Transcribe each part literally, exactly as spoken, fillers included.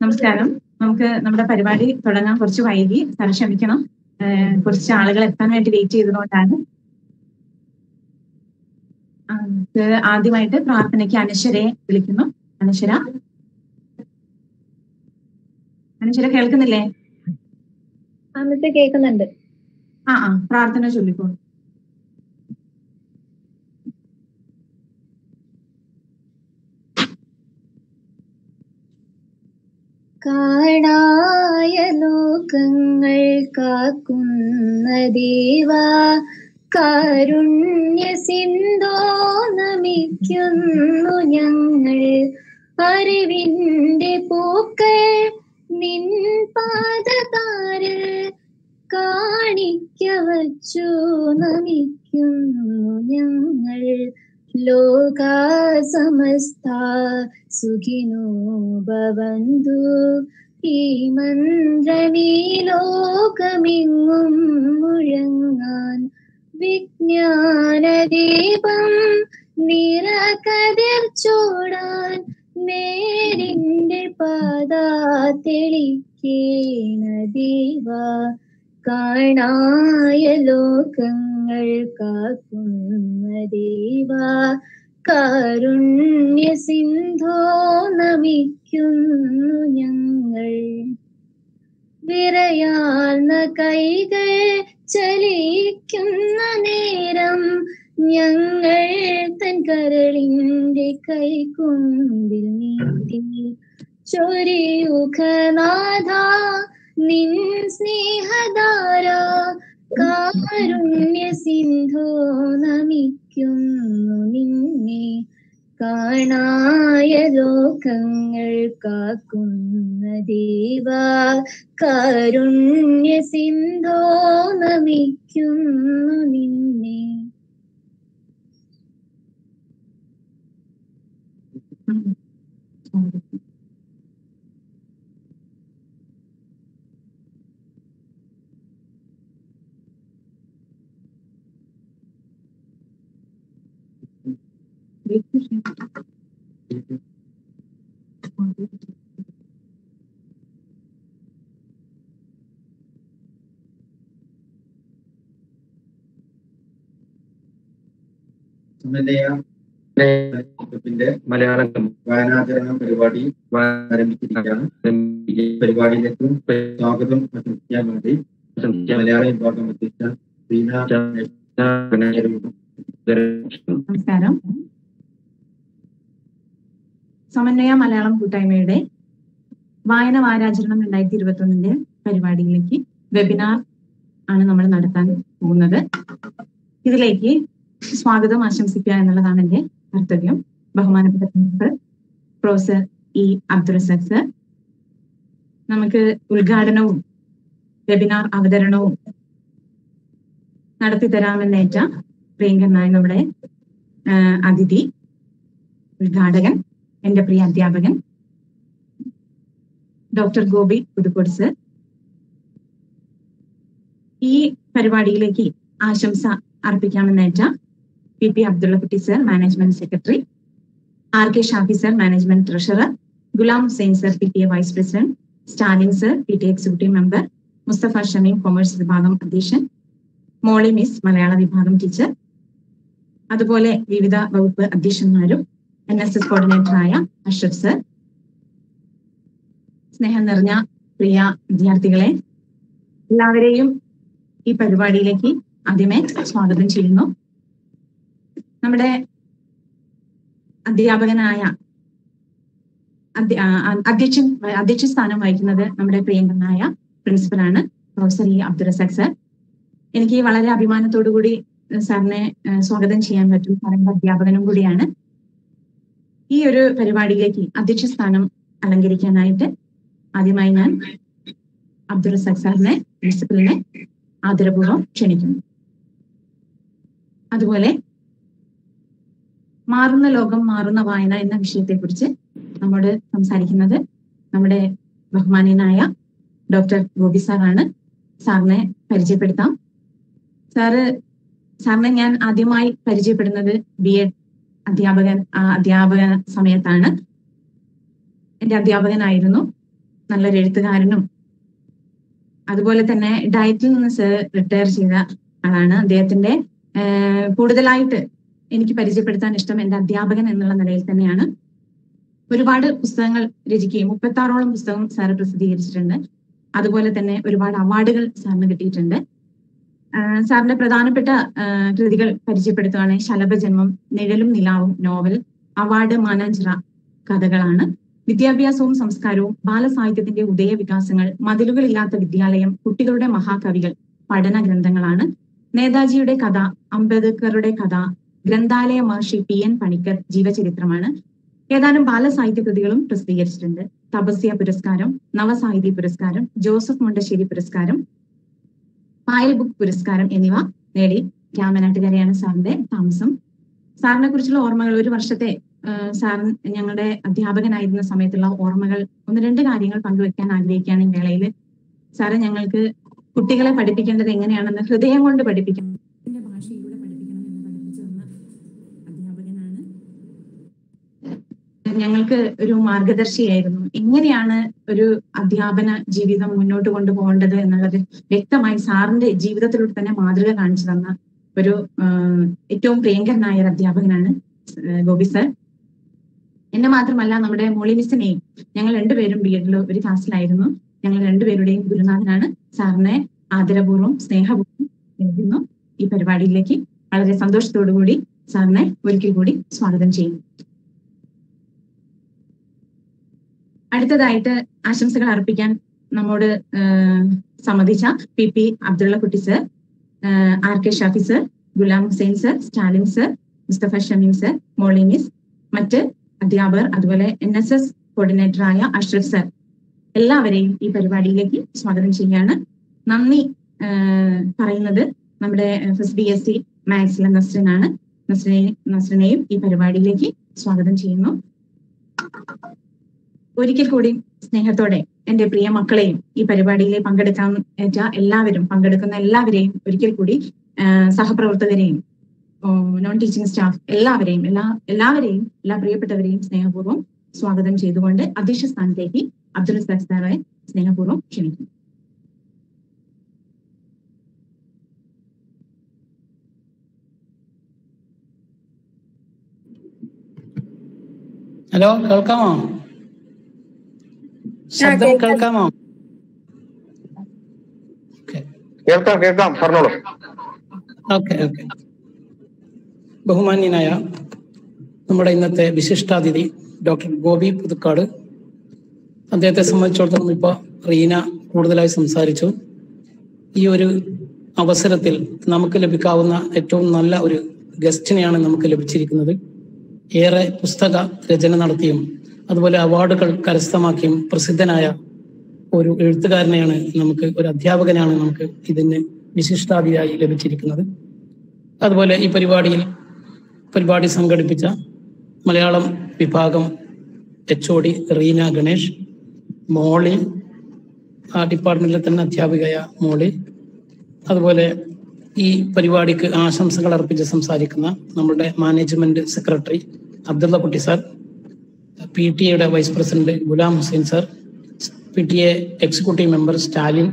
നമസ്കാരം. നമുക്ക് നമ്മുടെ പരിപാടി തുടങ്ങാൻ കുറച്ച് വൈകി, സാർ ക്ഷമിക്കണം. കുറച്ച് ആളുകൾ എത്താൻ വേണ്ടി വെയിറ്റ് ചെയ്തതുകൊണ്ടാണ്. ആദ്യമായിട്ട് പ്രാർത്ഥനയ്ക്ക് അനശ്വരയെ വിളിക്കുന്നു. അനശ്വര, അനശ്വര കേൾക്കുന്നില്ലേ? അന്നത്തെ കേൾക്കുന്നുണ്ട്. ആ ആ പ്രാർത്ഥന ചൊല്ലിക്കോളൂ. കാടായ ലോകങ്ങൾ കാക്കുന്ന ദേവാ, കാരുണ്യ സിന്ധോ നമിക്കുന്നു ഞങ്ങൾ. അറിവിന്റെ പൂക്കൾ നിൻ പാദതാരിൽ കാണിക്ക വച്ചു നമിക്കുന്നു ഞങ്ങൾ. ലോകാ സമസ്ത സുഖിനോ ഭവന്തു. ഈ മന്ത്രമീ ലോകമെങ്ങും മുഴങ്ങാൻ വിജ്ഞാനദീപം നിറകതിർ ചൂടാൻ നേരിന്റെ പാത തെളിക്കേണ ദേവാ. കാണായ ലോകങ്ങൾ കാക്കുന്ന ദേവാ, കാരുണ്യ സിന്ധോ നമിക്കുന്നു ഞങ്ങൾ. വിറയാർന്ന കൈകൾ ചലിക്കുന്ന നേരം ഞങ്ങൾ തൻ കരളിന്റെ കൈകൊണ്ടിൽ നീട്ടി ചൊരിയുഖനാഥ നിൻ സ്നേഹധാര. കാരുണ്യ സിന്ധോ നമിക്കുന്നു നിന്നെ. കാണായ ലോകങ്ങൾ കാക്കുന്ന ദേവാ, കാരുണ്യ സിന്ധോ നമിക്കുന്നു നിന്നെ. ിന്റെ മലയാളം വായനാചരണ പരിപാടി ആരംഭിച്ചിരിക്കുകയാണ്. പരിപാടിയിലേക്കും സ്വാഗതം ആശംസിക്കാൻ വേണ്ടി മലയാള വിഭാഗം അധ്യക്ഷ നമസ്കാരം. സമന്വയ മലയാളം കൂട്ടായ്മയുടെ വായന വാരാചരണം രണ്ടായിരത്തി ഇരുപത്തി ഒന്നിന്റെ പരിപാടിയിലേക്ക് വെബിനാർ ആണ് നമ്മൾ നടത്താൻ പോകുന്നത്. ഇതിലേക്ക് സ്വാഗതം ആശംസിക്കുക എന്നുള്ളതാണ് എന്റെ കർത്തവ്യം. ബഹുമാനപ്പെട്ട principal professor E Abdul Razak sir നമുക്ക് ഉദ്ഘാടനവും വെബിനാർ അവതരണവും നടത്തിത്തരാമെന്നേറ്റ പ്രിയങ്കരനായ നമ്മുടെ അതിഥി ഉദ്ഘാടകൻ, എന്റെ പ്രിയ അധ്യാപകൻ ഡോക്ടർ ഗോപി പുതുക്കോട് സർ. ഈ പരിപാടിയിലേക്ക് ആശംസ അർപ്പിക്കാമെന്നേറ്റ P P Abdulla Kutty sir, management secretary, R K Shafi sir, management treasurer, Ghulam Hussain sir, P T A vice president, Stalin sir, P T A executive member, Mustafa Shameem, commerce വിഭാഗം അധ്യക്ഷൻ, മോളി മിസ്, മലയാള വിഭാഗം ടീച്ചർ, അതുപോലെ വിവിധ വകുപ്പ് അധ്യക്ഷന്മാരും എൻ എസ് എസ് കോർഡിനേറ്ററായ അഷ്റഫ് സർ, സ്നേഹം നിറഞ്ഞ പ്രിയ വിദ്യാർത്ഥികളെ, എല്ലാവരെയും ഈ പരിപാടിയിലേക്ക് ആദ്യമേ സ്വാഗതം ചെയ്യുന്നു. നമ്മുടെ അധ്യാപകനായ അധ്യക്ഷൻ അധ്യക്ഷ സ്ഥാനം വഹിക്കുന്നത് നമ്മുടെ പ്രിയങ്കരനായ പ്രിൻസിപ്പലാണ് professor E Abdul Razak sir. എനിക്ക് വളരെ അഭിമാനത്തോടു കൂടി സാറിനെ സ്വാഗതം ചെയ്യാൻ പറ്റും. സാറിന്റെ അധ്യാപകനും കൂടിയാണ്. ഈ ഒരു പരിപാടിയിലേക്ക് അധ്യക്ഷ സ്ഥാനം അലങ്കരിക്കാനായിട്ട് ആദ്യമായി ഞാൻ അബ്ദുൾ റസാഖ് സാറിനെ, പ്രിൻസിപ്പലിനെ ആദരപൂർവ്വം ക്ഷണിക്കുന്നു. അതുപോലെ മാറുന്ന ലോകം മാറുന്ന വായന എന്ന വിഷയത്തെക്കുറിച്ച് നമ്മോട് സംസാരിക്കുന്നത് നമ്മുടെ ബഹുമാനീയനായ ഡോക്ടർ ഗോപി സാറാണ്. സാറിനെ പരിചയപ്പെടുത്താം. സാറ് സാറിനെ ഞാൻ ആദ്യമായി പരിചയപ്പെടുന്നത് ബി എഡ് അധ്യാപകൻ അധ്യാപക സമയത്താണ്. എൻ്റെ അധ്യാപകനായിരുന്നു. നല്ലൊരു എഴുത്തുകാരനും അതുപോലെ തന്നെ ഡയറ്റിൽ നിന്ന് സർ റിട്ടയർ ചെയ്ത ആളാണ്. അദ്ദേഹത്തിന്റെ കൂടുതലായിട്ട് എനിക്ക് പരിചയപ്പെടുത്താൻ ഇഷ്ടം എന്റെ അധ്യാപകൻ എന്നുള്ള നിലയിൽ തന്നെയാണ്. ഒരുപാട് പുസ്തകങ്ങൾ രചിക്കുകയും മുപ്പത്തി ആറോളം പുസ്തകം സാറ് പ്രസിദ്ധീകരിച്ചിട്ടുണ്ട്. അതുപോലെ തന്നെ ഒരുപാട് അവാർഡുകൾ സാറിന് കിട്ടിയിട്ടുണ്ട്. സാറിന്റെ പ്രധാനപ്പെട്ട കൃതികൾ പരിചയപ്പെടുത്തുകയാണെങ്കിൽ ശലഭജന്മം, നിഴലും നിലാവും നോവൽ, അവാർഡ് മാനാഞ്ചിറ കഥകളാണ്. വിദ്യാഭ്യാസവും സംസ്കാരവും ബാലസാഹിത്യത്തിന്റെ ഉദയവികാസങ്ങൾ, മതിലുകളില്ലാത്ത വിദ്യാലയം, കുട്ടികളുടെ മഹാകവികൾ പഠന ഗ്രന്ഥങ്ങളാണ്. നേതാജിയുടെ കഥ, അംബേദ്കറുടെ കഥ, ഗ്രന്ഥാലയ മഹർഷി പി എൻ പണിക്കർ ജീവചരിത്രമാണ്. ഏതാനും ബാലസാഹിത്യ കൃതികളും പ്രസിദ്ധീകരിച്ചിട്ടുണ്ട്. തപസ്യ പുരസ്കാരം, നവസാഹിത്യ പുരസ്കാരം, ജോസഫ് മുണ്ടശ്ശേരി പുരസ്കാരം, പായൽ ബുക്ക് പുരസ്കാരം എന്നിവ നേടി. രാമനാട്ടുകരയാണ് സാറിന്റെ താമസം. സാറിനെ കുറിച്ചുള്ള ഓർമ്മകൾ, ഒരു വർഷത്തെ സാർ ഞങ്ങളുടെ അധ്യാപകനായിരുന്ന സമയത്തുള്ള ഓർമ്മകൾ ഒന്ന് രണ്ട് കാര്യങ്ങൾ പങ്കുവെക്കാൻ ആഗ്രഹിക്കുകയാണ് ഈ വേളയിൽ. സാറ് ഞങ്ങൾക്ക് കുട്ടികളെ പഠിപ്പിക്കേണ്ടത് എങ്ങനെയാണെന്ന് ഹൃദയം കൊണ്ട് പഠിപ്പിക്കണം, ഭാഷയിലൂടെ പഠിപ്പിക്കണം എന്ന് പഠിപ്പിച്ചു തന്ന അധ്യാപകനാണ്. ഞങ്ങൾക്ക് ഒരു മാർഗദർശിയായിരുന്നു. എങ്ങനെയാണ് ഒരു അധ്യാപന ജീവിതം മുന്നോട്ട് കൊണ്ടുപോകേണ്ടത് എന്നുള്ളത് വ്യക്തമായി സാറിന്റെ ജീവിതത്തിലൂടെ തന്നെ മാതൃക കാണിച്ചു തന്ന ഒരു ഏറ്റവും പ്രിയങ്കരനായ ഒരു അധ്യാപകനാണ് ഗോപി സർ. എന്നെ മാത്രമല്ല നമ്മുടെ മോളി മിസ്സിനെയും, ഞങ്ങൾ രണ്ടുപേരും ബി എഡിൽ ഒരു ക്ലാസ്സിലായിരുന്നു. ഞങ്ങൾ രണ്ടുപേരുടെയും ഗുരുനാഥനാണ്. സാറിനെ ആദരപൂർവ്വം സ്നേഹപൂർവ്വം നൽകുന്നു. ഈ പരിപാടിയിലേക്ക് വളരെ സന്തോഷത്തോടു കൂടി സാറിനെ ഒരിക്കൽ കൂടി സ്വാഗതം ചെയ്യുന്നു. അടുത്തതായിട്ട് ആശംസകൾ അർപ്പിക്കാൻ നമ്മോട് സമ്മതിച്ച P P Abdulla Kutty sir, R K Shafi sir, Ghulam Hussain sir, Stalin sir, Mustafa Shameem sir, Molly miss, മറ്റ് അധ്യാപകർ, അതുപോലെ എൻ എസ് എസ് കോർഡിനേറ്ററായ അഷ്റഫ് സർ, എല്ലാവരെയും ഈ പരിപാടിയിലേക്ക് സ്വാഗതം ചെയ്യുകയാണ്. നന്ദി പറയുന്നത് നമ്മുടെ ഫസ്റ്റ് ബി എസ് സി മാത്സിലെ നസ്രിനാണ്. നസ്രിനെ നസ്രിനെയും ഈ പരിപാടിയിലേക്ക് സ്വാഗതം ചെയ്യുന്നു. ഒരിക്കൽ കൂടി സ്നേഹത്തോടെ എന്റെ പ്രിയ മക്കളെയും ഈ പരിപാടിയിൽ പങ്കെടുക്കാൻ ഏറ്റ എല്ലാവരും പങ്കെടുക്കുന്ന എല്ലാവരെയും ഒരിക്കൽ കൂടി സഹപ്രവർത്തകരെയും നോൺ ടീച്ചിങ് സ്റ്റാഫ് എല്ലാവരെയും എല്ലാ എല്ലാവരെയും എല്ലാ പ്രിയപ്പെട്ടവരെയും സ്നേഹപൂർവ്വം സ്വാഗതം ചെയ്തുകൊണ്ട് അധ്യക്ഷ സ്ഥാനത്തേക്ക് അബ്ദുൾ റസാഖ് സാറെ സ്നേഹപൂർവ്വം ക്ഷണിക്കുന്നു. ഹലോ, കേൾക്കാമോ? ശബ്ദം കേൾക്കാമോ? കേൾക്കാം കേൾക്കാം പറഞ്ഞോളൂ. ഓക്കെ ഓക്കെ ബഹുമാന്യനായ നമ്മുടെ ഇന്നത്തെ വിശിഷ്ടാതിഥി ഡോക്ടർ ഗോപി പുതുക്കാട്, അദ്ദേഹത്തെ സംബന്ധിച്ചിടത്തോളം ഇപ്പോൾ റീന കൂടുതലായി സംസാരിച്ചു. ഈ ഒരു അവസരത്തിൽ നമുക്ക് ലഭിക്കാവുന്ന ഏറ്റവും നല്ല ഒരു ഗസ്റ്റിനെയാണ് നമുക്ക് ലഭിച്ചിരിക്കുന്നത്. ഏറെ പുസ്തക രചന നടത്തിയും അതുപോലെ അവാർഡുകൾ കരസ്ഥമാക്കിയും പ്രസിദ്ധനായ ഒരു എഴുത്തുകാരനെയാണ് നമുക്ക്, ഒരു അധ്യാപകനാണ് നമുക്ക് ഇതിന് വിശിഷ്ടാതിഥിയായി ലഭിച്ചിരിക്കുന്നത്. അതുപോലെ ഈ പരിപാടിയിൽ പരിപാടി സംഘടിപ്പിച്ച മലയാളം വിഭാഗം H O D Reena Ganesh, Molly, ആ ഡിപ്പാർട്ട്മെന്റിലെ തന്നെ അധ്യാപികയായ മോളി, അതുപോലെ ഈ പരിപാടിക്ക് ആശംസകൾ അർപ്പിച്ച് സംസാരിക്കുന്ന നമ്മുടെ management secretary Abdulla Kutty sir, P T എയുടെ vice president Ghulam Hussain sir, P T A executive member Stalin,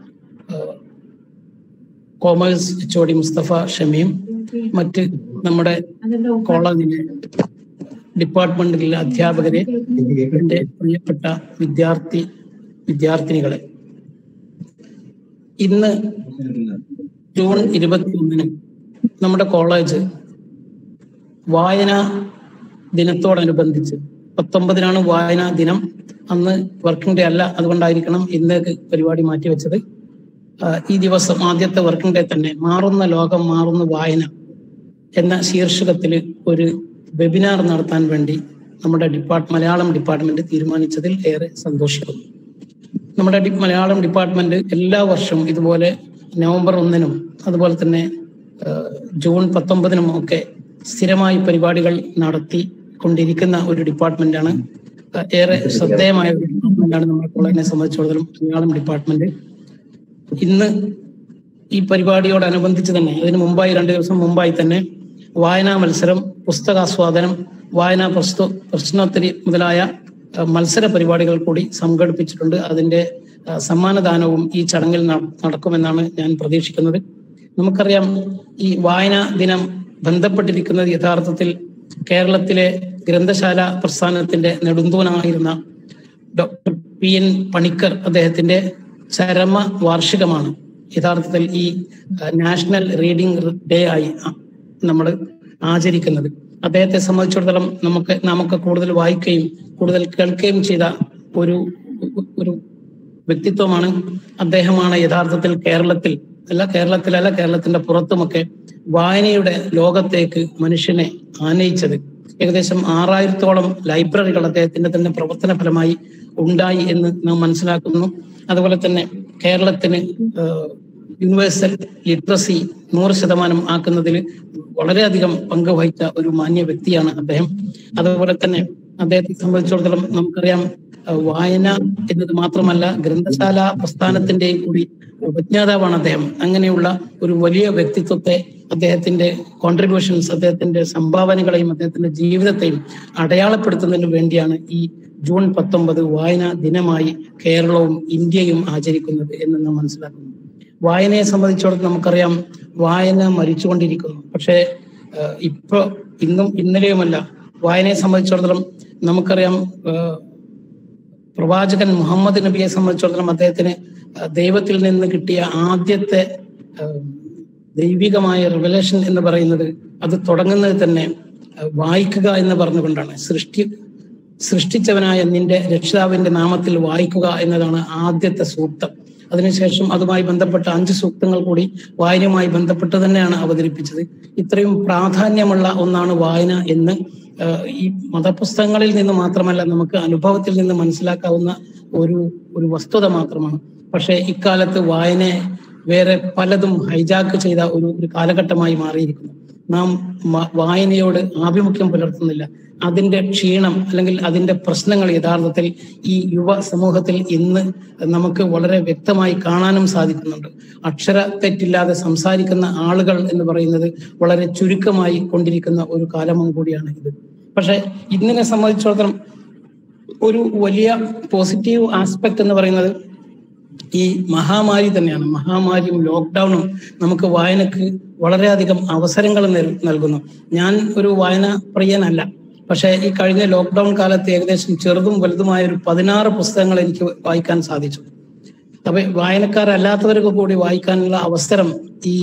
commerce H O D Mustafa Shameem, മറ്റ് നമ്മുടെ കോളേജിലെ ഡിപ്പാർട്ട്മെന്റിലെ അധ്യാപകരെ, എൻ്റെ പ്രിയപ്പെട്ട വിദ്യാർത്ഥി വിദ്യാർത്ഥിനികളെ, ഇന്ന് ജൂൺ ഇരുപത്തി ഒന്നിന് നമ്മുടെ കോളേജ് വായനാ ദിനത്തോടനുബന്ധിച്ച്, പത്തൊമ്പതിനാണ് വായനാ ദിനം, അന്ന് വർക്കിംഗ് ഡേ അല്ല, അതുകൊണ്ടായിരിക്കണം ഇന്നേക്ക് പരിപാടി മാറ്റിവെച്ചത്. ഈ ദിവസം ആദ്യത്തെ വർക്കിംഗ് ഡേ തന്നെ മാറുന്ന ലോകം മാറുന്ന വായന എന്ന ശീർഷകത്തിൽ ഒരു വെബിനാർ നടത്താൻ വേണ്ടി നമ്മുടെ ഡിപ്പാർട്ട് മലയാളം ഡിപ്പാർട്ട്മെന്റ് തീരുമാനിച്ചതിൽ ഏറെ സന്തോഷിക്കുന്നു. നമ്മുടെ മലയാളം ഡിപ്പാർട്ട്മെന്റ് എല്ലാ വർഷവും ഇതുപോലെ നവംബർ ഒന്നിനും അതുപോലെ തന്നെ ജൂൺ പത്തൊമ്പതിനും ഒക്കെ സ്ഥിരമായി പരിപാടികൾ നടത്തി കൊണ്ടിരിക്കുന്ന ഒരു ഡിപ്പാർട്ട്മെന്റാണ്. ഏറെ ശ്രദ്ധേയമായ ഒരു ഡിപ്പാർട്ട്മെന്റാണ് നമ്മുടെ കോളേജിനെ സംബന്ധിച്ചിടത്തോളം മലയാളം ഡിപ്പാർട്ട്മെന്റ്. ഇന്ന് ഈ പരിപാടിയോടനുബന്ധിച്ച് തന്നെ അതിന് മുമ്പായി രണ്ട് ദിവസം മുമ്പായി തന്നെ വായനാ മത്സരം, പുസ്തകാസ്വാദനം, വായനാ പ്രസ്തു പ്രശ്നോത്തരി മുതലായ മത്സര പരിപാടികൾ കൂടി സംഘടിപ്പിച്ചിട്ടുണ്ട്. അതിന്റെ സമ്മാനദാനവും ഈ ചടങ്ങിൽ നടക്കുമെന്നാണ് ഞാൻ പ്രതീക്ഷിക്കുന്നത്. നമുക്കറിയാം, ഈ വായനാ ദിനം ബന്ധപ്പെട്ടിരിക്കുന്നത് യഥാർത്ഥത്തിൽ കേരളത്തിലെ ഗ്രന്ഥശാല പ്രസ്ഥാനത്തിന്റെ നെടുന്തൂണായിരുന്ന ഡോക്ടർ പി എൻ പണിക്കർ അദ്ദേഹത്തിന്റെ ചരമ വാർഷികമാണ് യഥാർത്ഥത്തിൽ ഈ നാഷണൽ റീഡിംഗ് ഡേ ആയി നമ്മൾ ആചരിക്കുന്നത്. അദ്ദേഹത്തെ സംബന്ധിച്ചിടത്തോളം നമുക്ക് നമുക്ക് കൂടുതൽ വായിക്കുകയും കൂടുതൽ കേൾക്കുകയും ചെയ്ത ഒരു ഒരു വ്യക്തിത്വമാണ് അദ്ദേഹമാണ് യഥാർത്ഥത്തിൽ കേരളത്തിൽ അല്ല കേരളത്തിലല്ല കേരളത്തിന്റെ പുറത്തുമൊക്കെ വായനയുടെ ലോകത്തേക്ക് മനുഷ്യനെ ആനയിച്ചത്. ഏകദേശം ആറായിരത്തോളം ലൈബ്രറികൾ അദ്ദേഹത്തിന്റെ തന്നെ പ്രവർത്തന ഫലമായി ഉണ്ടായി എന്ന് നാം മനസ്സിലാക്കുന്നു. അതുപോലെ തന്നെ കേരളത്തിന് യൂണിവേഴ്സൽ ലിറ്ററസി നൂറ് ശതമാനം ആക്കുന്നതിൽ വളരെയധികം പങ്ക് വഹിച്ച ഒരു മാന്യ വ്യക്തിയാണ് അദ്ദേഹം. അതുപോലെ തന്നെ അദ്ദേഹത്തെ സംബന്ധിച്ചിടത്തോളം നമുക്കറിയാം, വായന എന്നത് മാത്രമല്ല ഗ്രന്ഥശാല പ്രസ്ഥാനത്തിന്റെയും കൂടി ഉപജ്ഞാതാവാണ് അദ്ദേഹം. അങ്ങനെയുള്ള ഒരു വലിയ വ്യക്തിത്വത്തെ, അദ്ദേഹത്തിന്റെ കോൺട്രിബ്യൂഷൻസ്, അദ്ദേഹത്തിന്റെ സംഭാവനകളെയും അദ്ദേഹത്തിന്റെ ജീവിതത്തെയും അടയാളപ്പെടുത്തുന്നതിന് വേണ്ടിയാണ് ഈ ജൂൺ പത്തൊമ്പത് വായനാ ദിനമായി കേരളവും ഇന്ത്യയും ആചരിക്കുന്നത് എന്ന് നാം മനസ്സിലാക്കുന്നു. വായനയെ സംബന്ധിച്ചിടത്തോളം നമുക്കറിയാം, വായന മരിച്ചുകൊണ്ടിരിക്കുന്നു. പക്ഷേ ഇപ്പൊ ഇന്നും ഇന്നലെയുമല്ല വായനയെ സംബന്ധിച്ചിടത്തോളം നമുക്കറിയാം, പ്രവാചകൻ മുഹമ്മദ് നബിയെ സംബന്ധിച്ചിടത്തോളം അദ്ദേഹത്തിന് ദൈവത്തിൽ നിന്ന് കിട്ടിയ ആദ്യത്തെ ദൈവികമായ റിവലേഷൻ എന്ന് പറയുന്നത് അത് തുടങ്ങുന്നത് തന്നെ വായിക്കുക എന്ന് പറഞ്ഞുകൊണ്ടാണ്. സൃഷ്ടി സൃഷ്ടിച്ചവനായ നിന്റെ രക്ഷിതാവിന്റെ നാമത്തിൽ വായിക്കുക എന്നതാണ് ആദ്യത്തെ സൂക്തം. അതിനുശേഷം അതുമായി ബന്ധപ്പെട്ട അഞ്ച് സൂക്തങ്ങൾ കൂടി വായനയുമായി ബന്ധപ്പെട്ട് തന്നെയാണ് അവതരിപ്പിച്ചത്. ഇത്രയും പ്രാധാന്യമുള്ള ഒന്നാണ് വായന എന്ന് ഈ മതപുസ്തകങ്ങളിൽ നിന്ന് മാത്രമല്ല, നമുക്ക് അനുഭവത്തിൽ നിന്ന് മനസ്സിലാക്കാവുന്ന ഒരു ഒരു വസ്തുത മാത്രമാണ്. പക്ഷെ ഇക്കാലത്ത് വായനയെ വേറെ പലതും ഹൈജാക്ക് ചെയ്ത ഒരു ഒരു കാലഘട്ടമായി മാറിയിരിക്കുന്നു. നാം വായനയോട് ആഭിമുഖ്യം പുലർത്തുന്നില്ല. അതിന്റെ ക്ഷീണം അല്ലെങ്കിൽ അതിന്റെ പ്രശ്നങ്ങൾ യഥാർത്ഥത്തിൽ ഈ യുവ സമൂഹത്തിൽ ഇന്ന് നമുക്ക് വളരെ വ്യക്തമായി കാണാനും സാധിക്കുന്നുണ്ട്. അക്ഷര തെറ്റില്ലാതെ സംസാരിക്കുന്ന ആളുകൾ എന്ന് പറയുന്നത് വളരെ ചുരുക്കമായി കൊണ്ടിരിക്കുന്ന ഒരു കാലവും കൂടിയാണ് ഇത്. പക്ഷെ ഇതിനെ സംബന്ധിച്ചിടത്തോളം ഒരു വലിയ പോസിറ്റീവ് ആസ്പെക്ട് എന്ന് പറയുന്നത് ഈ മഹാമാരി തന്നെയാണ്. മഹാമാരിയും ലോക്ക്ഡൌണും നമുക്ക് വായനക്ക് വളരെയധികം അവസരങ്ങൾ നൽകുന്നു. ഞാൻ ഒരു വായന പ്രിയനല്ല, പക്ഷെ ഈ കഴിഞ്ഞ ലോക്ക്ഡൌൺ കാലത്ത് ഏകദേശം ചെറുതും വലുതുമായ ഒരു പതിനാറ് പുസ്തകങ്ങൾ എനിക്ക് വായിക്കാൻ സാധിച്ചു. അപ്പൊ വായനക്കാരല്ലാത്തവർക്ക് കൂടി വായിക്കാനുള്ള അവസരം ഈ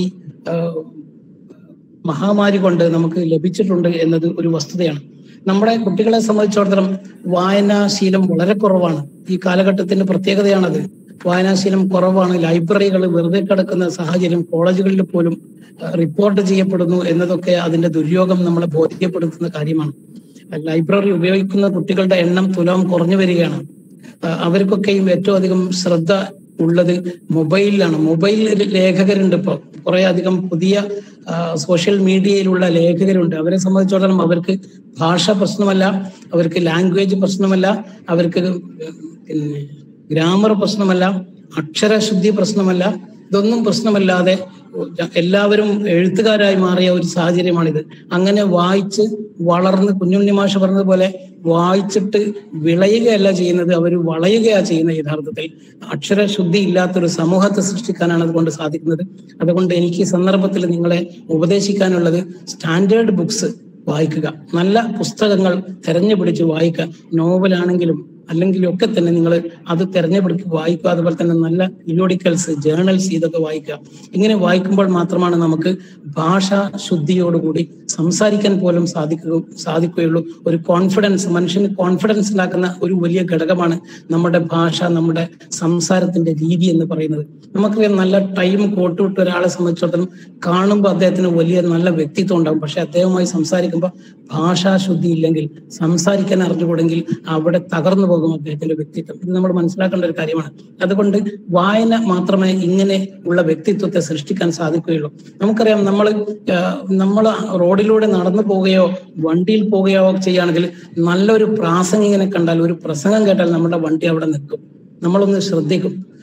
മഹാമാരി കൊണ്ട് നമുക്ക് ലഭിച്ചിട്ടുണ്ട് എന്നത് ഒരു വസ്തുതയാണ്. നമ്മുടെ കുട്ടികളെ സംബന്ധിച്ചിടത്തോളം വായനാശീലം വളരെ കുറവാണ്. ഈ കാലഘട്ടത്തിന്റെ പ്രത്യേകതയാണത്. വായനാശീലം കുറവാണ്. ലൈബ്രറികൾ വെറുതെ കിടക്കുന്ന സാഹചര്യം കോളേജുകളിൽ പോലും റിപ്പോർട്ട് ചെയ്യപ്പെടുന്നു എന്നതൊക്കെ അതിന്റെ ദുര്യോഗം നമ്മളെ ബോധ്യപ്പെടുത്തുന്ന കാര്യമാണ്. ലൈബ്രറി ഉപയോഗിക്കുന്ന കുട്ടികളുടെ എണ്ണം തുലോം കുറഞ്ഞു വരികയാണ്. അവർക്കൊക്കെയും ഏറ്റവും അധികം ശ്രദ്ധ ഉള്ളത് മൊബൈലിലാണ്. മൊബൈൽ ലേഖകരുണ്ട്. ഇപ്പോൾ കുറെ അധികം പുതിയ സോഷ്യൽ മീഡിയയിലുള്ള ലേഖകരുണ്ട്. അവരെ സംബന്ധിച്ചിടത്തോളം അവർക്ക് ഭാഷ പ്രശ്നമല്ല, അവർക്ക് ലാംഗ്വേജ് പ്രശ്നമല്ല, അവർക്ക് പിന്നെ ഗ്രാമർ പ്രശ്നമല്ല, അക്ഷരശുദ്ധി പ്രശ്നമല്ല. ഇതൊന്നും പ്രശ്നമല്ലാതെ എല്ലാവരും എഴുത്തുകാരായി മാറിയ ഒരു സാഹചര്യമാണിത്. അങ്ങനെ വായിച്ച് വളർന്ന് കുഞ്ഞുണ്ണി മാഷ് പറഞ്ഞതുപോലെ വായിച്ചിട്ട് വിളയുകയല്ല ചെയ്യുന്നത്, അവർ വളയുകയാണ് ചെയ്യുന്നത്. യഥാർത്ഥത്തിൽ അക്ഷരശുദ്ധി ഇല്ലാത്തൊരു സമൂഹത്തെ സൃഷ്ടിക്കാനാണ് അതുകൊണ്ട് സാധിക്കുന്നത്. അതുകൊണ്ട് എനിക്ക് ഈ സന്ദർഭത്തിൽ നിങ്ങളെ ഉപദേശിക്കാനുള്ളത് സ്റ്റാൻഡേർഡ് ബുക്സ് വായിക്കുക, നല്ല പുസ്തകങ്ങൾ തെരഞ്ഞുപിടിച്ച് വായിക്കുക. നോവലാണെങ്കിലും അല്ലെങ്കിൽ ഒക്കെ തന്നെ നിങ്ങൾ അത് തെരഞ്ഞെടുത്ത് വായിക്കുക. അതുപോലെ തന്നെ നല്ല പീരിയോഡിക്കൽസ്, ജേർണൽസ് ഇതൊക്കെ വായിക്കുക. ഇങ്ങനെ വായിക്കുമ്പോൾ മാത്രമാണ് നമുക്ക് ഭാഷാ ശുദ്ധിയോടുകൂടി സംസാരിക്കാൻ പോലും സാധിക്കുക സാധിക്കുകയുള്ളൂ. ഒരു കോൺഫിഡൻസ്, മനുഷ്യന് കോൺഫിഡൻസ് ഉണ്ടാക്കുന്ന ഒരു വലിയ ഘടകമാണ് നമ്മുടെ ഭാഷ, നമ്മുടെ സംസാരത്തിന്റെ രീതി എന്ന് പറയുന്നത്. നമുക്കറിയാം, നല്ല ടൈം കോട്ടുവിട്ട് ഒരാളെ സംബന്ധിച്ചിടത്തോളം കാണുമ്പോൾ അദ്ദേഹത്തിന് വലിയ നല്ല വ്യക്തിത്വം ഉണ്ടാകും. പക്ഷെ അദ്ദേഹവുമായി സംസാരിക്കുമ്പോൾ ഭാഷാശുദ്ധി ഇല്ലെങ്കിൽ, സംസാരിക്കാൻ അറിഞ്ഞുകൂടെങ്കിൽ അവിടെ തകർന്നു പോകും അദ്ദേഹത്തിന്റെ വ്യക്തിത്വം. ഇത് നമ്മൾ മനസ്സിലാക്കേണ്ട ഒരു കാര്യമാണ്. അതുകൊണ്ട് വായന മാത്രമേ ഇങ്ങനെ ഉള്ള വ്യക്തിത്വത്തെ സൃഷ്ടിക്കാൻ സാധിക്കുകയുള്ളൂ. നമുക്കറിയാം, നമ്മൾ നമ്മൾ റോഡിലൂടെ നടന്നു പോവുകയോ വണ്ടിയിൽ പോവുകയോ ചെയ്യുകയാണെങ്കിൽ നല്ലൊരു പ്രാസംഗികനെ കണ്ടാൽ, ഒരു പ്രസംഗം കേട്ടാൽ നമ്മുടെ വണ്ടി അവിടെ നിൽക്കും. നമ്മളൊന്ന് ശ്രദ്ധിക്കും.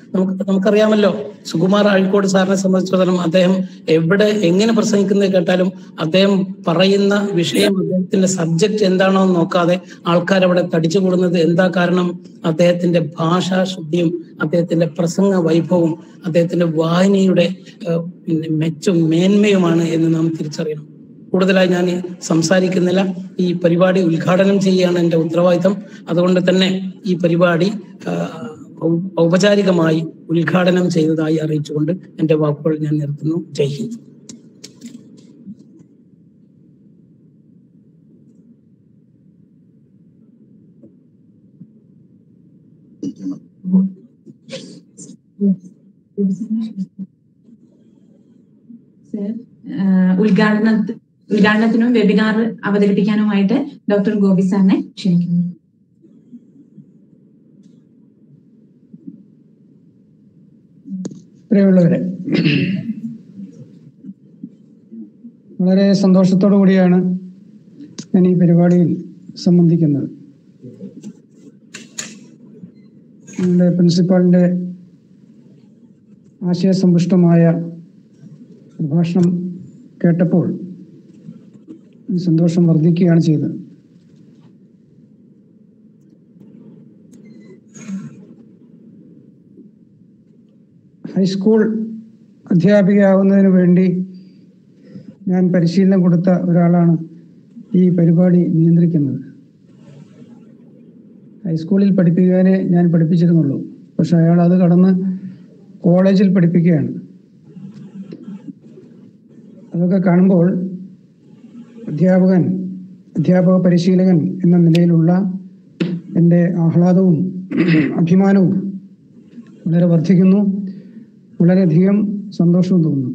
നമുക്ക് നമുക്കറിയാമല്ലോ, സുകുമാർ അഴീക്കോട് സാറിനെ സംബന്ധിച്ചിടത്തോളം അദ്ദേഹം എവിടെ എങ്ങനെ പ്രസംഗിക്കുന്നത് കേട്ടാലും അദ്ദേഹം പറയുന്ന വിഷയം, അദ്ദേഹത്തിന്റെ സബ്ജക്ട് എന്താണോ എന്ന് നോക്കാതെ ആൾക്കാർ അവിടെ തടിച്ചു കൂടുന്നത് എന്താ കാരണം? അദ്ദേഹത്തിന്റെ ഭാഷാ ശുദ്ധിയും അദ്ദേഹത്തിന്റെ പ്രസംഗ വൈഭവവും അദ്ദേഹത്തിന്റെ വായനയുടെ പിന്നെ മെച്ചും മേന്മയുമാണ് എന്ന് നാം തിരിച്ചറിയണം. കൂടുതലായി ഞാൻ സംസാരിക്കുന്നില്ല. ഈ പരിപാടി ഉദ്ഘാടനം ചെയ്യുകയാണ് എൻ്റെ ഉത്തരവാദിത്തം. അതുകൊണ്ട് തന്നെ ഈ പരിപാടി ഔപചാരികമായി ഉദ്ഘാടനം ചെയ്തതായി അറിയിച്ചുകൊണ്ട് എൻ്റെ വാക്കുകൾ ഞാൻ നിർത്തുന്നു. ജയ് ഹിന്ദ്. ഉദ്ഘാടന ഉദ്ഘാടനത്തിനും വെബിനാർ അവതരിപ്പിക്കാനുമായിട്ട് ഡോക്ടർ ഗോപി സാറിനെ ക്ഷണിക്കുന്നു. പ്രിയമുള്ളവരെ, വളരെ സന്തോഷത്തോടു കൂടിയാണ് ഞാൻ ഈ പരിപാടിയിൽ സംബന്ധിക്കുന്നത്. നമ്മുടെ പ്രിൻസിപ്പാളിന്റെ ആശയസമ്പുഷ്ടമായ പ്രഭാഷണം കേട്ടപ്പോൾ സന്തോഷം വർദ്ധിക്കുകയാണ് ചെയ്തത്. ഹൈസ്കൂൾ അധ്യാപികയാവുന്നതിന് വേണ്ടി ഞാൻ പരിശീലനം കൊടുത്ത ഒരാളാണ് ഈ പരിപാടി നിയന്ത്രിക്കുന്നത്. ഹൈസ്കൂളിൽ പഠിപ്പിക്കാനേ ഞാൻ പഠിപ്പിച്ചിരുന്നുള്ളൂ. പക്ഷെ അയാൾ അത് കടന്ന് കോളേജിൽ പഠിപ്പിക്കുകയാണ്. അതൊക്കെ കാണുമ്പോൾ അധ്യാപകൻ അധ്യാപക പരിശീലകൻ എന്ന നിലയിലുള്ള എൻ്റെ ആഹ്ലാദവും അഭിമാനവും വളരെ വർദ്ധിക്കുന്നു. വളരെയധികം സന്തോഷവും തോന്നുന്നു.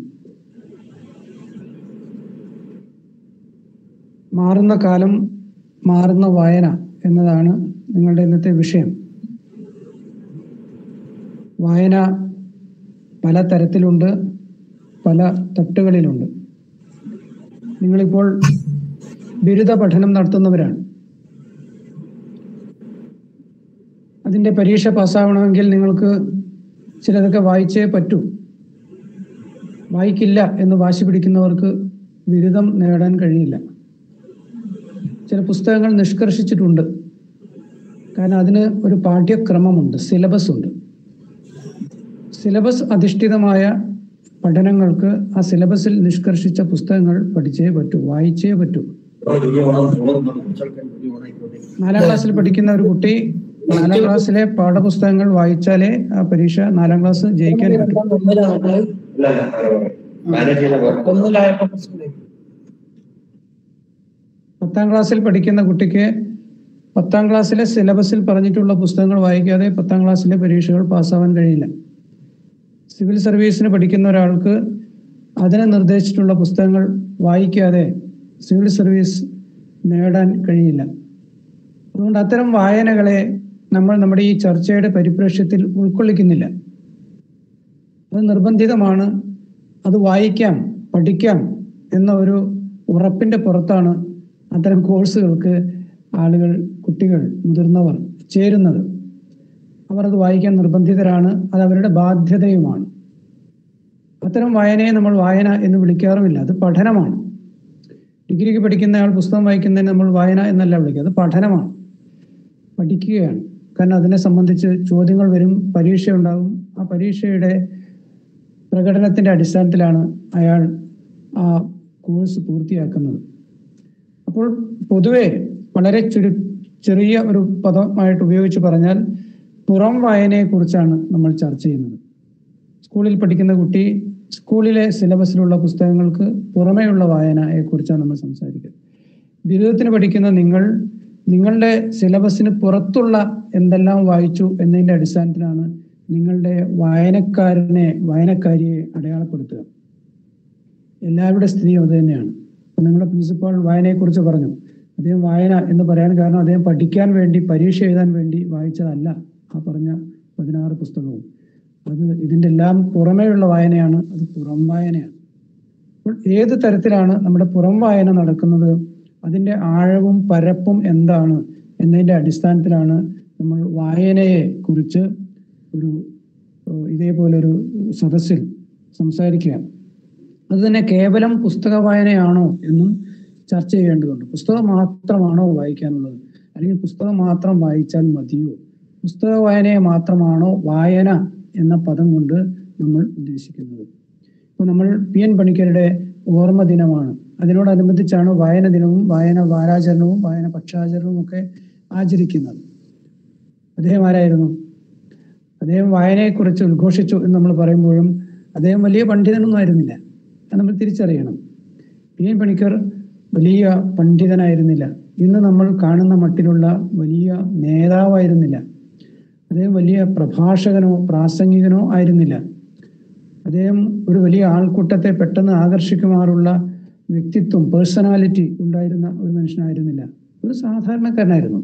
മാറുന്ന കാലം, മാറുന്ന വായന എന്നതാണ് നിങ്ങളുടെ ഇന്നത്തെ വിഷയം. വായന പല തരത്തിലുണ്ട്, പല തട്ടുകളിലുണ്ട്. നിങ്ങളിപ്പോൾ ബിരുദ പഠനം നടത്തുന്നവരാണ്. അതിൻ്റെ പരീക്ഷ പാസ്സാവണമെങ്കിൽ നിങ്ങൾക്ക് ചിലതൊക്കെ വായിച്ചേ പറ്റൂ. വായിക്കില്ല എന്ന് വാശി പിടിക്കുന്നവർക്ക് ബിരുദം നേടാൻ കഴിയില്ല. ചില പുസ്തകങ്ങൾ നിഷ്കർഷിച്ചിട്ടുണ്ട്. കാരണം അതിന് ഒരു പാഠ്യക്രമമുണ്ട്, സിലബസ് ഉണ്ട്. സിലബസ് അധിഷ്ഠിതമായ പഠനങ്ങൾക്ക് ആ സിലബസിൽ നിഷ്കർഷിച്ച പുസ്തകങ്ങൾ പഠിച്ചേ പറ്റൂ, വായിച്ചേ പറ്റൂ. നാലാം ക്ലാസ്സിൽ പഠിക്കുന്ന ഒരു കുട്ടി നാലാം ക്ലാസ്സിലെ പാഠപുസ്തകങ്ങൾ വായിച്ചാലേ ആ പരീക്ഷ നാലാം ക്ലാസ് ജയിക്കാൻ പറ്റും. പത്താം ക്ലാസ്സിൽ പഠിക്കുന്ന കുട്ടിക്ക് പത്താം ക്ലാസ്സിലെ സിലബസിൽ പറഞ്ഞിട്ടുള്ള പുസ്തകങ്ങൾ വായിക്കാതെ പത്താം ക്ലാസ്സിലെ പരീക്ഷകൾ പാസ്സാവാൻ കഴിയില്ല. സിവിൽ സർവീസിന് പഠിക്കുന്ന ഒരാൾക്ക് അതിനെ നിർദ്ദേശിച്ചിട്ടുള്ള പുസ്തകങ്ങൾ വായിക്കാതെ സിവിൽ സർവീസ് നേടാൻ കഴിയില്ല. അതുകൊണ്ട് അത്തരം വായനകളെ നമ്മൾ നമ്മുടെ ഈ ചർച്ചയുടെ പരിപ്രേക്ഷ്യത്തിൽ ഉൾക്കൊള്ളിക്കുന്നില്ല. അത് നിർബന്ധിതമാണ്. അത് വായിക്കാം, പഠിക്കാം എന്ന ഒരു ഉറപ്പിന്റെ പുറത്താണ് അത്തരം കോഴ്സുകൾക്ക് ആളുകൾ, കുട്ടികൾ, മുതിർന്നവർ ചേരുന്നത്. അവർ അത് വായിക്കാൻ നിർബന്ധിതരാണ്. അത് അവരുടെ ബാധ്യതയുമാണ്. അത്തരം വായനയെ നമ്മൾ വായന എന്ന് വിളിക്കാറുമില്ല. അത് പഠനമാണ്. ഡിഗ്രിക്ക് പഠിക്കുന്നയാൾ പുസ്തകം വായിക്കുന്നതിന് നമ്മൾ വായന എന്നല്ല വിളിക്കുക. അത് പഠനമാണ്, പഠിക്കുകയാണ്. കാരണം അതിനെ സംബന്ധിച്ച് ചോദ്യങ്ങൾ വരും, പരീക്ഷ ഉണ്ടാകും. ആ പരീക്ഷയുടെ പ്രകടനത്തിന്റെ അടിസ്ഥാനത്തിലാണ് അയാൾ ആ കോഴ്സ് പൂർത്തിയാക്കുന്നത്. അപ്പോൾ പൊതുവെ വളരെ ചുരു ചെറിയ ഒരു പദമായിട്ട് ഉപയോഗിച്ച് പറഞ്ഞാൽ പുറം വായനയെ കുറിച്ചാണ് നമ്മൾ ചർച്ച ചെയ്യുന്നത്. സ്കൂളിൽ പഠിക്കുന്ന കുട്ടി സ്കൂളിലെ സിലബസിലുള്ള പുസ്തകങ്ങൾക്ക് പുറമേയുള്ള വായനയെ കുറിച്ചാണ് നമ്മൾ സംസാരിക്കുന്നത്. ബിരുദത്തിന് പഠിക്കുന്ന നിങ്ങൾ നിങ്ങളുടെ സിലബസിന് പുറത്തുള്ള എന്തെല്ലാം വായിച്ചു എന്നതിൻ്റെ അടിസ്ഥാനത്തിലാണ് നിങ്ങളുടെ വായനക്കാരനെ വായനക്കാരിയെ അടയാളപ്പെടുത്തുക. എല്ലാവരുടെ സ്ഥിതിയും അത് തന്നെയാണ്. അപ്പം നിങ്ങളുടെ പ്രിൻസിപ്പാൾ വായനയെക്കുറിച്ച് പറഞ്ഞു. അദ്ദേഹം വായന എന്ന് പറയാൻ കാരണം അദ്ദേഹം പഠിക്കാൻ വേണ്ടി, പരീക്ഷ എഴുതാൻ വേണ്ടി വായിച്ചതല്ല ആ പറഞ്ഞ പതിനാറ് പുസ്തകവും. അത് ഇതിൻ്റെ എല്ലാം പുറമേയുള്ള വായനയാണ്. അത് പുറം വായനയാണ്. അപ്പോൾ ഏത് തരത്തിലാണ് നമ്മുടെ പുറം വായന നടക്കുന്നത്, അതിൻ്റെ ആഴവും പരപ്പും എന്താണ് എന്നതിൻ്റെ അടിസ്ഥാനത്തിലാണ് നമ്മൾ വായനയെ കുറിച്ച് ഒരു ഇതേപോലൊരു സദസ്സിൽ സംസാരിക്കുക. അത് തന്നെ കേവലം പുസ്തക വായനയാണോ എന്നും ചർച്ച ചെയ്യേണ്ടതുണ്ട്. പുസ്തകം മാത്രമാണോ വായിക്കാനുള്ളത്, അല്ലെങ്കിൽ പുസ്തകം മാത്രം വായിച്ചാൽ മതിയോ? പുസ്തക വായനയെ മാത്രമാണോ വായന എന്ന പദം കൊണ്ട് നമ്മൾ ഉദ്ദേശിക്കുന്നത്? ഇപ്പോൾ നമ്മൾ പി എൻ പണിക്കരുടെ ഓർമ്മ ദിനമാണ്, അതിനോടനുബന്ധിച്ചാണ് വായന ദിനവും വായന വാരാചരണവും വായന പക്ഷാചരണവും ഒക്കെ ആചരിക്കുന്നത്. അദ്ദേഹം ആരായിരുന്നു? അദ്ദേഹം വായനയെക്കുറിച്ച് ഉദ്ഘോഷിച്ചു എന്ന് നമ്മൾ പറയുമ്പോഴും അദ്ദേഹം വലിയ പണ്ഡിതനൊന്നും ആയിരുന്നില്ല, അത് നമ്മൾ തിരിച്ചറിയണം. പി എൻ പണിക്കർ വലിയ പണ്ഡിതനായിരുന്നില്ല, ഇന്ന് നമ്മൾ കാണുന്ന മട്ടിലുള്ള വലിയ നേതാവായിരുന്നില്ല. അദ്ദേഹം വലിയ പ്രഭാഷകനോ പ്രാസംഗികനോ ആയിരുന്നില്ല. അദ്ദേഹം ഒരു വലിയ ആൾക്കൂട്ടത്തെ പെട്ടെന്ന് ആകർഷിക്കുമാറുള്ള വ്യക്തിത്വം, പേഴ്സണാലിറ്റി ഉണ്ടായിരുന്ന ഒരു മനുഷ്യനായിരുന്നില്ല. ഒരു സാധാരണക്കാരനായിരുന്നു.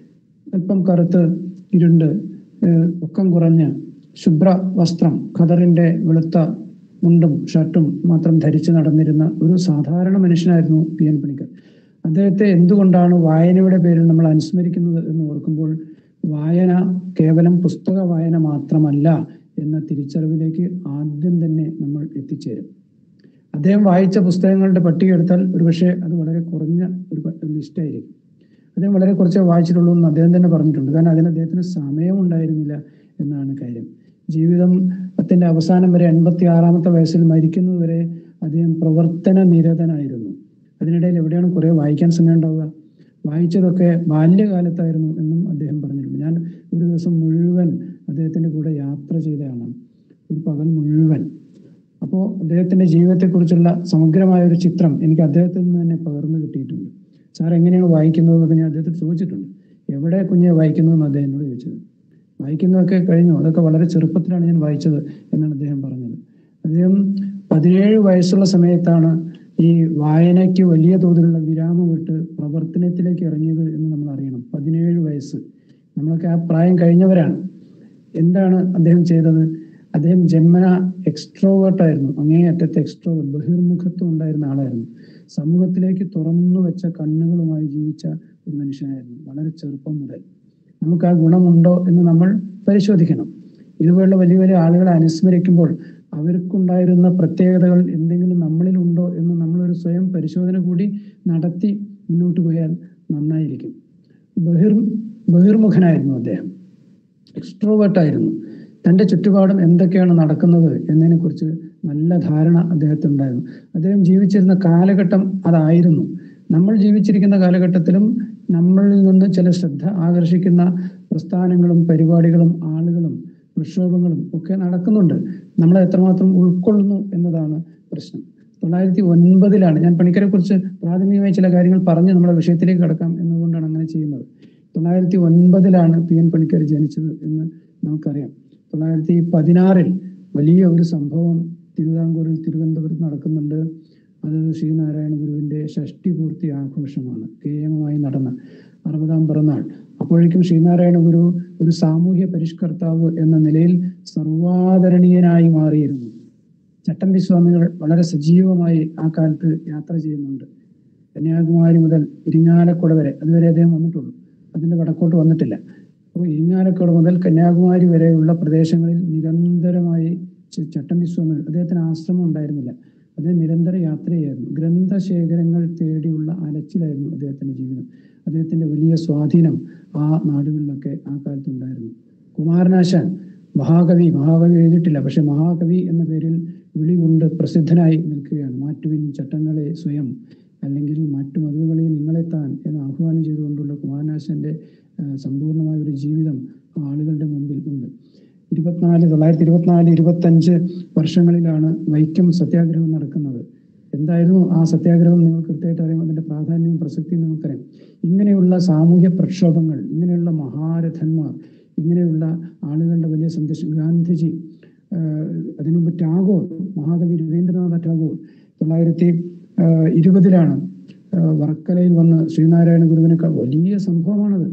അല്പം കറുത്ത്, ഇരുണ്ട്, പൊക്കം കുറഞ്ഞ്, ശുഭ്ര വസ്ത്രം, ഖദറിന്റെ വെളുത്ത മുണ്ടും ഷർട്ടും മാത്രം ധരിച്ച് നടന്നിരുന്ന ഒരു സാധാരണ മനുഷ്യനായിരുന്നു പി എൻ പണിക്കർ. അദ്ദേഹത്തെ എന്തുകൊണ്ടാണ് വായനയുടെ പേരിൽ നമ്മൾ അനുസ്മരിക്കുന്നത് എന്ന് ഓർക്കുമ്പോൾ വായന കേവലം പുസ്തക വായന മാത്രമല്ല എന്ന തിരിച്ചറിവിലേക്ക് ആദ്യം തന്നെ നമ്മൾ എത്തിച്ചേരും. അദ്ദേഹം വായിച്ച പുസ്തകങ്ങളുടെ പട്ടിക എടുത്താൽ ഒരുപക്ഷെ അത് വളരെ കുറഞ്ഞ ഒരു ലിസ്റ്റായിരിക്കും. അദ്ദേഹം വളരെ കുറച്ചേ വായിച്ചിട്ടുള്ളൂ എന്ന് അദ്ദേഹം തന്നെ പറഞ്ഞിട്ടുണ്ട്. കാരണം അതിന് അദ്ദേഹത്തിന് സമയം ഉണ്ടായിരുന്നില്ല എന്നാണ് കാര്യം. ജീവിതത്തിന്റെ അവസാനം വരെ എൺപത്തി ആറാമത്തെ വയസ്സിൽ മരിക്കുന്നത് വരെ അദ്ദേഹം പ്രവർത്തന നിരതനായിരുന്നു. അതിനിടയിൽ എവിടെയാണ് കുറെ വായിക്കാൻ സമയം ഉണ്ടാവുക? വായിച്ചതൊക്കെ ബാല്യകാലത്തായിരുന്നു എന്നും അദ്ദേഹം പറഞ്ഞിട്ടുണ്ട്. ഞാൻ ഒരു ദിവസം മുഴുവൻ അദ്ദേഹത്തിന്റെ കൂടെ യാത്ര ചെയ്തതാണ്, ഒരു പകൽ മുഴുവൻ. അപ്പോൾ അദ്ദേഹത്തിന്റെ ജീവിതത്തെക്കുറിച്ചുള്ള സമഗ്രമായ ഒരു ചിത്രം എനിക്ക് അദ്ദേഹത്തിൽ നിന്ന് തന്നെ പകർന്നു കിട്ടിയിട്ടുണ്ട്. സാർ എങ്ങനെയാണ് വായിക്കുന്നത് എന്നൊക്കെ ഞാൻ അദ്ദേഹത്തിൽ ചോദിച്ചിട്ടുണ്ട്. എവിടെ കുഞ്ഞെ വായിക്കുന്നതെന്ന് അദ്ദേഹം എന്നോട് ചോദിച്ചത്. വായിക്കുന്നതൊക്കെ കഴിഞ്ഞു, അതൊക്കെ വളരെ ചെറുപ്പത്തിലാണ് ഞാൻ വായിച്ചത് എന്നാണ് അദ്ദേഹം പറഞ്ഞത്. അദ്ദേഹം പതിനേഴ് വയസ്സുള്ള സമയത്താണ് ഈ വായനയ്ക്ക് വലിയ തോതിലുള്ള വിരാമം വിട്ട് പ്രവർത്തനത്തിലേക്ക് ഇറങ്ങിയത് എന്ന് നമ്മൾ അറിയണം. പതിനേഴ് വയസ്സ്, നമ്മളൊക്കെ ആ പ്രായം കഴിഞ്ഞവരാണ്. എന്താണ് അദ്ദേഹം ചെയ്തത്? അദ്ദേഹം ജന്മന എക്സ്ട്രോവേർട്ടായിരുന്നു, അങ്ങേയറ്റത്തെ എക്സ്ട്രോവേർട്ട്, ബഹിർമുഖത്വം ഉണ്ടായിരുന്ന ആളായിരുന്നു. സമൂഹത്തിലേക്ക് തുറന്നു വെച്ച കണ്ണുകളുമായി ജീവിച്ച ഒരു മനുഷ്യനായിരുന്നു വളരെ ചെറുപ്പം മുതൽ. നമുക്ക് ആ ഗുണമുണ്ടോ എന്ന് നമ്മൾ പരിശോധിക്കണം. ഇതുപോലുള്ള വലിയ വലിയ ആളുകളെ അനുസ്മരിക്കുമ്പോൾ അവർക്കുണ്ടായിരുന്ന പ്രത്യേകതകൾ എന്തെങ്കിലും നമ്മളിൽ ഉണ്ടോ എന്ന് നമ്മളൊരു സ്വയം പരിശോധന കൂടി നടത്തി മുന്നോട്ട് പോയാൽ നന്നായിരിക്കും. ബഹിർ ബഹിർമുഖനായിരുന്നു അദ്ദേഹം, എക്സ്ട്രോവേർട്ടായിരുന്നു. തൻ്റെ ചുറ്റുപാടും എന്തൊക്കെയാണ് നടക്കുന്നത് എന്നതിനെ കുറിച്ച് നല്ല ധാരണ അദ്ദേഹത്തിനുണ്ടായിരുന്നു. അദ്ദേഹം ജീവിച്ചിരുന്ന കാലഘട്ടം അതായിരുന്നു. നമ്മൾ ജീവിച്ചിരിക്കുന്ന കാലഘട്ടത്തിലും നമ്മളിൽ നിന്ന് ചില ശ്രദ്ധ ആകർഷിക്കുന്ന പ്രസ്ഥാനങ്ങളും പരിപാടികളും ആളുകളും പ്രക്ഷോഭങ്ങളും ഒക്കെ നടക്കുന്നുണ്ട്. നമ്മളെ എത്രമാത്രം ഉൾക്കൊള്ളുന്നു എന്നതാണ് പ്രശ്നം. തൊള്ളായിരത്തി ഒൻപതിലാണ് ഞാൻ പണിക്കരെ കുറിച്ച് പ്രാഥമികമായി ചില കാര്യങ്ങൾ പറഞ്ഞ് നമ്മുടെ വിഷയത്തിലേക്ക് കടക്കാം എന്നുകൊണ്ടാണ് അങ്ങനെ ചെയ്യുന്നത്. തൊള്ളായിരത്തി ഒൻപതിലാണ് പി എൻ പണിക്കർ ജനിച്ചത് എന്ന് നമുക്കറിയാം. തൊള്ളായിരത്തി പതിനാറിൽ വലിയ ഒരു സംഭവം തിരുവിതാംകൂറിൽ തിരുവനന്തപുരത്ത് നടക്കുന്നുണ്ട്. അത് ശ്രീനാരായണ ഗുരുവിന്റെ ഷഷ്ടി പൂർത്തി ആഘോഷമാണ്, കേയമായി നടന്ന അറുപതാം പിറന്നാൾ. അപ്പോഴേക്കും ശ്രീനാരായണ ഗുരു ഒരു സാമൂഹ്യ പരിഷ്കർത്താവ് എന്ന നിലയിൽ സർവാദരണീയനായി മാറിയിരുന്നു. ചട്ടമ്പി സ്വാമികൾ വളരെ സജീവമായി ആ കാലത്ത് യാത്ര ചെയ്യുന്നുണ്ട്. കന്യാകുമാരി മുതൽ ഇരിങ്ങാലക്കുട വരെ, അതുവരെ അദ്ദേഹം വന്നിട്ടുള്ളൂ, അതിന്റെ വടക്കോട്ട് വന്നിട്ടില്ല. അപ്പോൾ ഇരിങ്ങാലക്കുട മുതൽ കന്യാകുമാരി വരെയുള്ള പ്രദേശങ്ങളിൽ നിരന്തരമായി ചട്ടമ്പി സ്വാമികൾ, അദ്ദേഹത്തിന് ആശ്രമം ഉണ്ടായിരുന്നില്ല, അദ്ദേഹം നിരന്തര യാത്രയായിരുന്നു. ഗ്രന്ഥശേഖരങ്ങൾ തേടിയുള്ള അലച്ചിലായിരുന്നു അദ്ദേഹത്തിന്റെ ജീവിതം. അദ്ദേഹത്തിന്റെ വലിയ സ്വാധീനം ആ നാടുകളിലൊക്കെ ആ കാലത്തുണ്ടായിരുന്നു. കുമാരനാശാൻ മഹാകവി, മഹാകവി എഴുതിയിട്ടില്ല, പക്ഷെ മഹാകവി എന്ന പേരിൽ വിളി കൊണ്ട് പ്രസിദ്ധനായി നിൽക്കുകയാണ്. മാറ്റുവിൻ ചട്ടങ്ങളെ സ്വയം, അല്ലെങ്കിൽ മാറ്റു മതകളെ നിങ്ങളെത്താൻ എന്ന് ആഹ്വാനം ചെയ്തുകൊണ്ടുള്ള കുമാരനാശാന്റെ സമ്പൂർണമായ ഒരു ജീവിതം ആളുകളുടെ മുമ്പിൽ ഉണ്ട്. ഇരുപത്തിനാല് തൊള്ളായിരത്തി ഇരുപത്തിനാല് ഇരുപത്തി അഞ്ച് വർഷങ്ങളിലാണ് വൈക്കം സത്യാഗ്രഹം നടക്കുന്നത്. എന്തായിരുന്നു ആ സത്യാഗ്രഹം നിങ്ങൾ കൃത്യമായിട്ട് അറിയാം, അതിന്റെ പ്രാധാന്യവും പ്രസക്തിയും നിങ്ങൾക്കറിയാം. ഇങ്ങനെയുള്ള സാമൂഹ്യ പ്രക്ഷോഭങ്ങൾ, ഇങ്ങനെയുള്ള മഹാരഥന്മാർ, ഇങ്ങനെയുള്ള ആളുകളുടെ വലിയ സന്ദേശം, ഗാന്ധിജി, അതിനുമുമ്പ് ടാഗോർ, മഹാകവി രവീന്ദ്രനാഥ ടാഗോർ തൊള്ളായിരത്തി ഇരുപതിലാണ് വർക്കലയിൽ വന്ന് ശ്രീനാരായണ ഗുരുവിനെ, വലിയ സംഭവമാണത്.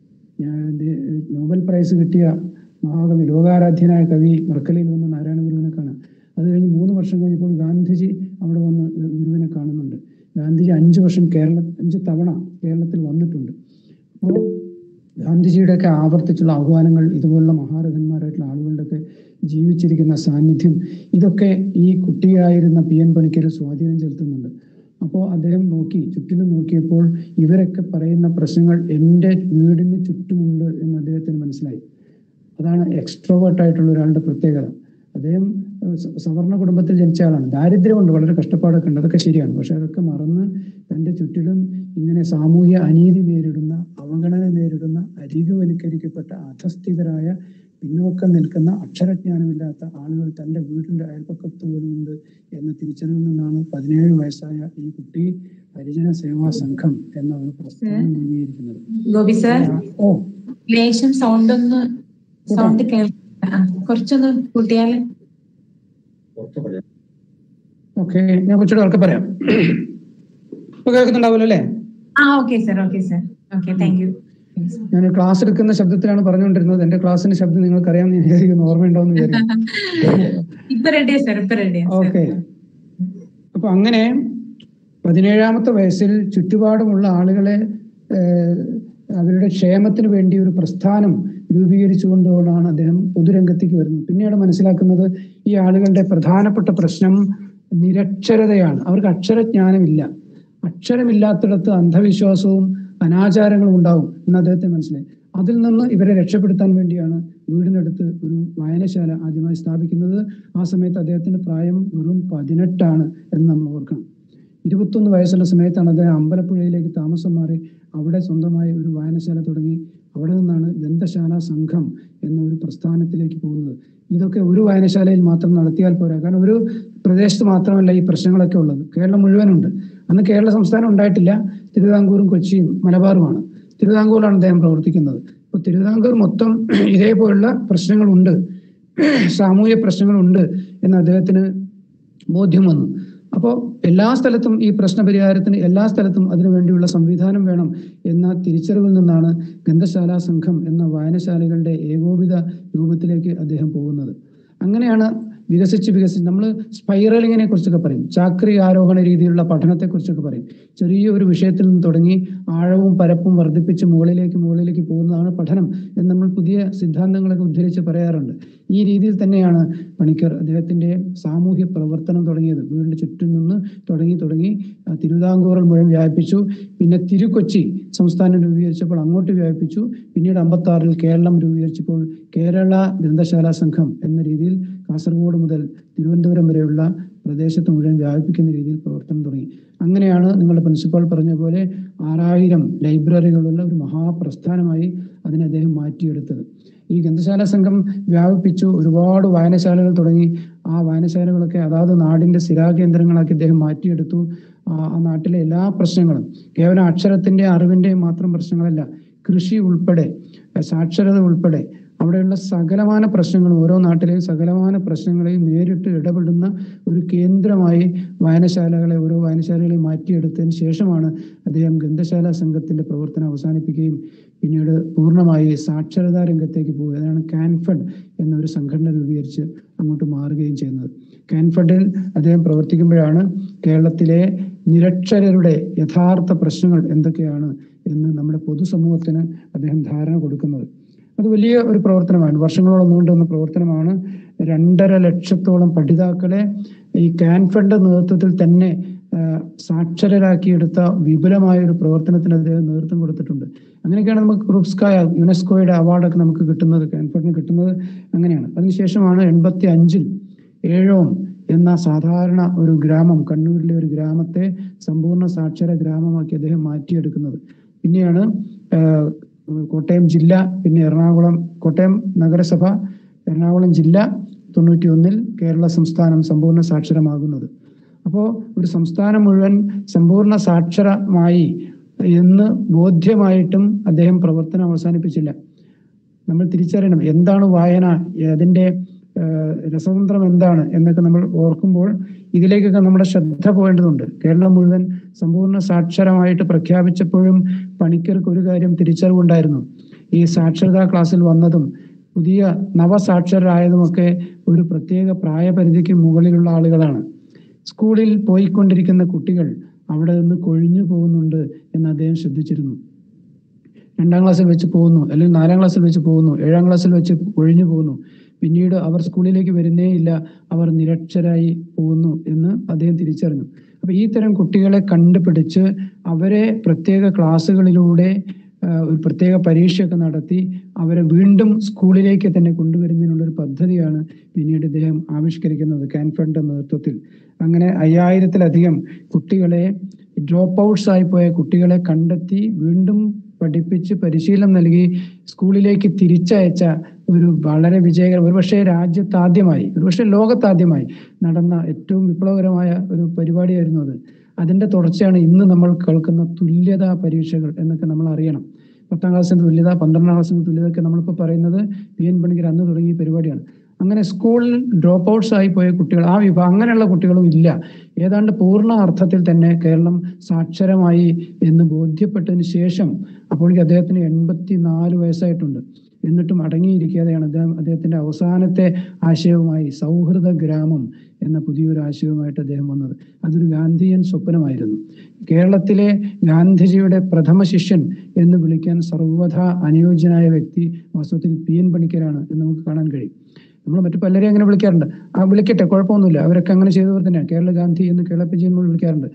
നോബൽ പ്രൈസ് കിട്ടിയ മഹാകവി, ലോകാരാധ്യനായ കവി വർക്കലയിൽ വന്ന് നാരായണ ഗുരുവിനെ കാണാം. അത് കഴിഞ്ഞ് മൂന്ന് വർഷം കഴിഞ്ഞപ്പോൾ ഗാന്ധിജി അവിടെ വന്ന് ഗുരുവിനെ കാണുന്നുണ്ട്. ഗാന്ധിജി അഞ്ചു വർഷം കേരള അഞ്ച് തവണ കേരളത്തിൽ വന്നിട്ടുണ്ട്. അപ്പോൾ ഗാന്ധിജിയുടെയൊക്കെ ആവർത്തിച്ചുള്ള ആഹ്വാനങ്ങൾ ഇതുപോലുള്ള മഹാരഥന്മാരായിട്ടുള്ള ആളുകളുടെയൊക്കെ ജീവിച്ചിരിക്കുന്ന സാന്നിധ്യം, ഇതൊക്കെ ഈ കുട്ടിയായിരുന്ന പി എൻ പണിക്കർ സ്വാധീനം ചെലുത്തുന്നുണ്ട്. അപ്പോൾ അദ്ദേഹം നോക്കി, ചുറ്റിലും നോക്കിയപ്പോൾ ഇവരൊക്കെ പറയുന്ന പ്രശ്നങ്ങൾ എൻ്റെ വീടിന് ചുറ്റുമുണ്ട് എന്ന് അദ്ദേഹത്തിന് മനസ്സിലായി. അതാണ് എക്സ്ട്രോവേർട്ട് ആയിട്ടുള്ള ഒരാളുടെ പ്രത്യേകത. അദ്ദേഹം സവർണ കുടുംബത്തിൽ ജനിച്ച ആളാണ്. ദാരിദ്ര്യമുണ്ട്, വളരെ കഷ്ടപ്പാടൊക്കെ ഉണ്ട്, അതൊക്കെ ശരിയാണ്. പക്ഷെ അതൊക്കെ മറന്ന് തൻ്റെ ചുറ്റിലും ഇങ്ങനെ സാമൂഹ്യ അനീതി നേരിടുന്ന, അവഗണന നേരിടുന്ന, അരികുവൽക്കരിക്കപ്പെട്ട, അധസ്ഥിതരായ, പിന്നോക്കം നിൽക്കുന്ന, അക്ഷരജ്ഞാനമില്ലാത്ത ആളുകൾ തൻ്റെ വീടിൻ്റെ അയൽപ്പക്കത്ത് പോലും ഉണ്ട് എന്ന തിരിച്ചറിവിൽ നിന്നാണ് പതിനേഴ് വയസ്സായ ഈ കുട്ടി ഹരിജന സേവാ സംഘം എന്ന ഒരു പ്രസ്ഥാനം രൂപീകരിക്കുന്നത്. ഗോപി സർ, ഓ ലേശം സൗണ്ട് ഒന്ന് സൗണ്ട് കേൾക്കാം, കുറച്ചൊന്ന് കൂട്ടിയാൽ. ഓക്കെ, ഞാൻ കുറച്ചുകൂടെ അവർക്ക് പറയാം. ഇപ്പൊ കേൾക്കുന്നുണ്ടാവുമല്ലോ അല്ലേ? ആ okay sir, okay sir, okay, thank you. ഞാൻ ക്ലാസ് എടുക്കുന്ന ശബ്ദത്തിലാണ് പറഞ്ഞുകൊണ്ടിരുന്നത്. എന്റെ ക്ലാസ്സിന്റെ ശബ്ദം നിങ്ങൾക്ക് അറിയാമെന്ന് വിചാരിക്കുന്നു, ഓർമ്മയുണ്ടാവും വിചാരിക്കുന്നു. ഓക്കെ, അപ്പൊ അങ്ങനെ പതിനേഴാമത്തെ വയസ്സിൽ ചുറ്റുപാടുമുള്ള ആളുകളെ അവരുടെ ക്ഷേമത്തിന് വേണ്ടി ഒരു പ്രസ്ഥാനം രൂപീകരിച്ചുകൊണ്ടാണ് അദ്ദേഹം പൊതുരംഗത്തേക്ക് വരുന്നത്. പിന്നീട് മനസ്സിലാക്കുന്നത് ഈ ആളുകളുടെ പ്രധാനപ്പെട്ട പ്രശ്നം നിരക്ഷരതയാണ്. അവർക്ക് അക്ഷരജ്ഞാനമില്ല. അക്ഷരമില്ലാത്തിടത്ത് അന്ധവിശ്വാസവും അനാചാരങ്ങളും ഉണ്ടാവും എന്ന് അദ്ദേഹത്തെ മനസ്സിലായി. അതിൽ നിന്ന് ഇവരെ രക്ഷപ്പെടുത്താൻ വേണ്ടിയാണ് വീടിനടുത്ത് ഒരു വായനശാല ആദ്യമായി സ്ഥാപിക്കുന്നത്. ആ സമയത്ത് അദ്ദേഹത്തിന്റെ പ്രായം വെറും പതിനെട്ടാണ് എന്ന് നമ്മൾ ഓർക്കണം. ഇരുപത്തൊന്ന് വയസ്സുള്ള സമയത്താണ് അദ്ദേഹം അമ്പലപ്പുഴയിലേക്ക് താമസം മാറി അവിടെ സ്വന്തമായി ഒരു വായനശാല തുടങ്ങി. അവിടെ നിന്നാണ് ഗ്രന്ഥശാല സംഘം എന്ന ഒരു പ്രസ്ഥാനത്തിലേക്ക് പോകുന്നത്. ഇതൊക്കെ ഒരു വായനശാലയിൽ മാത്രം നടത്തിയാൽ പോരാ. കാരണം ഒരു പ്രദേശത്ത് മാത്രമല്ല ഈ പ്രശ്നങ്ങളൊക്കെ ഉള്ളത്, കേരളം മുഴുവനുണ്ട്. അന്ന് കേരള സംസ്ഥാനം ഉണ്ടായിട്ടില്ല. തിരുവിതാംകൂറും കൊച്ചിയും മലബാറുമാണ്. തിരുവിതാംകൂറിലാണ് അദ്ദേഹം പ്രവർത്തിക്കുന്നത്. അപ്പോൾ തിരുവിതാംകൂർ മൊത്തം ഇതേപോലുള്ള പ്രശ്നങ്ങളുണ്ട്, സാമൂഹ്യ പ്രശ്നങ്ങളുണ്ട് എന്ന് അദ്ദേഹത്തിന് ബോധ്യം വന്നു. അപ്പോൾ എല്ലാ സ്ഥലത്തും ഈ പ്രശ്നപരിഹാരത്തിന് എല്ലാ സ്ഥലത്തും അതിനു വേണ്ടിയുള്ള സംവിധാനം വേണം എന്ന തിരിച്ചറിവിൽ നിന്നാണ് ഗ്രന്ഥശാല സംഘം എന്ന വായനശാലകളുടെ ഏകോപിത രൂപത്തിലേക്ക് അദ്ദേഹം പോകുന്നത്. അങ്ങനെയാണ് വികസിച്ച് വികസിച്ച് നമ്മൾ സ്പൈറലിങ്ങിനെ കുറിച്ചൊക്കെ പറയും, ചാക്രി ആരോഹണ രീതിയിലുള്ള പഠനത്തെ കുറിച്ചൊക്കെ പറയും. ചെറിയ ഒരു വിഷയത്തിൽ നിന്ന് തുടങ്ങി ആഴവും പരപ്പും വർദ്ധിപ്പിച്ച് മുകളിലേക്ക് മുകളിലേക്ക് പോകുന്നതാണ് പഠനം എന്ന് നമ്മൾ പുതിയ സിദ്ധാന്തങ്ങളൊക്കെ ഉദ്ധരിച്ച് പറയാറുണ്ട്. ഈ രീതിയിൽ തന്നെയാണ് പണിക്കർ അദ്ദേഹത്തിന്റെ സാമൂഹ്യ പ്രവർത്തനം തുടങ്ങിയത്. വീടിന്റെ ചുറ്റും നിന്ന് തുടങ്ങി തുടങ്ങി തിരുവിതാംകൂറിൽ മുഴുവൻ വ്യാപിപ്പിച്ചു. പിന്നെ തിരുക്കൊച്ചി സംസ്ഥാനം രൂപീകരിച്ചപ്പോൾ അങ്ങോട്ട് വ്യാപിപ്പിച്ചു. പിന്നീട് അമ്പത്തി ആറിൽ കേരളം രൂപീകരിച്ചപ്പോൾ കേരള ഗ്രന്ഥശാല സംഘം എന്ന രീതിയിൽ കാസർഗോഡ് മുതൽ തിരുവനന്തപുരം വരെയുള്ള പ്രദേശത്ത് മുഴുവൻ വ്യാപിപ്പിക്കുന്ന രീതിയിൽ പ്രവർത്തനം തുടങ്ങി. അങ്ങനെയാണ് നിങ്ങളുടെ പ്രിൻസിപ്പാൾ പറഞ്ഞ പോലെ ആറായിരം ലൈബ്രറികളുള്ള ഒരു മഹാപ്രസ്ഥാനമായി അതിനെ അദ്ദേഹം മാറ്റിയെടുത്തത്. ഈ ഗ്രന്ഥശാല സംഘം വ്യാപിപ്പിച്ചു, ഒരുപാട് വായനശാലകൾ തുടങ്ങി. ആ വായനശാലകളൊക്കെ അതാത് നാടിന്റെ സ്ഥിരാകേന്ദ്രങ്ങളാക്കി അദ്ദേഹം മാറ്റിയെടുത്തു. ആ നാട്ടിലെ എല്ലാ പ്രശ്നങ്ങളും കേവലം അക്ഷരത്തിന്റെ അറിവിന്റെ മാത്രം പ്രശ്നങ്ങളല്ല, കൃഷി ഉൾപ്പെടെ, സാക്ഷരത ഉൾപ്പെടെ അവിടെയുള്ള സകലമാന പ്രശ്നങ്ങളും, ഓരോ നാട്ടിലെയും സകലമാന പ്രശ്നങ്ങളെയും നേരിട്ട് ഇടപെടുന്ന ഒരു കേന്ദ്രമായി വായനശാലകളെ ഓരോ വായനശാലകളെ മാറ്റിയെടുത്തതിന് ശേഷമാണ് അദ്ദേഹം ഗ്രന്ഥശാല സംഘത്തിന്റെ പ്രവർത്തനം അവസാനിപ്പിക്കുകയും പിന്നീട് പൂർണ്ണമായി സാക്ഷരതാ രംഗത്തേക്ക് പോവുക. അതാണ് കാൻഫഡ് എന്നൊരു സംഘടന രൂപീകരിച്ച് അങ്ങോട്ട് മാറുകയും ചെയ്യുന്നത്. കാൻഫഡിൽ അദ്ദേഹം പ്രവർത്തിക്കുമ്പോഴാണ് കേരളത്തിലെ നിരക്ഷരരുടെ യഥാർത്ഥ പ്രശ്നങ്ങൾ എന്തൊക്കെയാണ് എന്ന് നമ്മുടെ പൊതുസമൂഹത്തിന് അദ്ദേഹം ധാരണ കൊടുക്കുന്നത്. അത് വലിയ ഒരു പ്രവർത്തനമാണ്, വർഷങ്ങളോളം നീണ്ടുവന്ന പ്രവർത്തനമാണ്. രണ്ടര ലക്ഷത്തോളം പഠിതാക്കളെ ഈ കാൻഫഡിന്റെ നേതൃത്വത്തിൽ തന്നെ സാക്ഷരരാക്കിയെടുത്ത വിപുലമായ ഒരു പ്രവർത്തനത്തിന് അദ്ദേഹം നേതൃത്വം കൊടുത്തിട്ടുണ്ട്. അങ്ങനെയൊക്കെയാണ് നമുക്ക് റുബ്സ്കായ യുനെസ്കോയുടെ അവാർഡൊക്കെ നമുക്ക് കിട്ടുന്നത്, കാൻഫഡിന് കിട്ടുന്നത് അങ്ങനെയാണ്. അതിനുശേഷമാണ് എൺപത്തി അഞ്ചിൽ ഏഴോം എന്ന സാധാരണ ഒരു ഗ്രാമം, കണ്ണൂരിലെ ഒരു ഗ്രാമത്തെ സമ്പൂർണ്ണ സാക്ഷര ഗ്രാമമാക്കി അദ്ദേഹം മാറ്റിയെടുക്കുന്നത്. പിന്നെയാണ് കോട്ടയം ജില്ല, പിന്നെ എറണാകുളം, കോട്ടയം നഗരസഭ, എറണാകുളം ജില്ല തൊണ്ണൂറ്റി ഒന്നിൽ കേരള സംസ്ഥാനം സമ്പൂർണ്ണ സാക്ഷരമാകുന്നത്. അപ്പോൾ ഒരു സംസ്ഥാനം മുഴുവൻ സമ്പൂർണ്ണ സാക്ഷരമായി എന്ന് ബോധ്യമായിട്ടും അദ്ദേഹം പ്രവർത്തനം അവസാനിപ്പിച്ചില്ല. നമ്മൾ തിരിച്ചറിയണം എന്താണ് വായന, അതിൻ്റെ രസതന്ത്രം എന്താണ് എന്നൊക്കെ നമ്മൾ ഓർക്കുമ്പോൾ ഇതിലേക്കൊക്കെ നമ്മുടെ ശ്രദ്ധ പോകേണ്ടതുണ്ട്. കേരളം മുഴുവൻ സമ്പൂർണ്ണ സാക്ഷരമായിട്ട് പ്രഖ്യാപിച്ചപ്പോഴും പണിക്കർക്ക് ഒരു കാര്യം തിരിച്ചറിവുണ്ടായിരുന്നു. ഈ സാക്ഷരതാ ക്ലാസ്സിൽ വന്നതും പുതിയ നവസാക്ഷരരായതുമൊക്കെ ഒരു പ്രത്യേക പ്രായപരിധിക്ക് മുകളിലുള്ള ആളുകളാണ്. സ്കൂളിൽ പോയിക്കൊണ്ടിരിക്കുന്ന കുട്ടികൾ അവിടെ നിന്ന് കൊഴിഞ്ഞു പോകുന്നുണ്ട് എന്ന് അദ്ദേഹം ശ്രദ്ധിച്ചിരുന്നു. രണ്ടാം ക്ലാസ്സിൽ വെച്ച് പോകുന്നു, അല്ലെങ്കിൽ നാലാം ക്ലാസ്സിൽ വെച്ച് പോകുന്നു, ഏഴാം ക്ലാസ്സിൽ വെച്ച് ഒഴിഞ്ഞു പോകുന്നു. പിന്നീട് അവർ സ്കൂളിലേക്ക് വരുന്നേ ഇല്ല, അവർ നിരക്ഷരായി പോകുന്നു എന്ന് അദ്ദേഹം തിരിച്ചറിഞ്ഞു. അപ്പൊ ഈ തരം കുട്ടികളെ കണ്ടുപിടിച്ച് അവരെ പ്രത്യേക ക്ലാസ്സുകളിലൂടെ ഒരു പ്രത്യേക പരീക്ഷയൊക്കെ നടത്തി അവരെ വീണ്ടും സ്കൂളിലേക്ക് തന്നെ കൊണ്ടുവരുന്നതിനുള്ളൊരു പദ്ധതിയാണ് പിന്നീട് ഇദ്ദേഹം ആവിഷ്കരിക്കുന്നത് കാൻഫെഡിന്റെ നേതൃത്വത്തിൽ. അങ്ങനെ അയ്യായിരത്തിലധികം കുട്ടികളെ, ഡ്രോപ്പ് ഔട്ട്സ് ആയി പോയ കുട്ടികളെ കണ്ടെത്തി വീണ്ടും പഠിപ്പിച്ച് പരിശീലനം നൽകി സ്കൂളിലേക്ക് തിരിച്ചയച്ച ഒരു വളരെ വിജയകരം, ഒരുപക്ഷെ രാജ്യത്താദ്യമായി, ഒരുപക്ഷെ ലോകത്താദ്യമായി നടന്ന ഏറ്റവും വിപ്ലവകരമായ ഒരു പരിപാടിയായിരുന്നു അത്. അതിന്റെ തുടർച്ചയാണ് ഇന്ന് നമ്മൾ കേൾക്കുന്ന തുല്യതാ പരീക്ഷകൾ എന്നൊക്കെ നമ്മൾ അറിയണം. പത്താം ക്ലാസ്സിന്റെ തുല്യത, പന്ത്രണ്ടാം ക്ലാസ്സിന്റെ തുല്യത ഒക്കെ നമ്മളിപ്പോൾ പറയുന്നത് പി എൻ പണിക്കർ അന്ന് തുടങ്ങിയ പരിപാടിയാണ്. അങ്ങനെ സ്കൂളിൽ ഡ്രോപ്പ് ഔട്ട്സ് ആയി പോയ കുട്ടികൾ, ആ വിഭാഗം അങ്ങനെയുള്ള കുട്ടികളും ഇല്ല. ഏതാണ്ട് പൂർണ്ണ അർത്ഥത്തിൽ തന്നെ കേരളം സാക്ഷരമായി എന്ന് ബോധ്യപ്പെട്ടതിന് ശേഷം, അപ്പോഴേക്ക് അദ്ദേഹത്തിന് എൺപത്തി നാല് വയസ്സായിട്ടുണ്ട്. എന്നിട്ടും അടങ്ങിയിരിക്കാതെയാണ് അദ്ദേഹം അദ്ദേഹത്തിന്റെ അവസാനത്തെ ആശയവുമായി സൗഹൃദ ഗ്രാമം എന്ന പുതിയൊരു ആശയവുമായിട്ട് അദ്ദേഹം വന്നത്. അതൊരു ഗാന്ധിയൻ സ്വപ്നമായിരുന്നു. കേരളത്തിലെ ഗാന്ധിജിയുടെ പ്രഥമ ശിഷ്യൻ എന്ന് വിളിക്കാൻ സർവ്വഥാ അനുയോജ്യനായ വ്യക്തി വാസ്തവത്തിൽ പി എൻ പണിക്കരാണ് എന്ന് നമുക്ക് കാണാൻ കഴിയും. നമ്മൾ മറ്റു പലരെയും അങ്ങനെ വിളിക്കാറുണ്ട്. ആ വിളിക്കട്ടെ, കുഴപ്പമൊന്നുമില്ല, അവരൊക്കെ അങ്ങനെ ചെയ്തവർ തന്നെയാണ്. കേരള ഗാന്ധി എന്ന് കേരളപ്പിജി എന്ന് വിളിക്കാറുണ്ട്.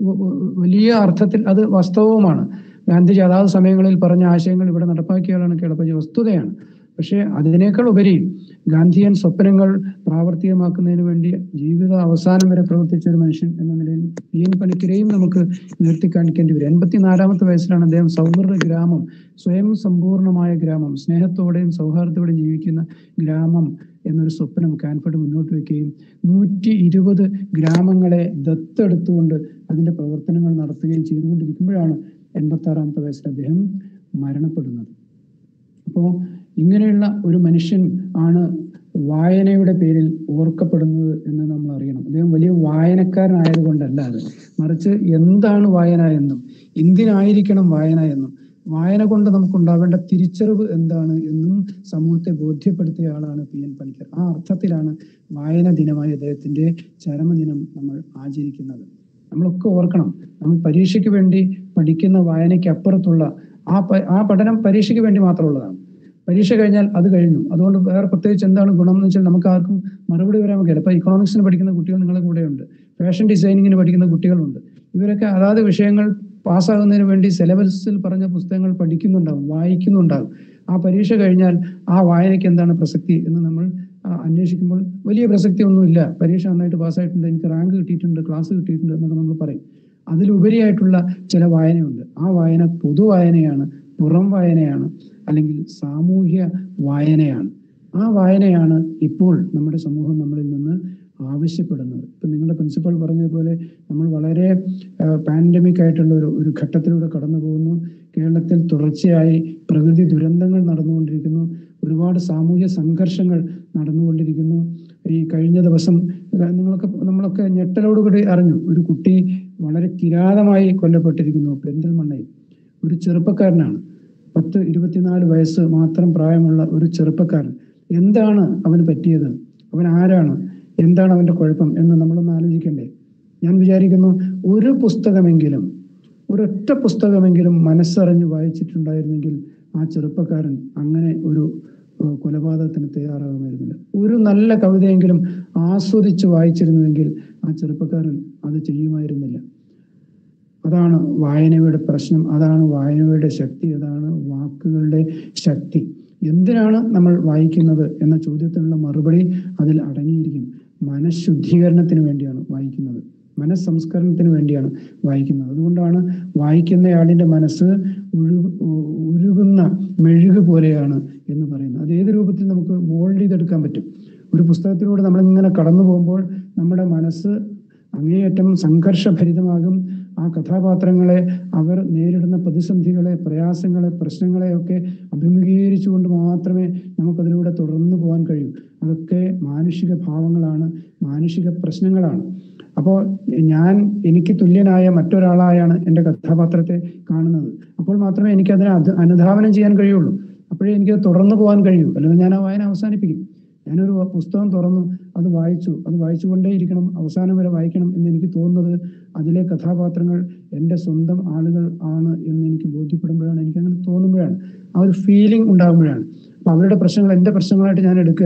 വലിയ അർത്ഥത്തിൽ അത് വാസ്തവവുമാണ്. ഗാന്ധിജി അതാത് സമയങ്ങളിൽ പറഞ്ഞ ആശയങ്ങൾ ഇവിടെ നടപ്പാക്കിയാലാണ് കേരളപ്പിജി, വസ്തുതയാണ്. പക്ഷേ അതിനേക്കാൾ ഉപരി ഗാന്ധിയൻ സ്വപ്നങ്ങൾ പ്രാവർത്തികമാക്കുന്നതിന് വേണ്ടി ജീവിത അവസാനം വരെ പ്രവർത്തിച്ച ഒരു മനുഷ്യൻ എന്ന നിലയിൽ പി എൻ പണിക്കരെയും നമുക്ക് ഉയർത്തി കാണിക്കേണ്ടി വരും. എൺപത്തിനാലാമത്തെ വയസ്സിലാണ് അദ്ദേഹം സൗഹൃദ ഗ്രാമം, സ്വയം സമ്പൂർണമായ ഗ്രാമം, സ്നേഹത്തോടെയും സൗഹാർദ്ദത്തോടെയും ജീവിക്കുന്ന ഗ്രാമം എന്നൊരു സ്വപ്നം കാൻഫെഡ് മുന്നോട്ട് വയ്ക്കുകയും നൂറ്റി ഇരുപത് ഗ്രാമങ്ങളെ ദത്തെടുത്തുകൊണ്ട് അതിന്റെ പ്രവർത്തനങ്ങൾ നടത്തുകയും ചെയ്തുകൊണ്ടിരിക്കുമ്പോഴാണ് എൺപത്തി ആറാമത്തെ വയസ്സിൽ അദ്ദേഹം മരണപ്പെടുന്നത്. അപ്പോൾ ഇങ്ങനെയുള്ള ഒരു മനുഷ്യൻ ആണ് വായനയുടെ പേരിൽ ഓർക്കപ്പെടുന്നത് എന്ന് നമ്മൾ അറിയണം. അദ്ദേഹം വലിയ വായനക്കാരനായതുകൊണ്ടല്ല അത്, മറിച്ച് എന്താണ് വായന എന്നും എന്തിനായിരിക്കണം വായന എന്നും വായന കൊണ്ട് നമുക്കുണ്ടാവേണ്ട തിരിച്ചറിവ് എന്താണ് എന്നും സമൂഹത്തെ ബോധ്യപ്പെടുത്തിയ ആളാണ് പി എൻ പണിക്കർ. ആ അർത്ഥത്തിലാണ് വായന ദിനമായി അദ്ദേഹത്തിന്റെ ചരമദിനം നമ്മൾ ആചരിക്കുന്നത്. നമ്മളൊക്കെ ഓർക്കണം, നമ്മൾ പരീക്ഷയ്ക്ക് വേണ്ടി പഠിക്കുന്ന വായനയ്ക്ക് അപ്പുറത്തുള്ള ആ ആ പഠനം പരീക്ഷയ്ക്ക് വേണ്ടി മാത്രമുള്ളതാണ്. പരീക്ഷ കഴിഞ്ഞാൽ അത് കഴിഞ്ഞു. അതുകൊണ്ട് വേറെ പ്രത്യേകിച്ച് എന്താണ് ഗുണം എന്ന് വെച്ചാൽ നമുക്ക് ആർക്കും മറുപടി വരാൻ കഴിയില്ല. ഇപ്പൊ ഇക്കണോമിക്സിന് പഠിക്കുന്ന കുട്ടികൾ നിങ്ങളുടെ കൂടെയുണ്ട്, ഫാഷൻ ഡിസൈനിങ്ങിന് പഠിക്കുന്ന കുട്ടികളുണ്ട്. ഇവരൊക്കെ അതാത് വിഷയങ്ങൾ പാസ്സാകുന്നതിന് വേണ്ടി സിലബസിൽ പറഞ്ഞ പുസ്തകങ്ങൾ പഠിക്കുന്നുണ്ടാവും, വായിക്കുന്നുണ്ടാവും. ആ പരീക്ഷ കഴിഞ്ഞാൽ ആ വായനയ്ക്ക് എന്താണ് പ്രസക്തി എന്ന് നമ്മൾ അന്വേഷിക്കുമ്പോൾ വലിയ പ്രസക്തി ഒന്നുമില്ല. പരീക്ഷ നന്നായിട്ട് പാസ്സായിട്ടുണ്ട്, എനിക്ക് റാങ്ക് കിട്ടിയിട്ടുണ്ട്, ക്ലാസ് കിട്ടിയിട്ടുണ്ട് എന്നൊക്കെ നമ്മൾ പറയും. അതിലുപരിയായിട്ടുള്ള ചില വായനയുണ്ട്. ആ വായന പൊതുവായനയാണ്, പുറം വായനയാണ്, അല്ലെങ്കിൽ സാമൂഹ്യ വായനയാണ്. ആ വായനയാണ് ഇപ്പോൾ നമ്മുടെ സമൂഹം നമ്മളിൽ നിന്ന് ആവശ്യപ്പെടുന്നത്. ഇപ്പം നിങ്ങളുടെ പ്രിൻസിപ്പൽ പറഞ്ഞതുപോലെ നമ്മൾ വളരെ പാൻഡമിക് ആയിട്ടുള്ള ഒരു ഒരു ഘട്ടത്തിലൂടെ കടന്നു പോകുന്നു. കേരളത്തിൽ തുടർച്ചയായി പ്രകൃതി ദുരന്തങ്ങൾ നടന്നുകൊണ്ടിരിക്കുന്നു, ഒരുപാട് സാമൂഹ്യ സംഘർഷങ്ങൾ നടന്നുകൊണ്ടിരിക്കുന്നു. ഈ കഴിഞ്ഞ ദിവസം നിങ്ങളൊക്കെ നമ്മളൊക്കെ ഞെട്ടലോടുകൂടി അറിഞ്ഞു, ഒരു കുട്ടി വളരെ കിരാതമായി കൊല്ലപ്പെട്ടിരിക്കുന്നു പെരിന്തൽമണ്ണയിൽ. ഒരു ചെറുപ്പക്കാരനാണ്, പത്ത് ഇരുപത്തിനാല് വയസ്സ് മാത്രം പ്രായമുള്ള ഒരു ചെറുപ്പക്കാരൻ. എന്താണ് അവന് പറ്റിയത്, അവൻ ആരാണ്, എന്താണ് അവന്റെ കുഴപ്പം എന്ന് നമ്മളൊന്ന് ആലോചിക്കണ്ടേ? ഞാൻ വിചാരിക്കുന്നു ഒരു പുസ്തകമെങ്കിലും, ഒരൊറ്റ പുസ്തകമെങ്കിലും മനസ്സറിഞ്ഞ് വായിച്ചിട്ടുണ്ടായിരുന്നെങ്കിൽ ആ ചെറുപ്പക്കാരൻ അങ്ങനെ ഒരു കൊലപാതകത്തിന് തയ്യാറാകുമായിരുന്നില്ല. ഒരു നല്ല കവിതയെങ്കിലും ആസ്വദിച്ച് വായിച്ചിരുന്നുവെങ്കിൽ ആ ചെറുപ്പക്കാരൻ അത് ചെയ്യുമായിരുന്നില്ല. അതാണ് വായനയുടെ പ്രശ്നം, അതാണ് വായനയുടെ ശക്തി, അതാണ് വാക്കുകളുടെ ശക്തി. എന്തിനാണ് നമ്മൾ വായിക്കുന്നത് എന്ന ചോദ്യത്തിനുള്ള മറുപടി അതിൽ അടങ്ങിയിരിക്കും. മനഃശുദ്ധീകരണത്തിന് വേണ്ടിയാണ് വായിക്കുന്നത്, മനസ്സംസ്കരണത്തിന് വേണ്ടിയാണ് വായിക്കുന്നത്. അതുകൊണ്ടാണ് വായിക്കുന്നയാളിന്റെ മനസ്സ് ഉരു ഉരുകുന്ന മെഴുക് പോലെയാണ് എന്ന് പറയുന്നത്. അത് ഏത് രൂപത്തിൽ നമുക്ക് മോൾഡ് ചെയ്തെടുക്കാൻ പറ്റും. ഒരു പുസ്തകത്തിലൂടെ നമ്മളിങ്ങനെ കടന്നു പോകുമ്പോൾ നമ്മുടെ മനസ്സ് അങ്ങേയറ്റം സംഘർഷഭരിതമാകും. ആ കഥാപാത്രങ്ങളെ, അവർ നേരിടുന്ന പ്രതിസന്ധികളെ, പ്രയാസങ്ങളെ, പ്രശ്നങ്ങളെ ഒക്കെ അഭിമുഖീകരിച്ചുകൊണ്ട് മാത്രമേ നമുക്കതിലൂടെ തുടർന്നു പോകാൻ കഴിയൂ. അതൊക്കെ മാനുഷിക ഭാവങ്ങളാണ്, മാനുഷിക പ്രശ്നങ്ങളാണ്. അപ്പോൾ ഞാൻ എനിക്ക് തുല്യനായ മറ്റൊരാളായാണ് എൻ്റെ കഥാപാത്രത്തെ കാണുന്നത്. അപ്പോൾ മാത്രമേ എനിക്കതിനെ അത് അനുധാവനം ചെയ്യാൻ കഴിയുള്ളൂ. അപ്പോഴേ എനിക്കത് തുടർന്നു പോകാൻ കഴിയൂ, അല്ലെങ്കിൽ ഞാൻ ആ വായന അവസാനിപ്പിക്കും. ഞാനൊരു പുസ്തകം തുറന്നു, അത് വായിച്ചു, അത് വായിച്ചുകൊണ്ടേയിരിക്കണം, അവസാനം വരെ വായിക്കണം എന്ന് എനിക്ക് തോന്നുന്നത് അതിലെ കഥാപാത്രങ്ങൾ എൻ്റെ സ്വന്തം ആളുകൾ ആണ് എന്ന് എനിക്ക് ബോധ്യപ്പെടുമ്പോഴാണ്, എനിക്കങ്ങനെ തോന്നുമ്പോഴാണ്, ആ ഒരു ഫീലിംഗ് ഉണ്ടാകുമ്പോഴാണ്. അപ്പം അവരുടെ പ്രശ്നങ്ങൾ എൻ്റെ പ്രശ്നങ്ങളായിട്ട് ഞാൻ എടുക്കുകയാണ്.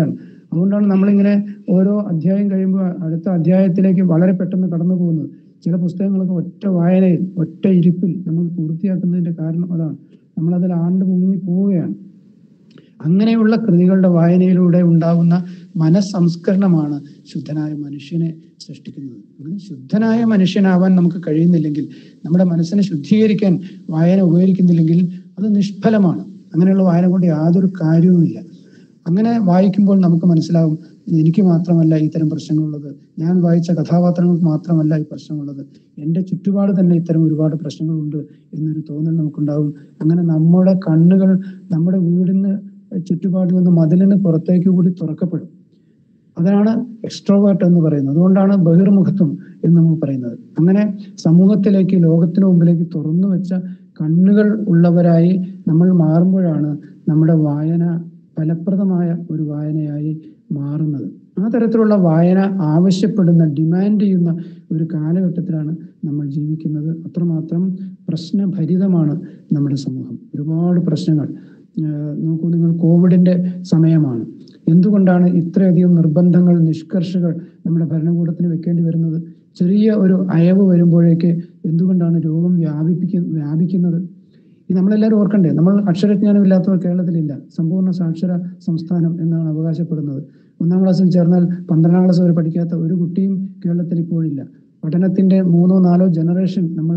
അതുകൊണ്ടാണ് നമ്മളിങ്ങനെ ഓരോ അധ്യായം കഴിയുമ്പോൾ അടുത്ത അധ്യായത്തിലേക്ക് വളരെ പെട്ടെന്ന് കടന്നു പോകുന്നത്. ചില പുസ്തകങ്ങളൊക്കെ ഒറ്റ വായനയിൽ ഒറ്റ ഇരിപ്പിൽ നമ്മൾ പൂർത്തിയാക്കുന്നതിന്റെ കാരണം അതാണ്. നമ്മളതിൽ ആണ്ട് മുങ്ങി പോവുകയാണ്. അങ്ങനെയുള്ള കൃതികളുടെ വായനയിലൂടെ ഉണ്ടാകുന്ന മനസ്സംസ്കരണമാണ് ശുദ്ധനായ മനുഷ്യനെ സൃഷ്ടിക്കുന്നത്. അങ്ങനെ ശുദ്ധനായ മനുഷ്യനാവാൻ നമുക്ക് കഴിയുന്നില്ലെങ്കിൽ, നമ്മുടെ മനസ്സിനെ ശുദ്ധീകരിക്കാൻ വായന ഉപകരിക്കുന്നില്ലെങ്കിൽ അത് നിഷ്ഫലമാണ്. അങ്ങനെയുള്ള വായന കൊണ്ട് യാതൊരു കാര്യവുമില്ല. അങ്ങനെ വായിക്കുമ്പോൾ നമുക്ക് മനസ്സിലാവും, എനിക്ക് മാത്രമല്ല ഇത്തരം പ്രശ്നങ്ങളുള്ളത്, ഞാൻ വായിച്ച കഥാപാത്രങ്ങൾക്ക് മാത്രമല്ല ഈ പ്രശ്നമുള്ളത്, എൻ്റെ ചുറ്റുപാട് തന്നെ ഇത്തരം ഒരുപാട് പ്രശ്നങ്ങളുണ്ട് എന്നൊരു തോന്നൽ നമുക്കുണ്ടാവും. അങ്ങനെ നമ്മുടെ കണ്ണുകൾ നമ്മുടെ വീടിന് ചുറ്റുപാടിൽ നിന്ന് മതിലിന് പുറത്തേക്ക് കൂടി തുറക്കപ്പെടും. അതാണ് എക്സ്ട്രോവേർട്ട് എന്ന് പറയുന്നത്. അതുകൊണ്ടാണ് ബഹിർമുഖത്വം എന്ന് നമ്മൾ പറയുന്നത്. അങ്ങനെ സമൂഹത്തിലേക്ക്, ലോകത്തിന് മുമ്പിലേക്ക് തുറന്നു വെച്ച കണ്ണുകൾ ഉള്ളവരായി നമ്മൾ മാറുമ്പോഴാണ് നമ്മുടെ വായന ഫലപ്രദമായ ഒരു വായനയായി മാറുന്നത്. ആ തരത്തിലുള്ള വായന ആവശ്യപ്പെടുന്ന, ഡിമാൻഡ് ചെയ്യുന്ന ഒരു കാലഘട്ടത്തിലാണ് നമ്മൾ ജീവിക്കുന്നത്. അത്രമാത്രം പ്രശ്നഭരിതമാണ് നമ്മുടെ സമൂഹം. ഒരുപാട് പ്രശ്നങ്ങൾ. നോക്കൂ, നിങ്ങൾ കോവിഡിന്റെ സമയമാണ്. എന്തുകൊണ്ടാണ് ഇത്രയധികം നിർബന്ധങ്ങൾ, നിഷ്കർഷകൾ നമ്മുടെ ഭരണകൂടത്തിന് വെക്കേണ്ടി വരുന്നത്? ചെറിയ ഒരു അയവ് വരുമ്പോഴേക്ക് എന്തുകൊണ്ടാണ് രോഗം വ്യാപിപ്പിക്ക വ്യാപിക്കുന്നത്? ഇത് നമ്മളെല്ലാവരും ഓർക്കണ്ടേ? നമ്മൾ അക്ഷരജ്ഞാനം ഇല്ലാത്തവർ കേരളത്തിലില്ല. സമ്പൂർണ്ണ സാക്ഷര സംസ്ഥാനം എന്നാണ് അവകാശപ്പെടുന്നത്. ഒന്നാം ക്ലാസ്സിൽ ചേർന്നാൽ പന്ത്രണ്ടാം ക്ലാസ് വരെ പഠിക്കാത്ത ഒരു കുട്ടിയും കേരളത്തിൽ ഇപ്പോഴില്ല. പഠനത്തിന്റെ മൂന്നോ നാലോ ജനറേഷൻ നമ്മൾ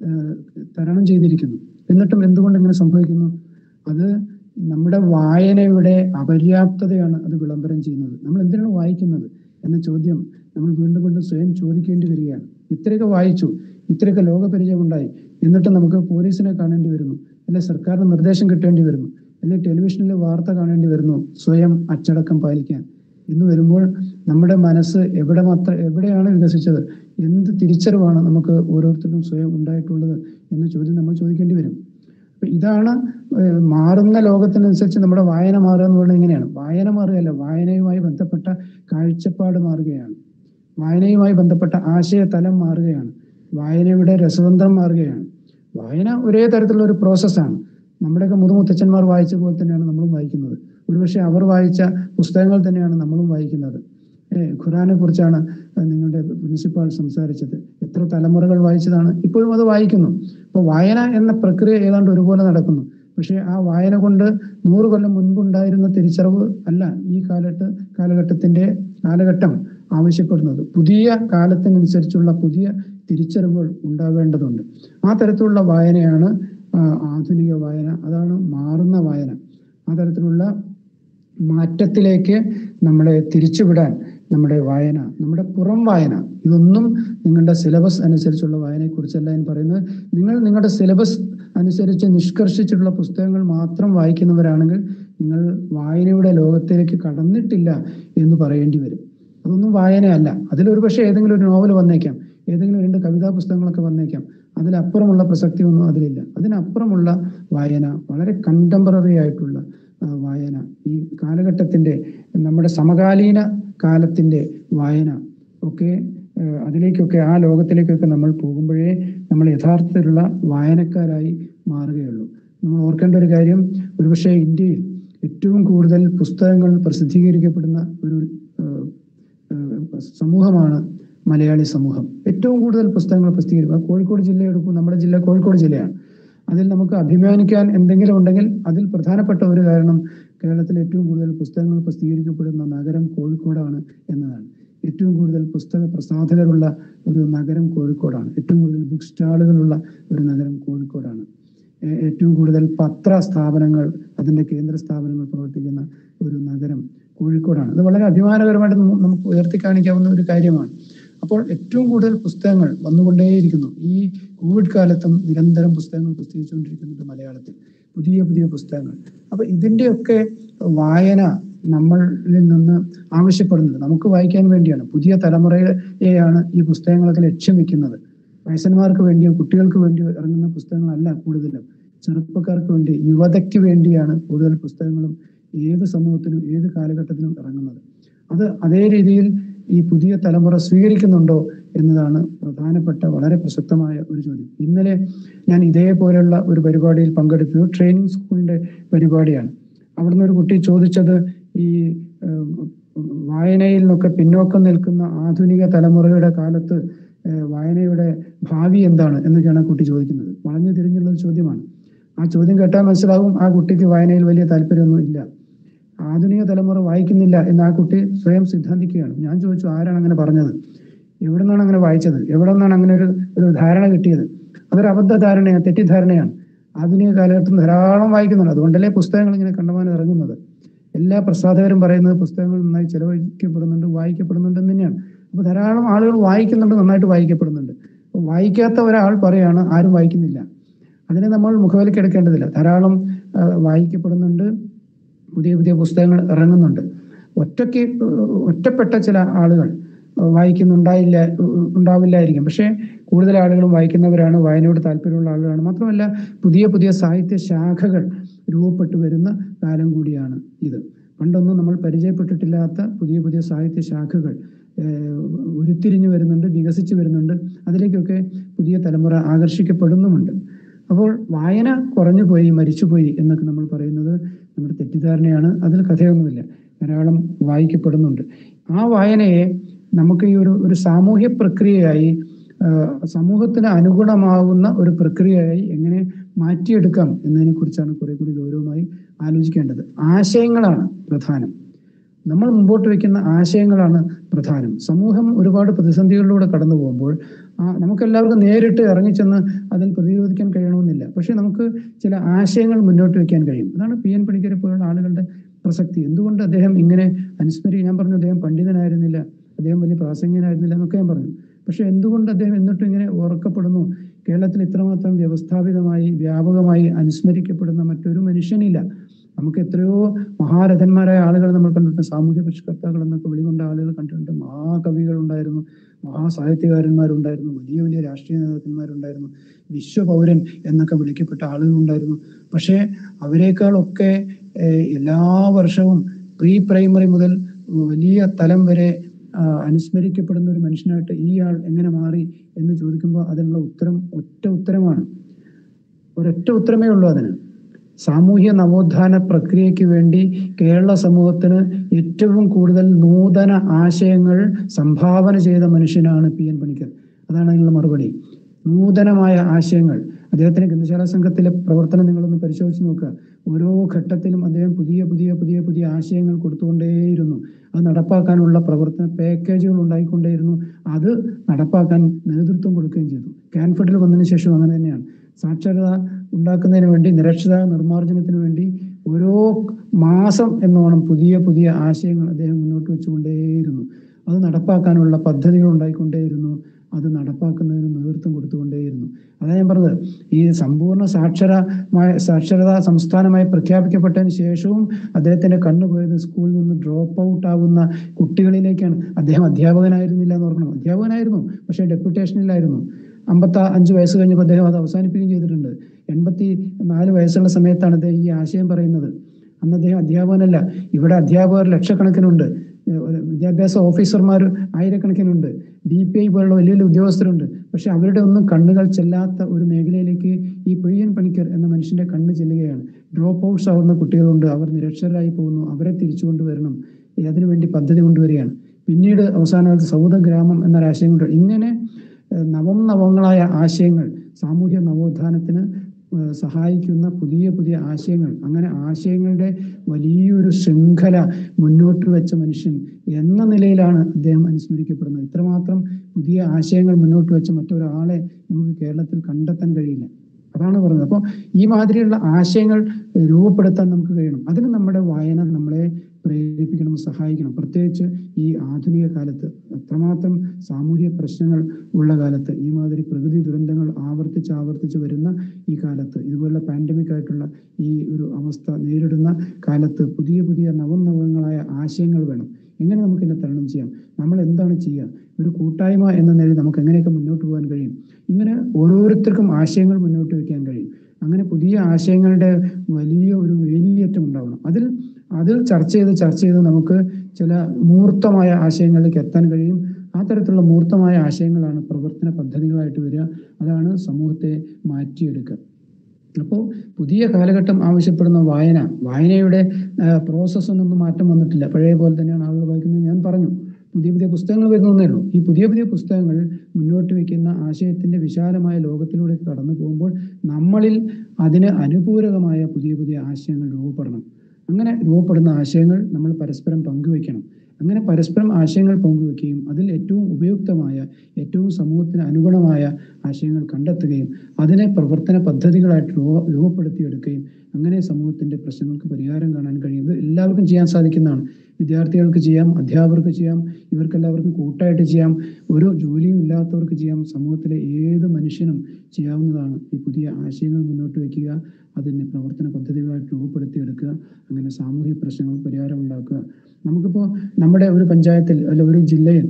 തരണം ചെയ്തിരിക്കുന്നു. എന്നിട്ടും എന്തുകൊണ്ട് ഇങ്ങനെ സംഭവിക്കുന്നു? അത് നമ്മുടെ വായനയുടെ അപര്യാപ്തതയാണ് അത് വിളംബരം ചെയ്യുന്നത്. നമ്മൾ എന്തിനാണ് വായിക്കുന്നത് എന്ന ചോദ്യം നമ്മൾ വീണ്ടും വീണ്ടും സ്വയം ചോദിക്കേണ്ടി വരികയാണ്. ഇത്രയൊക്കെ വായിച്ചു, ഇത്രയൊക്കെ ലോകപരിചയം ഉണ്ടായി, എന്നിട്ട് നമുക്ക് പോലീസിനെ കാണേണ്ടി വരുന്നു, അല്ലെ സർക്കാരിന് നിർദ്ദേശം കിട്ടേണ്ടി വരുന്നു, അല്ലെ ടെലിവിഷനിൽ വാർത്ത കാണേണ്ടി വരുന്നു സ്വയം അച്ചടക്കം പാലിക്കാൻ എന്ന് വരുമ്പോൾ നമ്മുടെ മനസ്സ് എവിടെ മാത്രം എവിടെയാണ് വികസിച്ചത്? എന്ത് തിരിച്ചറിവാണ് നമുക്ക് ഓരോരുത്തർക്കും സ്വയം ഉണ്ടായിട്ടുള്ളത് എന്ന ചോദ്യം നമ്മൾ ചോദിക്കേണ്ടി വരും. അപ്പൊ ഇതാണ് മാറുന്ന ലോകത്തിനനുസരിച്ച് നമ്മുടെ വായന മാറുക എന്ന് പറയുന്നത് ഇങ്ങനെയാണ്. വായന മാറുകയല്ല, വായനയുമായി ബന്ധപ്പെട്ട കാഴ്ചപ്പാട് മാറുകയാണ്, വായനയുമായി ബന്ധപ്പെട്ട ആശയതലം മാറുകയാണ്, വായനയുടെ രസതന്ത്രം മാറുകയാണ്. വായന ഒരേ തരത്തിലുള്ള ഒരു പ്രോസസ്സാണ്. നമ്മുടെയൊക്കെ മുതുമുത്തച്ഛന്മാർ വായിച്ച പോലെ തന്നെയാണ് നമ്മളും വായിക്കുന്നത്. ഒരുപക്ഷെ അവർ വായിച്ച പുസ്തകങ്ങൾ തന്നെയാണ് നമ്മളും വായിക്കുന്നത്. ഏഹ് ഖുറാനെ കുറിച്ചാണ് നിങ്ങളുടെ പ്രിൻസിപ്പാൾ സംസാരിച്ചത്. എത്ര തലമുറകൾ വായിച്ചതാണ്, ഇപ്പോഴും അത് വായിക്കുന്നു. അപ്പോൾ വായന എന്ന പ്രക്രിയ ഏതാണ്ട് ഒരുപോലെ നടക്കുന്നു. പക്ഷെ ആ വായന കൊണ്ട് നൂറ് കൊല്ലം മുൻപുണ്ടായിരുന്ന തിരിച്ചറിവ് അല്ല ഈ കാലത്ത് കാലഘട്ടത്തിന്റെ കാലഘട്ടം ആവശ്യപ്പെടുന്നത്. പുതിയ കാലത്തിനനുസരിച്ചുള്ള പുതിയ തിരിച്ചറിവുകൾ ഉണ്ടാവേണ്ടതുണ്ട്. ആ തരത്തിലുള്ള വായനയാണ് ആധുനിക വായന. അതാണ് മാറുന്ന വായന. ആ തരത്തിലുള്ള മാറ്റത്തിലേക്ക് നമ്മളെ തിരിച്ചുവിടാൻ നമ്മുടെ വായന, നമ്മുടെ പുറം വായന, ഇതൊന്നും നിങ്ങളുടെ സിലബസ് അനുസരിച്ചുള്ള വായനയെ കുറിച്ചല്ല ഞാൻ പറയുന്നത്. നിങ്ങൾ നിങ്ങളുടെ സിലബസ് അനുസരിച്ച് നിഷ്കർഷിച്ചിട്ടുള്ള പുസ്തകങ്ങൾ മാത്രം വായിക്കുന്നവരാണെങ്കിൽ നിങ്ങൾ വായനയുടെ ലോകത്തിലേക്ക് കടന്നിട്ടില്ല എന്ന് പറയേണ്ടി വരും. അതൊന്നും വായനയല്ല. അതിലൊരു പക്ഷേ ഏതെങ്കിലും ഒരു നോവൽ വന്നേക്കാം, ഏതെങ്കിലും രണ്ട് കവിതാ പുസ്തകങ്ങളൊക്കെ വന്നേക്കാം. അതിലപ്പുറമുള്ള പ്രസക്തി ഒന്നും അതിലില്ല. അതിനപ്പുറമുള്ള വായന, വളരെ കണ്ടംപററി ആയിട്ടുള്ള വായന, ഈ കാലഘട്ടത്തിന്റെ, നമ്മുടെ സമകാലീന കാലത്തിന്റെ വായന ഒക്കെ, അതിലേക്കൊക്കെ, ആ ലോകത്തിലേക്കൊക്കെ നമ്മൾ പോകുമ്പോഴേ നമ്മൾ യഥാർത്ഥത്തിലുള്ള വായനക്കാരായി മാറുകയുള്ളൂ. നമ്മൾ ഓർക്കേണ്ട ഒരു കാര്യം, ഒരുപക്ഷെ ഇന്ത്യയിൽ ഏറ്റവും കൂടുതൽ പുസ്തകങ്ങൾ പ്രസിദ്ധീകരിക്കപ്പെടുന്ന ഒരു സമൂഹമാണ് മലയാളി സമൂഹം. ഏറ്റവും കൂടുതൽ പുസ്തകങ്ങൾ പ്രസിദ്ധീകരിക്കുക. കോഴിക്കോട് ജില്ല എടുക്കും, നമ്മുടെ ജില്ല കോഴിക്കോട് ജില്ലയാണ്. അതിൽ നമുക്ക് അഭിമാനിക്കാൻ എന്തെങ്കിലും ഉണ്ടെങ്കിൽ അതിൽ പ്രധാനപ്പെട്ട ഒരു കാരണം കേരളത്തിൽ ഏറ്റവും കൂടുതൽ പുസ്തകങ്ങൾ പ്രസിദ്ധീകരിക്കപ്പെടുന്ന നഗരം കോഴിക്കോടാണ് എന്നതാണ്. ഏറ്റവും കൂടുതൽ പുസ്തക പ്രസാധകരുള്ള ഒരു നഗരം കോഴിക്കോടാണ്. ഏറ്റവും കൂടുതൽ ബുക്ക് സ്റ്റാളുകളുള്ള ഒരു നഗരം കോഴിക്കോടാണ്. ഏറ്റവും കൂടുതൽ പത്ര സ്ഥാപനങ്ങൾ, അതിൻ്റെ കേന്ദ്ര സ്ഥാപനങ്ങൾ പ്രവർത്തിക്കുന്ന ഒരു നഗരം കോഴിക്കോടാണ്. അത് വളരെ അഭിമാനകരമായിട്ട് നമുക്ക് ഉയർത്തി കാണിക്കാവുന്ന ഒരു കാര്യമാണ്. അപ്പോൾ ഏറ്റവും കൂടുതൽ പുസ്തകങ്ങൾ വന്നുകൊണ്ടേയിരിക്കുന്നു. ഈ കോവിഡ് കാലത്തും നിരന്തരം പുസ്തകങ്ങൾ പ്രസിദ്ധീകരിച്ചുകൊണ്ടിരിക്കുന്നുണ്ട് മലയാളത്തിൽ, പുതിയ പുതിയ പുസ്തകങ്ങൾ. അപ്പൊ ഇതിൻ്റെയൊക്കെ വായന നമ്മളിൽ നിന്ന് ആവശ്യപ്പെടുന്നത് നമുക്ക് വായിക്കാൻ വേണ്ടിയാണ്. പുതിയ തലമുറയെയാണ് ഈ പുസ്തകങ്ങളൊക്കെ ലക്ഷ്യം വെക്കുന്നത്. വയസ്സന്മാർക്ക് വേണ്ടിയോ കുട്ടികൾക്ക് വേണ്ടിയോ ഇറങ്ങുന്ന പുസ്തകങ്ങളല്ല കൂടുതലും. ചെറുപ്പക്കാർക്ക് വേണ്ടി, യുവതയ്ക്ക് വേണ്ടിയാണ് കൂടുതൽ പുസ്തകങ്ങളും ഏത് സമൂഹത്തിലും ഏത് കാലഘട്ടത്തിലും ഇറങ്ങുന്നത്. അത് അതേ രീതിയിൽ ഈ പുതിയ തലമുറ സ്വീകരിക്കുന്നുണ്ടോ എന്നതാണ് പ്രധാനപ്പെട്ട വളരെ പ്രസക്തമായ ഒരു ചോദ്യം. ഇന്നലെ ഞാൻ ഇതേപോലെയുള്ള ഒരു പരിപാടിയിൽ പങ്കെടുത്തു. ട്രെയിനിങ് സ്കൂളിന്റെ പരിപാടിയാണ്. അവിടുന്ന് ഒരു കുട്ടി ചോദിച്ചത്, ഈ നിന്നൊക്കെ പിന്നോക്കം നിൽക്കുന്ന ആധുനിക തലമുറയുടെ കാലത്ത് വായനയുടെ ഭാവി എന്താണ് എന്നൊക്കെയാണ് ആ കുട്ടി ചോദിക്കുന്നത്. വളഞ്ഞു തിരിഞ്ഞുള്ള ഒരു ചോദ്യമാണ്. ആ ചോദ്യം കേട്ടാൽ മനസ്സിലാവും ആ കുട്ടിക്ക് വായനയിൽ വലിയ താല്പര്യമൊന്നും ഇല്ല. ആധുനിക തലമുറ വായിക്കുന്നില്ല എന്ന് ആ കുട്ടി സ്വയം സിദ്ധാന്തിക്കുകയാണ്. ഞാൻ ചോദിച്ചു, ആരാണ് അങ്ങനെ പറഞ്ഞത്? എവിടെ നിന്നാണ് അങ്ങനെ വായിച്ചത്? എവിടെ നിന്നാണ് അങ്ങനെ ഒരു ഒരു ധാരണ കിട്ടിയത്? അതൊരു അബദ്ധ ധാരണയാണ്, തെറ്റിദ്ധാരണയാണ്. ആധുനിക കാലഘട്ടം ധാരാളം വായിക്കുന്നുണ്ട്. അതുകൊണ്ടല്ലേ പുസ്തകങ്ങൾ ഇങ്ങനെ കണ്ടമാനം ഇറങ്ങുന്നത്. എല്ലാ പ്രസാധകരും പറയുന്നത് പുസ്തകങ്ങൾ നന്നായി ചെലവഴിക്കപ്പെടുന്നുണ്ട്, വായിക്കപ്പെടുന്നുണ്ട് എന്ന് തന്നെയാണ്. അപ്പൊ ധാരാളം ആളുകൾ വായിക്കുന്നുണ്ട്, നന്നായിട്ട് വായിക്കപ്പെടുന്നുണ്ട്. അപ്പൊ വായിക്കാത്ത ഒരാൾ പറയാണ് ആരും വായിക്കുന്നില്ല. അതിനെ നമ്മൾ മുഖവിലേക്ക് എടുക്കേണ്ടതില്ല. ധാരാളം വായിക്കപ്പെടുന്നുണ്ട്, പുതിയ പുതിയ പുസ്തകങ്ങൾ ഇറങ്ങുന്നുണ്ട്. ഒറ്റയ്ക്ക് ഒറ്റപ്പെട്ട ചില ആളുകൾ വായിക്കുന്നുണ്ടായില്ല ഉണ്ടാവില്ലായിരിക്കും. പക്ഷെ കൂടുതൽ ആളുകളും വായിക്കുന്നവരാണ്, വായനയോട് താല്പര്യമുള്ള ആളുകളാണ്. മാത്രമല്ല പുതിയ പുതിയ സാഹിത്യ ശാഖകൾ രൂപപ്പെട്ടു വരുന്ന കാലം കൂടിയാണ് ഇത്. പണ്ടൊന്നും നമ്മൾ പരിചയപ്പെട്ടിട്ടില്ലാത്ത പുതിയ പുതിയ സാഹിത്യ ശാഖകൾ ഉരുത്തിരിഞ്ഞു വരുന്നുണ്ട്, വികസിച്ചു വരുന്നുണ്ട്. അതിലേക്കൊക്കെ പുതിയ തലമുറ ആകർഷിക്കപ്പെടുന്നുമുണ്ട്. അപ്പോൾ വായന കുറഞ്ഞു പോയി, മരിച്ചുപോയി എന്നൊക്കെ നമ്മൾ പറയുന്നത് നമ്മുടെ തെറ്റിദ്ധാരണയാണ്. അതിൽ കഥയൊന്നുമില്ല. ധാരാളം വായിക്കപ്പെടുന്നുണ്ട്. ആ വായനയെ നമുക്ക് ഈ ഒരു ഒരു സാമൂഹ്യ പ്രക്രിയയായി, സമൂഹത്തിന് അനുഗുണമാവുന്ന ഒരു പ്രക്രിയയായി എങ്ങനെ മാറ്റിയെടുക്കാം എന്നതിനെ കുറിച്ചാണ് കുറെ കൂടി ഗൗരവമായി ആലോചിക്കേണ്ടത്. ആശയങ്ങളാണ് പ്രധാനം. നമ്മൾ മുമ്പോട്ട് വയ്ക്കുന്ന ആശയങ്ങളാണ് പ്രധാനം. സമൂഹം ഒരുപാട് പ്രതിസന്ധികളിലൂടെ കടന്നു പോകുമ്പോൾ നമുക്കെല്ലാവർക്കും നേരിട്ട് ഇറങ്ങിച്ചെന്ന് അതിൽ പ്രതിരോധിക്കാൻ കഴിയണമെന്നില്ല. പക്ഷെ നമുക്ക് ചില ആശയങ്ങൾ മുന്നോട്ട് വയ്ക്കാൻ കഴിയും. അതാണ് പി എൻ പണിക്കരെ പോലുള്ള ആളുകളുടെ പ്രസക്തി. എന്തുകൊണ്ട് അദ്ദേഹം ഇങ്ങനെ അനുസ്മരി ഞാൻ പറഞ്ഞു, അദ്ദേഹം പണ്ഡിതനായിരുന്നില്ല, അദ്ദേഹം വലിയ പ്രാസംഗികനായിരുന്നില്ല എന്നൊക്കെ ഞാൻ പറഞ്ഞു. പക്ഷെ എന്തുകൊണ്ട് അദ്ദേഹം എന്നിട്ടും ഇങ്ങനെ ഓർക്കപ്പെടുന്നു? കേരളത്തിൽ ഇത്രമാത്രം വ്യവസ്ഥാപിതമായി വ്യാപകമായി അനുസ്മരിക്കപ്പെടുന്ന മറ്റൊരു മനുഷ്യനില്ല. നമുക്ക് എത്രയോ മഹാരഥന്മാരായ ആളുകൾ നമ്മൾ കണ്ടിട്ടുണ്ട്. സാമൂഹ്യ പരിഷ്കർത്താക്കൾ എന്നൊക്കെ വിളികൊണ്ട ആളുകൾ കണ്ടിട്ടുണ്ട്. മഹാകവികൾ ഉണ്ടായിരുന്നു, മഹാസാഹിത്യകാരന്മാരുണ്ടായിരുന്നു, വലിയ വലിയ രാഷ്ട്രീയ നേതാക്കന്മാരുണ്ടായിരുന്നു, വിശ്വപൗരൻ എന്നൊക്കെ വിളിക്കപ്പെട്ട ആളുകളുണ്ടായിരുന്നു. പക്ഷേ അവരെക്കാളൊക്കെ എല്ലാ വർഷവും പ്രീ പ്രൈമറി മുതൽ വലിയ തലം വരെ അനുസ്മരിക്കപ്പെടുന്ന ഒരു മനുഷ്യനായിട്ട് ഈ ആൾ എങ്ങനെ മാറി എന്ന് ചോദിക്കുമ്പോൾ അതിനുള്ള ഉത്തരം ഒറ്റ ഉത്തരമാണ്. ഒരൊറ്റ ഉത്തരമേ ഉള്ളൂ അതിന്. സാമൂഹ്യ നവോത്ഥാന പ്രക്രിയയ്ക്ക് വേണ്ടി കേരള സമൂഹത്തിന് ഏറ്റവും കൂടുതൽ നൂതന ആശയങ്ങൾ സംഭാവന ചെയ്ത മനുഷ്യനാണ് പി എൻ പണിക്കർ. അതാണ് അതിനുള്ള മറുപടി. നൂതനമായ ആശയങ്ങൾ. അദ്ദേഹത്തിന്റെ ഗ്രന്ഥശാല സംഘത്തിലെ പ്രവർത്തനം നിങ്ങളൊന്ന് പരിശോധിച്ച് നോക്കുക. ഓരോ ഘട്ടത്തിലും അദ്ദേഹം പുതിയ പുതിയ പുതിയ പുതിയ ആശയങ്ങൾ കൊടുത്തുകൊണ്ടേയിരുന്നു. അത് നടപ്പാക്കാനുള്ള പ്രവർത്തന പാക്കേജുകൾ ഉണ്ടായിക്കൊണ്ടേയിരുന്നു. അത് നടപ്പാക്കാൻ നേതൃത്വം കൊടുക്കുകയും ചെയ്തു. കാൻഫിഡിൽ വന്നതിന് ശേഷം അങ്ങനെ തന്നെയാണ്. സാക്ഷരത ഉണ്ടാക്കുന്നതിന് വേണ്ടി, നിരക്ഷരത നിർമ്മാർജ്ജനത്തിന് വേണ്ടി ഓരോ മാസം എന്നോണം പുതിയ പുതിയ ആശയങ്ങൾ അദ്ദേഹം മുന്നോട്ട് വെച്ചുകൊണ്ടേയിരുന്നു. അത് നടപ്പാക്കാനുള്ള പദ്ധതികൾ ഉണ്ടായിക്കൊണ്ടേയിരുന്നു. അത് നടപ്പാക്കുന്നതിന് നേതൃത്വം കൊടുത്തുകൊണ്ടേയിരുന്നു. അതാണ് ഞാൻ പറഞ്ഞത്. ഈ സമ്പൂർണ്ണ സാക്ഷരമായ സാക്ഷരതാ സംസ്ഥാനമായി പ്രഖ്യാപിക്കപ്പെട്ടതിന് ശേഷവും അദ്ദേഹത്തിന്റെ കണ്ണുപോയത് സ്കൂളിൽ നിന്ന് ഡ്രോപ്പ് ഔട്ട് ആവുന്ന കുട്ടികളിലേക്കാണ്. അദ്ദേഹം അധ്യാപകനായിരുന്നില്ല എന്ന് ഓർക്കണം. അധ്യാപകനായിരുന്നു, പക്ഷേ ഡെപ്യൂട്ടേഷനിലായിരുന്നു. അമ്പത്തി അഞ്ച് വയസ്സ് കഴിഞ്ഞപ്പോൾ അദ്ദേഹം അത് അവസാനിപ്പിക്കുകയും ചെയ്തിട്ടുണ്ട്. എൺപത്തി നാല് വയസ്സുള്ള സമയത്താണ് അദ്ദേഹം ഈ ആശയം പറയുന്നത്. അന്ന് അദ്ദേഹം അധ്യാപകനല്ല. ഇവിടെ അധ്യാപകർ ലക്ഷക്കണക്കിനുണ്ട്, വിദ്യാഭ്യാസ ഓഫീസർമാർ ആയിരക്കണക്കിനുണ്ട്, ഡി പി ഐ പോലുള്ള വലിയ വലിയ ഉദ്യോഗസ്ഥരുണ്ട്. പക്ഷെ അവരുടെ ഒന്നും കണ്ണുകൾ ചെല്ലാത്ത ഒരു മേഖലയിലേക്ക് ഈ പി എൻ പണിക്കർ എന്ന മനുഷ്യന്റെ കണ്ണ് ചെല്ലുകയാണ്. ഡ്രോപ്പ് ഔട്ട്സ് ആവുന്ന കുട്ടികളുണ്ട്, അവർ നിരക്ഷരരായി പോകുന്നു, അവരെ തിരിച്ചു കൊണ്ടുവരണം, അതിനുവേണ്ടി പദ്ധതി കൊണ്ടുവരികയാണ്. പിന്നീട് അവസാനകാലത്ത് സൗദ ഗ്രാമം എന്നൊരാശയം കൊണ്ട് ഇങ്ങനെ നവം നവങ്ങളായ ആശയങ്ങൾ, സാമൂഹ്യ നവോത്ഥാനത്തിന് സഹായിക്കുന്ന പുതിയ പുതിയ ആശയങ്ങൾ, അങ്ങനെ ആശയങ്ങളുടെ വലിയൊരു ശൃംഖല മുന്നോട്ട് വെച്ച മനുഷ്യൻ എന്ന നിലയിലാണ് അദ്ദേഹം അനുസ്മരിക്കപ്പെടുന്നത്. ഇത്രമാത്രം പുതിയ ആശയങ്ങൾ മുന്നോട്ട് വെച്ച മറ്റൊരാളെ നമുക്ക് കേരളത്തിൽ കണ്ടെത്താൻ കഴിയില്ല. അതാണ് പറഞ്ഞത്. അപ്പോൾ ഈ മാതിരിയുള്ള ആശയങ്ങൾ രൂപപ്പെടുത്താൻ നമുക്ക് കഴിയണം. അതിന് നമ്മുടെ വായന നമ്മളെ പ്രേരിപ്പിക്കണം, സഹായിക്കണം. പ്രത്യേകിച്ച് ഈ ആധുനിക കാലത്ത്, അത്രമാത്രം സാമൂഹിക പ്രശ്നങ്ങൾ ഉള്ള കാലത്ത്, ഈ മാതിരി പ്രകൃതി ദുരന്തങ്ങൾ ആവർത്തിച്ച് ആവർത്തിച്ച് വരുന്ന ഈ കാലത്ത്, ഇതുപോലുള്ള പാൻഡമിക് ആയിട്ടുള്ള ഈ ഒരു അവസ്ഥ നേരിടുന്ന കാലത്ത് പുതിയ പുതിയ നവനവങ്ങളായ ആശയങ്ങൾ വേണം. എങ്ങനെ നമുക്കിതിനെ തരണം ചെയ്യാം? നമ്മൾ എന്താണ് ചെയ്യുക? ഒരു കൂട്ടായ്മ എന്ന നിലയിൽ നമുക്ക് എങ്ങനെയൊക്കെ മുന്നോട്ട് പോകാൻ കഴിയും? ഇങ്ങനെ ഓരോരുത്തർക്കും ആശയങ്ങൾ മുന്നോട്ട് വയ്ക്കാൻ കഴിയും. അങ്ങനെ പുതിയ ആശയങ്ങളുടെ വലിയ ഒരു വേലിയേറ്റം ഉണ്ടാവണം. അതിൽ അതിൽ ചർച്ച ചെയ്ത് ചർച്ച ചെയ്ത് നമുക്ക് ചില മൂർത്തമായ ആശയങ്ങളിലേക്ക് എത്താൻ കഴിയും. ആ തരത്തിലുള്ള മൂർത്തമായ ആശയങ്ങളാണ് പ്രവർത്തന പദ്ധതികളായിട്ട് വരിക. അതാണ് സമൂഹത്തെ മാറ്റിയെടുക്കുക. അപ്പോൾ പുതിയ കാലഘട്ടം ആവശ്യപ്പെടുന്ന വായന, വായനയുടെ പ്രോസസ്സൊന്നും മാറ്റം വന്നിട്ടില്ല. പഴയ പോലെ തന്നെയാണ് ആളുകൾ വായിക്കുന്നത്. ഞാൻ പറഞ്ഞു, പുതിയ പുതിയ പുസ്തകങ്ങൾ വരുന്നേ ഉള്ളൂ. ഈ പുതിയ പുതിയ പുസ്തകങ്ങൾ മുന്നോട്ട് വയ്ക്കുന്ന ആശയത്തിന്റെ വിശാലമായ ലോകത്തിലൂടെ കടന്നു പോകുമ്പോൾ നമ്മളിൽ അതിന് അനുപൂരകമായ പുതിയ പുതിയ ആശയങ്ങൾ രൂപപ്പെടണം. അങ്ങനെ രൂപപ്പെടുന്ന ആശയങ്ങൾ നമ്മൾ പരസ്പരം പങ്കുവയ്ക്കണം. അങ്ങനെ പരസ്പരം ആശയങ്ങൾ പങ്കുവെക്കുകയും അതിൽ ഏറ്റവും ഉപയുക്തമായ, ഏറ്റവും സമൂഹത്തിന് അനുഗുണമായ ആശയങ്ങൾ കണ്ടെത്തുകയും അതിനെ പ്രവർത്തന പദ്ധതികളായിട്ട് രൂപ രൂപപ്പെടുത്തിയെടുക്കുകയും അങ്ങനെ സമൂഹത്തിന്റെ പ്രശ്നങ്ങൾക്ക് പരിഹാരം കാണാൻ കഴിയുന്നത് എല്ലാവർക്കും ചെയ്യാൻ സാധിക്കുന്നതാണ്. വിദ്യാർത്ഥികൾക്ക് ചെയ്യാം, അധ്യാപകർക്ക് ചെയ്യാം, ഇവർക്കെല്ലാവർക്കും കൂട്ടായിട്ട് ചെയ്യാം, ഒരു ജോലിയും ഇല്ലാത്തവർക്ക് ചെയ്യാം, സമൂഹത്തിലെ ഏത് മനുഷ്യനും ചെയ്യാവുന്നതാണ്. ഈ പുതിയ ആശയങ്ങൾ മുന്നോട്ട് വയ്ക്കുക, അതിനെ പ്രവർത്തന പദ്ധതികളായിട്ട് രൂപപ്പെടുത്തിയെടുക്കുക, അങ്ങനെ സാമൂഹിക പ്രശ്നങ്ങൾക്ക് പരിഹാരം ഉണ്ടാക്കുക. നമുക്കിപ്പോൾ നമ്മുടെ ഒരു പഞ്ചായത്തിൽ അല്ല ഒരു ജില്ലയിൽ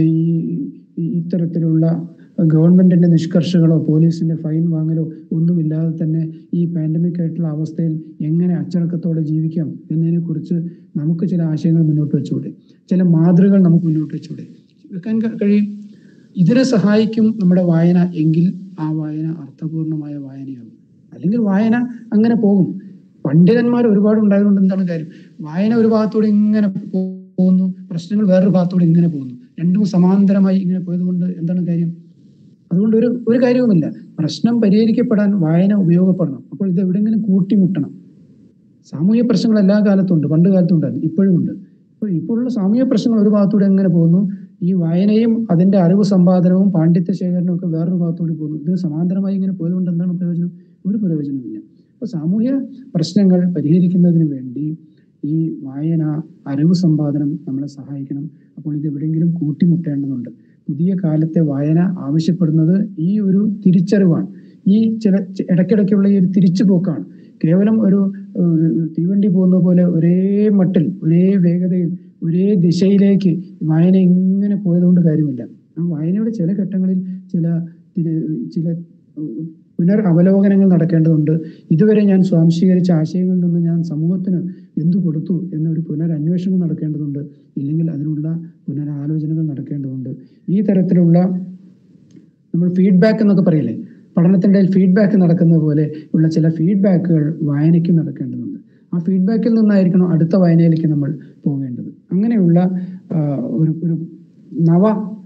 ഈ ഇത്തരത്തിലുള്ള ഗവൺമെന്റിന്റെ നിഷ്കർഷകളോ പോലീസിന്റെ ഫൈൻ വാങ്ങലോ ഒന്നുമില്ലാതെ തന്നെ ഈ പാൻഡമിക് ആയിട്ടുള്ള അവസ്ഥയിൽ എങ്ങനെ അച്ചടക്കത്തോടെ ജീവിക്കാം എന്നതിനെ കുറിച്ച് നമുക്ക് ചില ആശയങ്ങൾ മുന്നോട്ട് വെച്ചൂടെ, ചില മാതൃകകൾ നമുക്ക് മുന്നോട്ട് വെച്ചൂടെ, വെക്കാൻ കഴിയും. ഇതിനെ സഹായിക്കും നമ്മുടെ വായന എങ്കിൽ ആ വായന അർത്ഥപൂർണമായ വായനയാകും. അല്ലെങ്കിൽ വായന അങ്ങനെ പോകും. പണ്ഡിതന്മാർ ഒരുപാട് ഉണ്ടായതുകൊണ്ട് എന്താണ് കാര്യം? വായന ഒരു ഭാഗത്തൂടെ ഇങ്ങനെ പോകുന്നു, പ്രശ്നങ്ങൾ വേറൊരു ഭാഗത്തൂടെ ഇങ്ങനെ പോകുന്നു, രണ്ടും സമാന്തരമായി ഇങ്ങനെ പോയത് കൊണ്ട് എന്താണ് കാര്യം? അതുകൊണ്ട് ഒരു ഒരു കാര്യവുമില്ല. പ്രശ്നം പരിഹരിക്കപ്പെടാൻ വായന ഉപയോഗപ്പെടണം. അപ്പോൾ ഇത് എവിടെയെങ്കിലും കൂട്ടിമുട്ടണം. സാമൂഹ്യ പ്രശ്നങ്ങൾ എല്ലാ കാലത്തും ഉണ്ട്, പണ്ട് കാലത്തും ഉണ്ടായിരുന്നു, ഇപ്പോഴും ഉണ്ട്. അപ്പോൾ ഇപ്പോഴുള്ള സാമൂഹ്യ പ്രശ്നങ്ങൾ ഒരു ഭാഗത്തൂടെ എങ്ങനെ പോകുന്നു, ഈ വായനയും അതിന്റെ അറിവ് സമ്പാദനവും പാണ്ഡിത്യ ശേഖരണവും ഒക്കെ വേറൊരു ഭാഗത്തൂടെ പോകുന്നു. ഇത് സമാന്തരമായി ഇങ്ങനെ പോയതുകൊണ്ട് എന്താണ് പ്രയോജനം? ഒരു പ്രയോജനമില്ല. അപ്പോൾ സാമൂഹ്യ പ്രശ്നങ്ങൾ പരിഹരിക്കുന്നതിന് വേണ്ടി ഈ വായന, അറിവ് സമ്പാദനം നമ്മളെ സഹായിക്കണം. അപ്പോൾ ഇത് എവിടെയെങ്കിലും കൂട്ടിമുട്ടേണ്ടതുണ്ട്. പുതിയ കാലത്തെ വായന ആവശ്യപ്പെടുന്നത് ഈ ഒരു തിരിച്ചറിവാണ്. ഈ ചില ഇടയ്ക്കിടയ്ക്കുള്ള ഈ ഒരു തിരിച്ചുപോക്കാണ്. കേവലം ഒരു തീവണ്ടി പോകുന്ന പോലെ ഒരേ മട്ടിൽ, ഒരേ വേഗതയിൽ, ഒരേ ദിശയിലേക്ക് വായന ഇങ്ങനെ പോയതുകൊണ്ട് കാര്യമില്ല. ആ വായനയുടെ ചില ഘട്ടങ്ങളിൽ ചില ചില പുനർ അവലോകനങ്ങൾ നടക്കേണ്ടതുണ്ട്. ഇതുവരെ ഞാൻ സ്വാംശീകരിച്ച ആശയങ്ങളിൽ നിന്ന് ഞാൻ സമൂഹത്തിന് എന്തു കൊടുത്തു എന്നൊരു പുനരന്വേഷണം നടക്കേണ്ടതുണ്ട്. ഇല്ലെങ്കിൽ അതിനുള്ള പുനരാലോചനകൾ നടക്കേണ്ടതുണ്ട്. ഈ തരത്തിലുള്ള നമ്മൾ ഫീഡ്ബാക്ക് എന്നൊക്കെ പറയില്ലേ, പഠനത്തിൻ്റെ ഫീഡ്ബാക്ക് നടക്കുന്ന പോലെ ഉള്ള ചില ഫീഡ്ബാക്കുകൾ വായനയ്ക്ക് നടക്കേണ്ടതുണ്ട്. ആ ഫീഡ്ബാക്കിൽ നിന്നായിരിക്കണം അടുത്ത വായനയിലേക്ക് നമ്മൾ പോകേണ്ടത്. അങ്ങനെയുള്ള ഒരു ഒരു നവ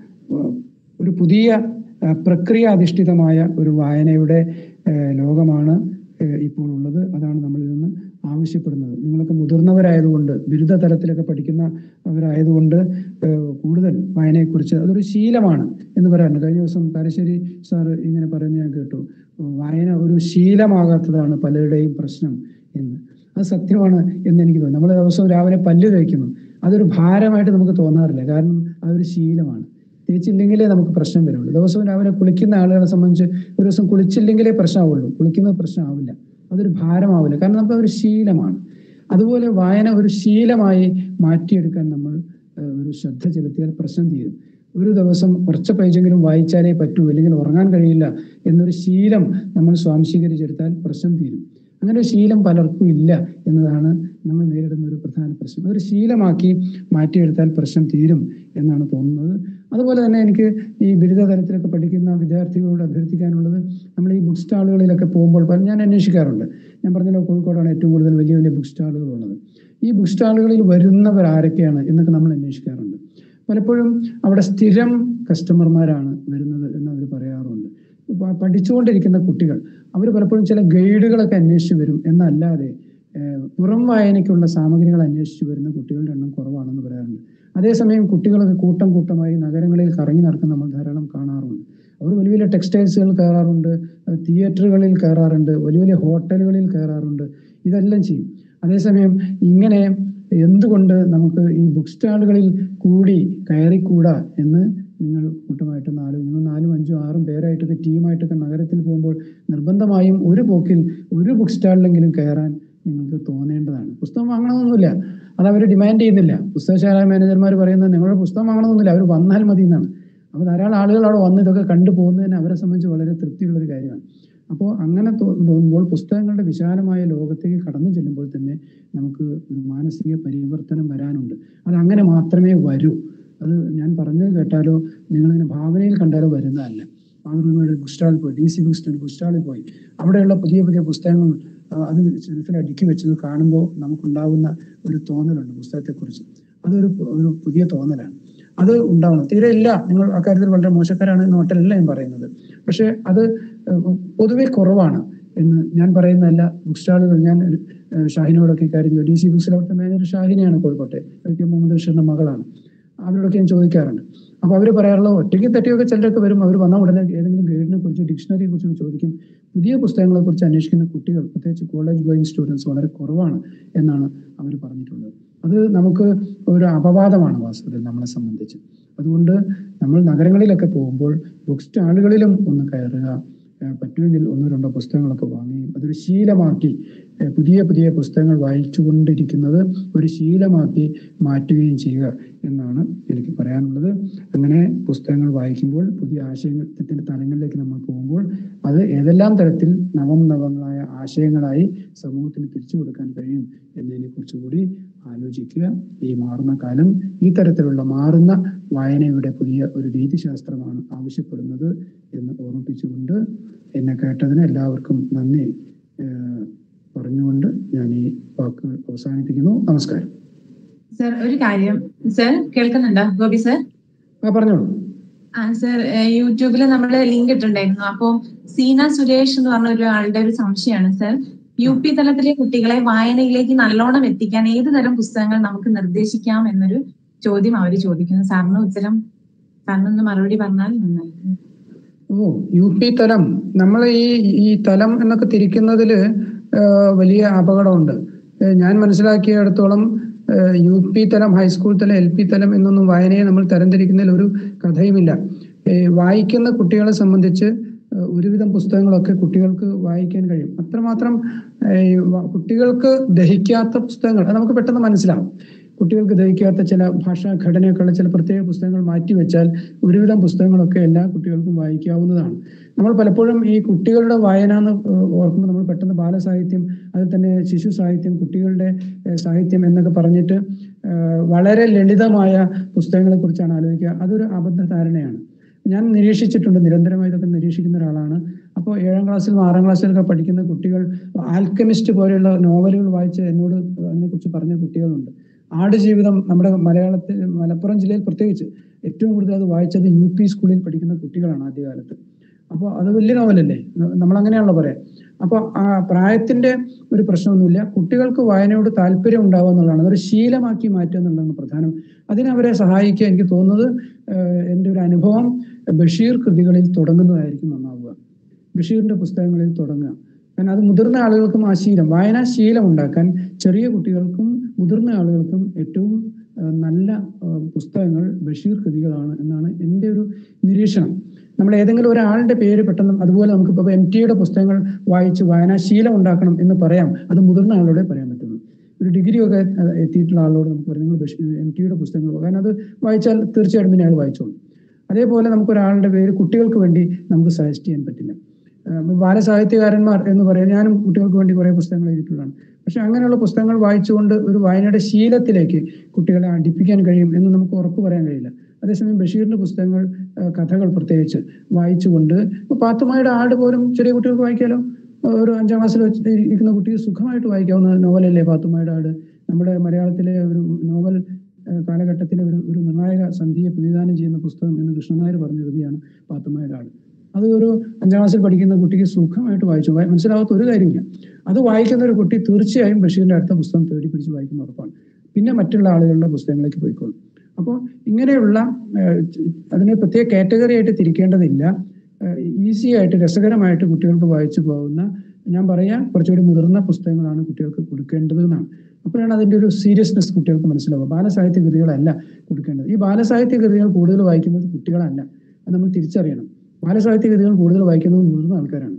ഒരു പുതിയ പ്രക്രിയ അധിഷ്ഠിതമായ ഒരു വായനയുടെ ലോകമാണ് ഇപ്പോൾ ഉള്ളത്. അതാണ് നമ്മളിൽ നിന്ന് ആവശ്യപ്പെടുന്നത്. നിങ്ങളൊക്കെ മുതിർന്നവരായതുകൊണ്ട്, ബിരുദ തലത്തിലൊക്കെ പഠിക്കുന്നവരായതുകൊണ്ട് കൂടുതൽ വായനയെക്കുറിച്ച് അതൊരു ശീലമാണ് എന്ന് പറയാറുണ്ട്. കഴിഞ്ഞ ദിവസം കാരശ്ശേരി സാറ് ഇങ്ങനെ പറയുന്നത് ഞാൻ കേട്ടു, വായന ഒരു ശീലമാകാത്തതാണ് പലരുടെയും പ്രശ്നം എന്ന്. അത് സത്യമാണ് എന്ന് എനിക്ക് തോന്നുന്നു. നമ്മൾ ദിവസവും രാവിലെ പല്ല് തേക്കുന്നു, അതൊരു ഭാരമായിട്ട് നമുക്ക് തോന്നാറില്ല. കാരണം അതൊരു ശീലമാണ്. തേച്ചില്ലെങ്കിലേ നമുക്ക് പ്രശ്നം വരുള്ളൂ. ദിവസവും രാവിലെ കുളിക്കുന്ന ആളുകളെ സംബന്ധിച്ച് ഒരു ദിവസം കുളിച്ചില്ലെങ്കിലേ പ്രശ്നമാവുള്ളൂ, കുളിക്കുന്നത് പ്രശ്നമാവില്ല, അതൊരു ഭാരമാവില്ല. കാരണം നമുക്ക് അതൊരു ശീലമാണ്. അതുപോലെ വായന ഒരു ശീലമായി മാറ്റിയെടുക്കാൻ നമ്മൾ ഒരു ശ്രദ്ധ ചെലുത്തിയാൽ പ്രശ്നം തീരും. ഒരു ദിവസം കുറച്ച് പേജെങ്കിലും വായിച്ചാലേ പറ്റൂ, അല്ലെങ്കിൽ ഉറങ്ങാൻ കഴിയില്ല എന്നൊരു ശീലം നമ്മൾ സ്വാംശീകരിച്ചെടുത്താൽ പ്രശ്നം തീരും. അങ്ങനെ ഒരു ശീലം പലർക്കും ഇല്ല എന്നതാണ് നമ്മൾ നേരിടുന്ന ഒരു പ്രധാന പ്രശ്നം. ഒരു ശീലമാക്കി മാറ്റിയെടുത്താൽ പ്രശ്നം തീരും എന്നാണ് തോന്നുന്നത്. അതുപോലെ തന്നെ എനിക്ക് ഈ ബിരുദ തലത്തിലൊക്കെ പഠിക്കുന്ന വിദ്യാർത്ഥികളോട് അഭ്യർത്ഥിക്കാനുള്ളത്, നമ്മൾ ഈ ബുക്ക് സ്റ്റാളുകളിലൊക്കെ പോകുമ്പോൾ പല ഞാൻ അന്വേഷിക്കാറുണ്ട്. ഞാൻ പറഞ്ഞല്ലോ, കോഴിക്കോടാണ് ഏറ്റവും കൂടുതൽ വലിയ വലിയ ബുക്ക് സ്റ്റാളുകൾ ഉള്ളത്. ഈ ബുക്ക് സ്റ്റാളുകളിൽ വരുന്നവർ ആരൊക്കെയാണ് എന്നൊക്കെ നമ്മൾ അന്വേഷിക്കാറുണ്ട്. പലപ്പോഴും അവിടെ സ്ഥിരം കസ്റ്റമർമാരാണ് വരുന്നത് എന്ന് അവർ പറയാറുണ്ട്. പഠിച്ചുകൊണ്ടിരിക്കുന്ന കുട്ടികൾ അവർ പലപ്പോഴും ചില ഗൈഡുകളൊക്കെ അന്വേഷിച്ച് വരും എന്നല്ലാതെ പുറം വായനയ്ക്കുള്ള സാമഗ്രികൾ അന്വേഷിച്ച് വരുന്ന കുട്ടികളുടെ എണ്ണം കുറവാണെന്ന് പറയാറുണ്ട്. അതേസമയം കുട്ടികളൊക്കെ കൂട്ടം കൂട്ടമായി നഗരങ്ങളിൽ കറങ്ങി നടക്കുന്ന നമ്മൾ ധാരാളം കാണാറുണ്ട്. അവർ വലിയ വലിയ ടെക്സ്റ്റൈൽസുകൾ കയറാറുണ്ട്, തിയേറ്ററുകളിൽ കയറാറുണ്ട്, വലിയ വലിയ ഹോട്ടലുകളിൽ കയറാറുണ്ട്, ഇതെല്ലാം ചെയ്യും. അതേസമയം ഇങ്ങനെ എന്തുകൊണ്ട് നമുക്ക് ഈ ബുക്ക് സ്റ്റാളുകളിൽ കൂടി കയറിക്കൂടാ എന്ന് നിങ്ങൾ കൂട്ടമായിട്ടൊന്ന് ആലോചിക്കും. നിങ്ങൾ നാലും അഞ്ചും ആറും പേരായിട്ടൊക്കെ ടീമായിട്ടൊക്കെ നഗരത്തിൽ പോകുമ്പോൾ നിർബന്ധമായും ഒരു പോക്കിൽ ഒരു ബുക്ക് സ്റ്റാളിലെങ്കിലും കയറാൻ നിങ്ങൾക്ക് തോന്നേണ്ടതാണ്. പുസ്തകം വാങ്ങണമെന്നൊന്നുമില്ല, അത് അവർ ഡിമാൻഡ് ചെയ്യുന്നില്ല. പുസ്തകശാല മാനേജർമാർ പറയുന്നത് നിങ്ങളുടെ പുസ്തകം വാങ്ങണമെന്നൊന്നുമില്ല, അവർ വന്നാൽ മതി എന്നാണ്. അപ്പോൾ ധാരാളം ആളുകൾ അവിടെ വന്ന് ഇതൊക്കെ കണ്ടു പോകുന്നതിന് അവരെ സംബന്ധിച്ച് വളരെ തൃപ്തിയുള്ളൊരു കാര്യമാണ്. അപ്പോൾ അങ്ങനെ തോന്നുമ്പോൾ പുസ്തകങ്ങളുടെ വിശാലമായ ലോകത്തേക്ക് കടന്നു ചെല്ലുമ്പോൾ തന്നെ നമുക്ക് ഒരു മാനസിക പരിവർത്തനം വരാനുണ്ട്. അത് അങ്ങനെ മാത്രമേ വരൂ. അത് ഞാൻ പറഞ്ഞത് കേട്ടാലോ നിങ്ങളിങ്ങനെ ഭാവനയിൽ കണ്ടാലോ വരുന്നതല്ല. മാതൃഭൂമിയുടെ ബുക്ക് സ്റ്റാളിൽ പോയി, D C book stall book സ്റ്റാളിൽ പോയി അവിടെയുള്ള പുതിയ പുതിയ പുസ്തകങ്ങൾ അത് ഷെൽഫിൽ അടുക്കി വെച്ചത് കാണുമ്പോൾ നമുക്കുണ്ടാവുന്ന ഒരു തോന്നലുണ്ട് പുസ്തകത്തെക്കുറിച്ച്. അതൊരു ഒരു പുതിയ തോന്നലാണ്. അത് ഉണ്ടാവണം. തീരെ ഇല്ല, നിങ്ങൾ അക്കാര്യത്തിൽ വളരെ മോശക്കാരാണ് എന്ന മറ്റല്ല ഞാൻ പറയുന്നത്. പക്ഷെ അത് പൊതുവെ കുറവാണ് എന്ന് ഞാൻ പറയുന്നതല്ല. ബുക്ക് സ്റ്റാളുകൾ, ഞാൻ ഷാഹിനോടൊക്കെ ഇക്കാര്യം, ഡി സി ബുക്സിലെ അവിടുത്തെ മാനേജർ ഷാഹിനെയാണ്, കോഴിക്കോട്ടെ, മുഹമ്മദ് ബഷീറിന്റെ മകളാണ്. അവരോടൊക്കെ ഞാൻ ചോദിക്കാറുണ്ട്. അപ്പൊ അവര് പറയാറുള്ള ഒറ്റയ്ക്ക് തട്ടിയൊക്കെ ചിലരൊക്കെ വരും. അവർ വന്ന ഉടനെ ഏതെങ്കിലും ഗൈഡിനെ കുറിച്ച്, ഡിക്ഷണറിയെ കുറിച്ച് ചോദിക്കും. പുതിയ പുസ്തകങ്ങളെ കുറിച്ച് അന്വേഷിക്കുന്ന കുട്ടികൾ, പ്രത്യേകിച്ച് കോളേജ് ഗോയിങ് സ്റ്റുഡൻസ്, വളരെ കുറവാണ് എന്നാണ് അവർ പറഞ്ഞിട്ടുള്ളത്. അത് നമുക്ക് ഒരു അപവാദമാണ് വാസ്തവത്തിൽ നമ്മളെ സംബന്ധിച്ച്. അതുകൊണ്ട് നമ്മൾ നഗരങ്ങളിലൊക്കെ പോകുമ്പോൾ ബുക്ക് സ്റ്റാളുകളിലും ഒന്ന് കയറുക, പറ്റുമെങ്കിൽ ഒന്നോ രണ്ടോ പുസ്തകങ്ങളൊക്കെ വാങ്ങുകയും അതൊരു ശീലമാക്കി, പുതിയ പുതിയ പുസ്തകങ്ങൾ വായിച്ചുകൊണ്ടിരിക്കുന്നത് ഒരു ശീലമാക്കി മാറ്റുകയും ചെയ്യുക എന്നാണ് എനിക്ക് പറയാനുള്ളത്. അങ്ങനെ പുസ്തകങ്ങൾ വായിക്കുമ്പോൾ പുതിയ ആശയത്തിന്റെ തലങ്ങളിലേക്ക് നമ്മൾ പോകുമ്പോൾ അത് ഏതെല്ലാം തരത്തിൽ നവം നവങ്ങളായ ആശയങ്ങളായി സമൂഹത്തിന് തിരിച്ചു കൊടുക്കാൻ കഴിയും എന്നതിനെ കുറിച്ചുകൂടി ആലോചിക്കുക. ഈ മാറുന്ന കാലം ഈ തരത്തിലുള്ള മാറുന്ന വായനയുടെ പുതിയ ഒരു രീതിശാസ്ത്രമാണ് ആവശ്യപ്പെടുന്നത് എന്ന് ഓർമ്മിപ്പിച്ചുകൊണ്ട് എന്നെ കേട്ടതിന് എല്ലാവർക്കും നന്ദി പറഞ്ഞുകൊണ്ട് ഞാൻ ഈ വാക്കുകൾ അവസാനിപ്പിക്കുന്നു. നമസ്കാരം. സർ, ഒരു കാര്യം സർ, കേൾക്കുന്നുണ്ടോ ഗോപി സർ? ആ, പറഞ്ഞോളൂ. ആ സർ, യൂട്യൂബിൽ നമ്മൾ ലിങ്ക് ഇട്ടുണ്ടായിരുന്നു. അപ്പൊ സീന സുരേഷ് എന്ന് പറഞ്ഞ ഒരാളുടെ ഒരു സംശയമാണ് സർ. യു പി തലത്തിലെ കുട്ടികളെ വായനയിലേക്ക് നല്ലോണം എത്തിക്കാൻ ഏത് തരം പുസ്തകങ്ങൾ നമുക്ക് നിർദ്ദേശിക്കാം എന്നൊരു ചോദ്യം അവർ ചോദിക്കുന്നു. സാറിന് ഉത്തരം, സാറിനൊന്ന് മറുപടി പറഞ്ഞാൽ നന്നായിരുന്നു. ഓ, യു പി തലം, നമ്മൾ ഈ ഈ തലം എന്നൊക്കെ തിരിക്കുന്നതിൽ വലിയ അപകടമുണ്ട്. ഞാൻ മനസ്സിലാക്കിയിടത്തോളം യു പി തലം, ഹൈസ്കൂൾ തലം, എൽ പി തലം എന്നൊന്നും വായനയെ നമ്മൾ തരംതിരിക്കുന്നതിൽ ഒരു കഥയുമില്ല. വായിക്കുന്ന കുട്ടികളെ സംബന്ധിച്ച് ഒരുവിധം പുസ്തകങ്ങളൊക്കെ കുട്ടികൾക്ക് വായിക്കാൻ കഴിയും. അത്രമാത്രം കുട്ടികൾക്ക് ദഹിക്കാത്ത പുസ്തകങ്ങൾ അത് നമുക്ക് പെട്ടെന്ന് മനസ്സിലാവും. കുട്ടികൾക്ക് ദഹിക്കാത്ത ചില ഭാഷാ ഘടനയൊക്കെയുള്ള ചില പ്രത്യേക പുസ്തകങ്ങൾ മാറ്റിവെച്ചാൽ ഒരുവിധം പുസ്തകങ്ങളൊക്കെ എല്ലാ കുട്ടികൾക്കും വായിക്കാവുന്നതാണ്. നമ്മൾ പലപ്പോഴും ഈ കുട്ടികളുടെ വായന എന്ന് ഓർക്കുമ്പോൾ നമ്മൾ പെട്ടെന്ന് ബാലസാഹിത്യം, അതിൽ തന്നെ ശിശു സാഹിത്യം, കുട്ടികളുടെ സാഹിത്യം എന്നൊക്കെ പറഞ്ഞിട്ട് വളരെ ലളിതമായ പുസ്തകങ്ങളെ കുറിച്ചാണ് ആലോചിക്കുക. അതൊരു അബദ്ധധാരണയാണ്. ഞാൻ നിരീക്ഷിച്ചിട്ടുണ്ട്, നിരന്തരമായി ഇതൊക്കെ നിരീക്ഷിക്കുന്ന ഒരാളാണ്. അപ്പോൾ ഏഴാം ക്ലാസ്സിലും ആറാം ക്ലാസ്സിലൊക്കെ പഠിക്കുന്ന കുട്ടികൾ ആൽക്കമിസ്റ്റ് പോലെയുള്ള നോവലുകൾ വായിച്ച് എന്നോട് അതിനെക്കുറിച്ച് പറഞ്ഞ കുട്ടികളുണ്ട്. ആടുജീവിതം നമ്മുടെ മലയാളത്തിൽ, മലപ്പുറം ജില്ലയിൽ പ്രത്യേകിച്ച് ഏറ്റവും കൂടുതൽ അത് വായിച്ചത് യു പി സ്കൂളിൽ പഠിക്കുന്ന കുട്ടികളാണ് ആദ്യകാലത്ത്. അപ്പോൾ അത് വലിയ നോവലല്ലേ, നമ്മളങ്ങനെയാണല്ലോ പറയാം. അപ്പോൾ ആ പ്രായത്തിന്റെ ഒരു പ്രശ്നമൊന്നുമില്ല. കുട്ടികൾക്ക് വായനയോട് താല്പര്യം ഉണ്ടാവുക എന്നുള്ളതാണ്, അതൊരു ശീലമാക്കി മാറ്റുക എന്നുള്ളതാണ് പ്രധാനം. അതിനവരെ സഹായിക്കുക, എനിക്ക് തോന്നുന്നത് എൻ്റെ ഒരു അനുഭവം, ബഷീർ കൃതികളിൽ തുടങ്ങുന്നതായിരിക്കും നന്നാവുക. ബഷീറിന്റെ പുസ്തകങ്ങളിൽ തുടങ്ങുക. കാരണം അത് മുതിർന്ന ആളുകൾക്കും ആ ശീലം, വായനാ ശീലം ഉണ്ടാക്കാൻ ചെറിയ കുട്ടികൾക്കും മുതിർന്ന ആളുകൾക്കും ഏറ്റവും നല്ല പുസ്തകങ്ങൾ ബഷീർ കൃതികളാണ് എന്നാണ് എൻ്റെ ഒരു നിരീക്ഷണം. നമ്മൾ ഏതെങ്കിലും ഒരാളുടെ പേര് പെട്ടെന്ന്, അതുപോലെ നമുക്ക് ഇപ്പോൾ എം ടിയുടെ പുസ്തകങ്ങൾ വായിച്ച് വായനാശീലം ഉണ്ടാക്കണം എന്ന് പറയാം, അത് മുതിർന്ന ആളോടെ പറയാൻ പറ്റുള്ളൂ. ഒരു ഡിഗ്രി ഒക്കെ എത്തിയിട്ടുള്ള ആളോട് നമുക്ക് പറയും നിങ്ങൾ ബഷീർ എം ടിയുടെ പുസ്തകങ്ങൾ, കാരണം അത് വായിച്ചാൽ തീർച്ചയായിട്ടും പിന്നെ അയാൾ വായിച്ചോളും. അതേപോലെ നമുക്കൊരാളുടെ പേര് കുട്ടികൾക്ക് വേണ്ടി നമുക്ക് സജസ്റ്റ് ചെയ്യാൻ പറ്റില്ല. ബാലസാഹിത്യകാരന്മാർ എന്ന് പറയാം, ഞാനും കുട്ടികൾക്ക് വേണ്ടി കുറേ പുസ്തകങ്ങൾ എഴുതിയിട്ടുള്ളതാണ്. പക്ഷെ അങ്ങനെയുള്ള പുസ്തകങ്ങൾ വായിച്ചുകൊണ്ട് ഒരു വായനയുടെ ശീലത്തിലേക്ക് കുട്ടികളെ അടുപ്പിക്കാൻ കഴിയും എന്ന് നമുക്ക് ഉറപ്പ് പറയാൻ കഴിയില്ല. അതേസമയം ബഷീറിന്റെ പുസ്തകങ്ങൾ, കഥകൾ പ്രത്യേകിച്ച് വായിച്ചുകൊണ്ട്, ഇപ്പൊ പാത്തുമ്മയുടെ ആട് പോലും ചെറിയ കുട്ടികൾക്ക് വായിക്കാലോ. ഒരു അഞ്ചാം ക്ലാസ്സിൽ ഇരിക്കുന്ന കുട്ടിക്ക് സുഖമായിട്ട് വായിക്കാവുന്ന നോവലല്ലേ പാത്തുമ്മയുടെ ആട്. നമ്മുടെ മലയാളത്തിലെ ഒരു നോവൽ കാലഘട്ടത്തിലെ ഒരു ഒരു നിർണായക സന്ധിയെ പ്രതിദാനം ചെയ്യുന്ന പുസ്തകം എന്ന് കൃഷ്ണനായർ പറഞ്ഞ കൃതിയാണ് പാത്തുമ്മയുടെ ആട്. അത് ഒരു അഞ്ചാം ക്ലാസ്സിൽ പഠിക്കുന്ന കുട്ടിക്ക് സുഖമായിട്ട് വായിച്ചു, മനസ്സിലാവാത്ത ഒരു കാര്യമില്ല. അത് വായിക്കുന്ന ഒരു കുട്ടി തീർച്ചയായും ബഷീറിന്റെ അടുത്ത പുസ്തകം തേടി പിടിച്ച് വായിക്കുന്ന ഉറപ്പാണ്. പിന്നെ മറ്റുള്ള ആളുകളുടെ പുസ്തകങ്ങളിലേക്ക് പോയിക്കോളും. അപ്പോൾ ഇങ്ങനെയുള്ള അതിനെ പ്രത്യേക കാറ്റഗറി ആയിട്ട് തിരിക്കേണ്ടതില്ല. ഈസി ആയിട്ട് രസകരമായിട്ട് കുട്ടികൾക്ക് വായിച്ചു പോകുന്ന, ഞാൻ പറയാം കുറച്ചുകൂടി മുതിർന്ന പുസ്തകങ്ങളാണ് കുട്ടികൾക്ക് കൊടുക്കേണ്ടത് എന്നാണ്. അപ്പോഴാണ് അതിൻ്റെ ഒരു സീരിയസ്നെസ് കുട്ടികൾക്ക് മനസ്സിലാവുക. ബാലസാഹിത്യ കൃതികളല്ല കൊടുക്കേണ്ടത്. ഈ ബാലസാഹിത്യ കൃതികൾ കൂടുതൽ വായിക്കുന്നത് കുട്ടികളല്ല, അത് നമ്മൾ തിരിച്ചറിയണം. ബാലസാഹിത്യ കൃതികൾ കൂടുതൽ വായിക്കുന്നത് മുതിർന്ന ആൾക്കാരാണ്.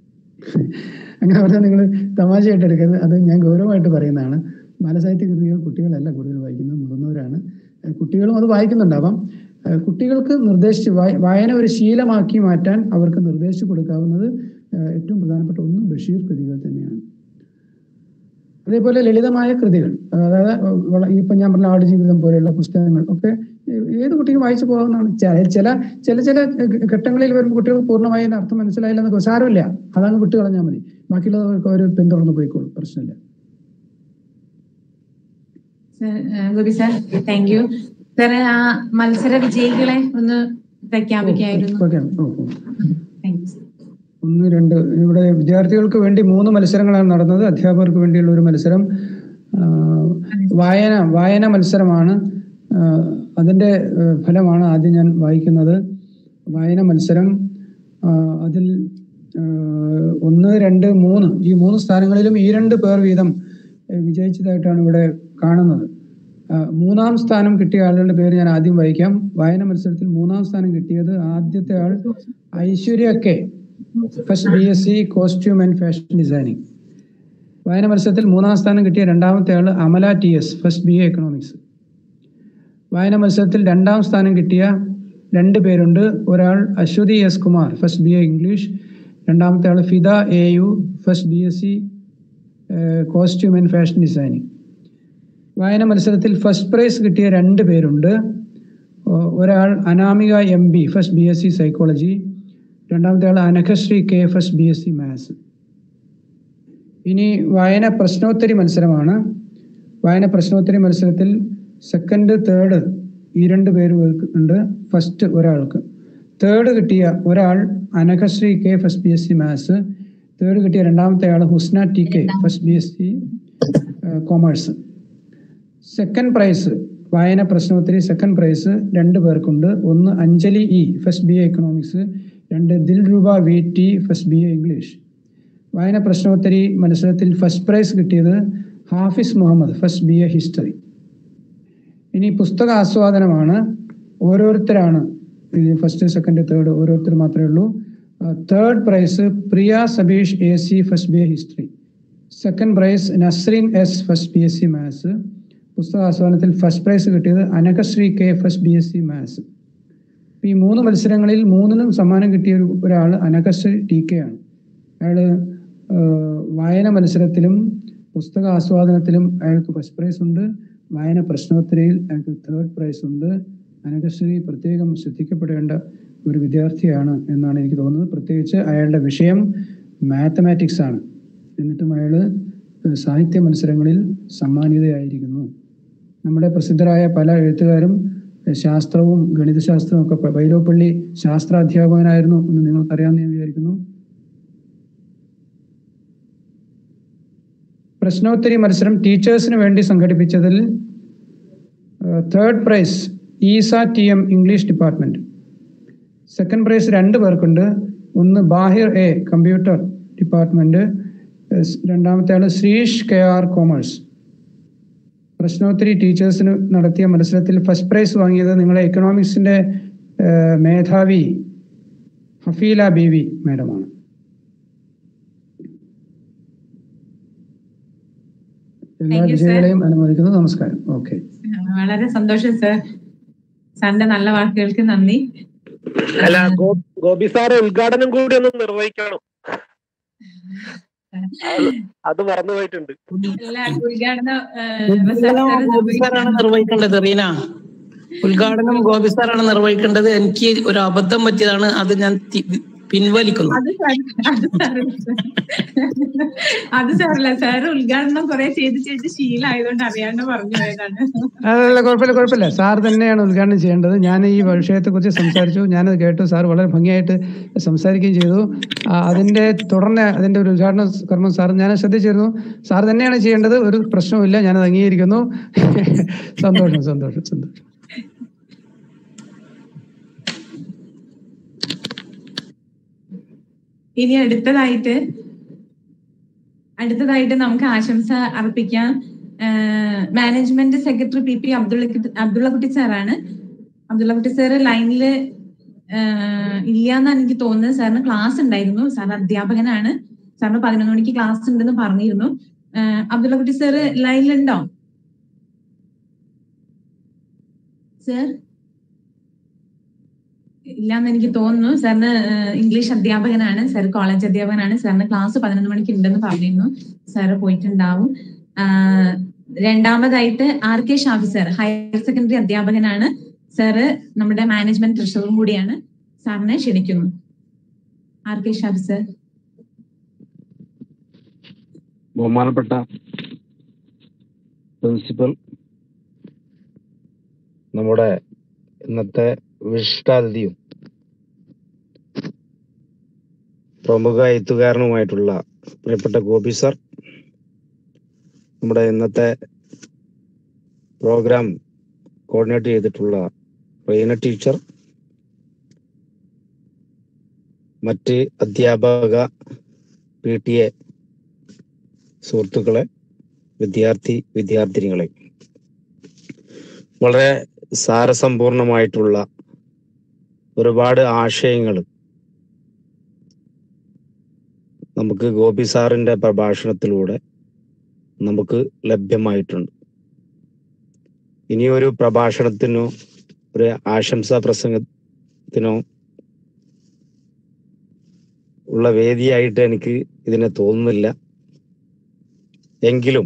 അങ്ങനെ പറഞ്ഞാൽ നിങ്ങൾ തമാശയായിട്ട് എടുക്കരുത്, അത് ഞാൻ ഗൗരവമായിട്ട് പറയുന്നതാണ്. ബാലസാഹിത്യ കൃതികൾ കുട്ടികളല്ല കൂടുതൽ വായിക്കുന്നത്, മുതിർന്നവരാണ്. കുട്ടികളും അത് വായിക്കുന്നുണ്ടാവാം. കുട്ടികൾക്ക് നിർദ്ദേശിച്ച് വായന ഒരു ശീലമാക്കി മാറ്റാൻ അവർക്ക് നിർദ്ദേശിച്ചു കൊടുക്കാവുന്നത് ഏറ്റവും പ്രധാനപ്പെട്ട ഒന്ന് ബഷീർ കൃതികൾ തന്നെയാണ്. അതേപോലെ ലളിതമായ കൃതികൾ, അതായത് ഇപ്പൊ ഞാൻ പറഞ്ഞ ആടുജീവിതം പോലെയുള്ള പുസ്തകങ്ങൾ ഒക്കെ ഏത് കുട്ടിക്കും വായിച്ചു പോകാവുന്നതാണ്. ചില ചില ചില ഘട്ടങ്ങളിൽ വരുമ്പോൾ കുട്ടികൾക്ക് പൂർണ്ണമായി അർത്ഥം മനസ്സിലായില്ലെന്ന് സാരമില്ല, അതങ്ങ് വിട്ടു കളഞ്ഞാൽ മതി. ബാക്കിയുള്ളവർക്ക് അവർ പിന്തുടർന്ന് പോയിക്കോളും, പ്രശ്നമില്ല. ഗോപി സാർ, താങ്ക് യു സാറേ ആ മത്സര വിജയികളെ ഒന്ന് പ്രഖ്യാപിക്കായിരുന്നു. ഒന്ന് രണ്ട് ഇവിടെ വിദ്യാർത്ഥികൾക്ക് വേണ്ടി മൂന്ന് മത്സരങ്ങളാണ് നടന്നത്. അധ്യാപകർക്ക് വേണ്ടിയുള്ള ഒരു മത്സരം വായന വായന മത്സരമാണ്. അതിന്റെ ഫലമാണ് ആദ്യം ഞാൻ വായിക്കുന്നത്. വായന മത്സരം അതിൽ ഒന്ന് രണ്ട് മൂന്ന് ഈ മൂന്ന് സ്ഥാനങ്ങളിലും ഈ രണ്ട് പേർ വീതം വിജയിച്ചതായിട്ടാണ് ഇവിടെ കാണുന്നത്. മൂന്നാം സ്ഥാനം കിട്ടിയ ആളുകളുടെ പേര് ഞാൻ ആദ്യം വായിക്കാം. വായന മത്സരത്തിൽ മൂന്നാം സ്ഥാനം കിട്ടിയത് ആദ്യത്തെ ആൾ Aishwarya K, first B S C costume and fashion designing. വായന മത്സരത്തിൽ മൂന്നാം സ്ഥാനം കിട്ടിയ രണ്ടാമത്തെ ആൾ Amala T S, first B A economics. വായന മത്സരത്തിൽ രണ്ടാം സ്ഥാനം കിട്ടിയ രണ്ട് പേരുണ്ട്. ഒരാൾ Aswathi S Kumar, first B A English. രണ്ടാമത്തെ ആൾ Fida A U, first B S C costume and fashion designing. വായന മത്സരത്തിൽ ഫസ്റ്റ് പ്രൈസ് കിട്ടിയ രണ്ട് പേരുണ്ട്. ഒരാൾ Anamika M B, first B S C psychology. രണ്ടാമത്തെ ആൾ Anaghasree K, first B S C maths. ഇനി വായന പ്രശ്നോത്തരി മത്സരമാണ്. വായന പ്രശ്നോത്തരി മത്സരത്തിൽ സെക്കൻഡ് തേർഡ് ഈ രണ്ട് പേര് ഉണ്ട്. ഫസ്റ്റ് ഒരാൾക്ക് തേർഡ് കിട്ടിയ ഒരാൾ Anaghasree K, first B S C maths. Third കിട്ടിയ രണ്ടാമത്തെ ആൾ Husna T K, first B S C commerce. Second prize വായന പ്രശ്നോത്തരി സെക്കൻഡ് പ്രൈസ് രണ്ട് പേർക്കുണ്ട്. ഒന്ന് Anjali E, first B A economics. രണ്ട് Dilruba V T, first B A English. വായന പ്രശ്നോത്തരി മത്സരത്തിൽ ഫസ്റ്റ് പ്രൈസ് കിട്ടിയത് Hafis Muhammad, first B A history. ഇനി പുസ്തക ആസ്വാദനമാണ്. ഓരോരുത്തരാണ് ഫസ്റ്റ് സെക്കൻഡ് തേർഡ് ഓരോരുത്തർ മാത്രമേ ഉള്ളൂ. Third price Priya Sabeesh A C, first B A history. Second prize Nasreen S, first B S C maths. പുസ്തക ആസ്വാദനത്തിൽ ഫസ്റ്റ് പ്രൈസ് കിട്ടിയത് Anaghasree K, first B S C maths. ഈ മൂന്ന് മത്സരങ്ങളിൽ മൂന്നിനും സമ്മാനം കിട്ടിയ ഒരു ഒരാൾ അനഘശ്രീ ടി കെ ആണ്. അയാൾ വായന മത്സരത്തിലും പുസ്തക ആസ്വാദനത്തിലും അയാൾക്ക് ഫസ്റ്റ് പ്രൈസ് ഉണ്ട്. വായന പ്രശ്നോത്തരയിൽ അയാൾക്ക് തേർഡ് പ്രൈസ് ഉണ്ട്. അനഘശ്രീ പ്രത്യേകം ശ്രദ്ധിക്കപ്പെടേണ്ട ഒരു വിദ്യാർത്ഥിയാണ് എന്നാണ് എനിക്ക് തോന്നുന്നത്. പ്രത്യേകിച്ച് അയാളുടെ വിഷയം മാത്തമാറ്റിക്സ് ആണ്. എന്നിട്ടും അയാൾ സാഹിത്യ മത്സരങ്ങളിൽ സമ്മാനിതയായിരിക്കുന്നു. നമ്മുടെ പ്രസിദ്ധരായ പല എഴുത്തുകാരും ശാസ്ത്രവും ഗണിതശാസ്ത്രവും ഒക്കെ, വൈലോപ്പള്ളി ശാസ്ത്രാധ്യാപകനായിരുന്നു എന്ന് നിങ്ങൾക്കറിയാമെന്ന് ഞാൻ വിചാരിക്കുന്നു. പ്രശ്നോത്തരി മത്സരം ടീച്ചേഴ്സിന് വേണ്ടി സംഘടിപ്പിച്ചതിൽ third prize Eesa T M, English department. Second prize രണ്ട് പേർക്കുണ്ട്. ഒന്ന് ബാഹിർ എ, കമ്പ്യൂട്ടർ ഡിപ്പാർട്ട്മെന്റ്. രണ്ടാമത്തെ ആള് ശ്രീഷ് കെ ആർ, കോമേഴ്സ്. പ്രശ്നോത്തരി ടീച്ചേഴ്സിന് നടത്തിയ മത്സരത്തിൽ ഫസ്റ്റ് പ്രൈസ് വാങ്ങിയത് നിങ്ങളെ എക്കണോമിക്സിന്റെ മേധാവി ഹഫീല ബീവി മാഡമാണ്. എല്ലാ വിജയികളെയും അനുമോദിക്കുന്നു. നമസ്കാരം. ഓക്കെ, വളരെ സന്തോഷം സർ. സാറിന്റെ നല്ല വാക്കുകൾക്ക് നന്ദി. അല്ല, ഗോപി സാറ് ഉദ്ഘാടനം കൂടി ഒന്ന് നിർവഹിക്കണം. അത് മറന്നു പോയിട്ടുണ്ട്. ഗോപിസാറാണ് നിർവഹിക്കേണ്ടത്. റീന, ഉദ്ഘാടനം ഗോപിസാറാണ് നിർവഹിക്കേണ്ടത്. എനിക്ക് ഒരു അബദ്ധം പറ്റിയതാണ്, അത് ഞാൻ പിൻവലിക്കുന്നു. അത് സാറല്ല, സാറ് ഉദ്ഘാടനം കുറെ ചെയ്ത് ചെയ്ത് ശീലമായതുകൊണ്ട് അറിയാണ്ട് പറഞ്ഞു പോയതാണ്. അതല്ല, കുഴപ്പമില്ല കുഴപ്പമില്ല സാർ തന്നെയാണ് ഉദ്ഘാടനം ചെയ്യേണ്ടത്. ഞാൻ ഈ വിഷയത്തെ കുറിച്ച് സംസാരിച്ചു, ഞാനത് കേട്ടു. സാർ വളരെ ഭംഗിയായിട്ട് സംസാരിക്കുകയും ചെയ്തു. അതിന്റെ തുടർന്ന് അതിന്റെ ഒരു ഉദ്ഘാടന കർമ്മം സാർ ഞാൻ ശ്രദ്ധിച്ചിരുന്നു. സാർ തന്നെയാണ് ചെയ്യേണ്ടത്. ഒരു പ്രശ്നവുമില്ല, ഞാനത് അംഗീകരിക്കുന്നു. സന്തോഷം സന്തോഷം സന്തോഷം. ഇനി അടുത്തതായിട്ട് അടുത്തതായിട്ട് നമുക്ക് ആശംസ അർപ്പിക്കാം. Management secretary P P Abdulla Abdullakutty സാറാണ്. അബ്ദുള്ളക്കുട്ടി സാറ് ലൈനില് ഇല്ലാന്നാണ് എനിക്ക് തോന്നുന്നത്. സാറിന് ക്ലാസ് ഉണ്ടായിരുന്നു. സാർ അധ്യാപകനാണ്. സാറിന് പതിനൊന്ന് മണിക്ക് ക്ലാസ് ഉണ്ടെന്ന് പറഞ്ഞിരുന്നു. അബ്ദുള്ളക്കുട്ടി സാറ് ലൈനിലുണ്ടോ സർ? ഇല്ലാന്ന് എനിക്ക് തോന്നുന്നു. സാറിന് ഇംഗ്ലീഷ് അധ്യാപകനാണ്. സാർ കോളേജ് അധ്യാപകനാണ്. സാറിന് ക്ലാസ് പതിനൊന്ന് മണിക്ക് ഉണ്ടെന്ന് പറഞ്ഞിരുന്നു. സാറ് പോയിട്ടുണ്ടാവും. രണ്ടാമതായിട്ട് R K Shafi sir, higher secondary അധ്യാപകനാണ്. സാറ് നമ്മുടെ മാനേജ്മെന്റ് ട്രഷററും കൂടിയാണ്. സാറിനെ ക്ഷണിക്കുന്നു. R K Shafi sir. ബഹുമാനപ്പെട്ട പ്രിൻസിപ്പൽ, നമ്മുടെ ഇന്നത്തെ വിശിഷ്ടാതിഥിയും പ്രമുഖ എഴുത്തുകാരനുമായിട്ടുള്ള പ്രിയപ്പെട്ട ഗോപി സാർ, നമ്മുടെ ഇന്നത്തെ പ്രോഗ്രാം കോർഡിനേറ്റ് ചെയ്തിട്ടുള്ള റീന ടീച്ചർ, മറ്റ് അധ്യാപക പി ടി എ സുഹൃത്തുക്കളെ, വിദ്യാർത്ഥി വിദ്യാർത്ഥിനികളെ, വളരെ സാരസമ്പൂർണമായിട്ടുള്ള ഒരുപാട് ആശയങ്ങൾ നമുക്ക് ഗോപി സാറിന്റെ പ്രഭാഷണത്തിലൂടെ നമുക്ക് ലഭ്യമായിട്ടുണ്ട്. ഇനിയൊരു പ്രഭാഷണത്തിനോ ഒരു ആശംസാ പ്രസംഗത്തിനോ ഉള്ള വേദിയായിട്ട് എനിക്ക് ഇതിനെ തോന്നുന്നില്ല. എങ്കിലും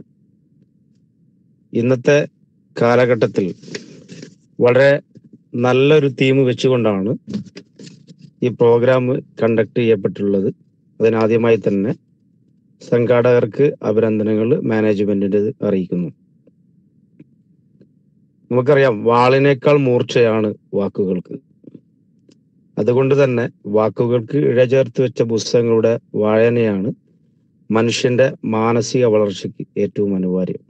ഇന്നത്തെ കാലഘട്ടത്തിൽ വളരെ നല്ലൊരു തീം വെച്ചുകൊണ്ടാണ് ഈ പ്രോഗ്രാം കണ്ടക്ട് ചെയ്യപ്പെട്ടുള്ളത്. അതിനാദ്യമായി തന്നെ സംഘാടകർക്ക് അഭിനന്ദനങ്ങൾ മാനേജ്മെന്റിന്റെ അറിയിക്കുന്നു. നമുക്കറിയാം, വാളിനേക്കാൾ മൂർച്ചയാണ് വാക്കുകൾക്ക്. അതുകൊണ്ട് തന്നെ വാക്കുകൾക്ക് ഇഴചേർത്ത് വെച്ച പുസ്തകങ്ങളുടെ വായനയാണ് മനുഷ്യന്റെ മാനസിക വളർച്ചയ്ക്ക് ഏറ്റവും അനിവാര്യം.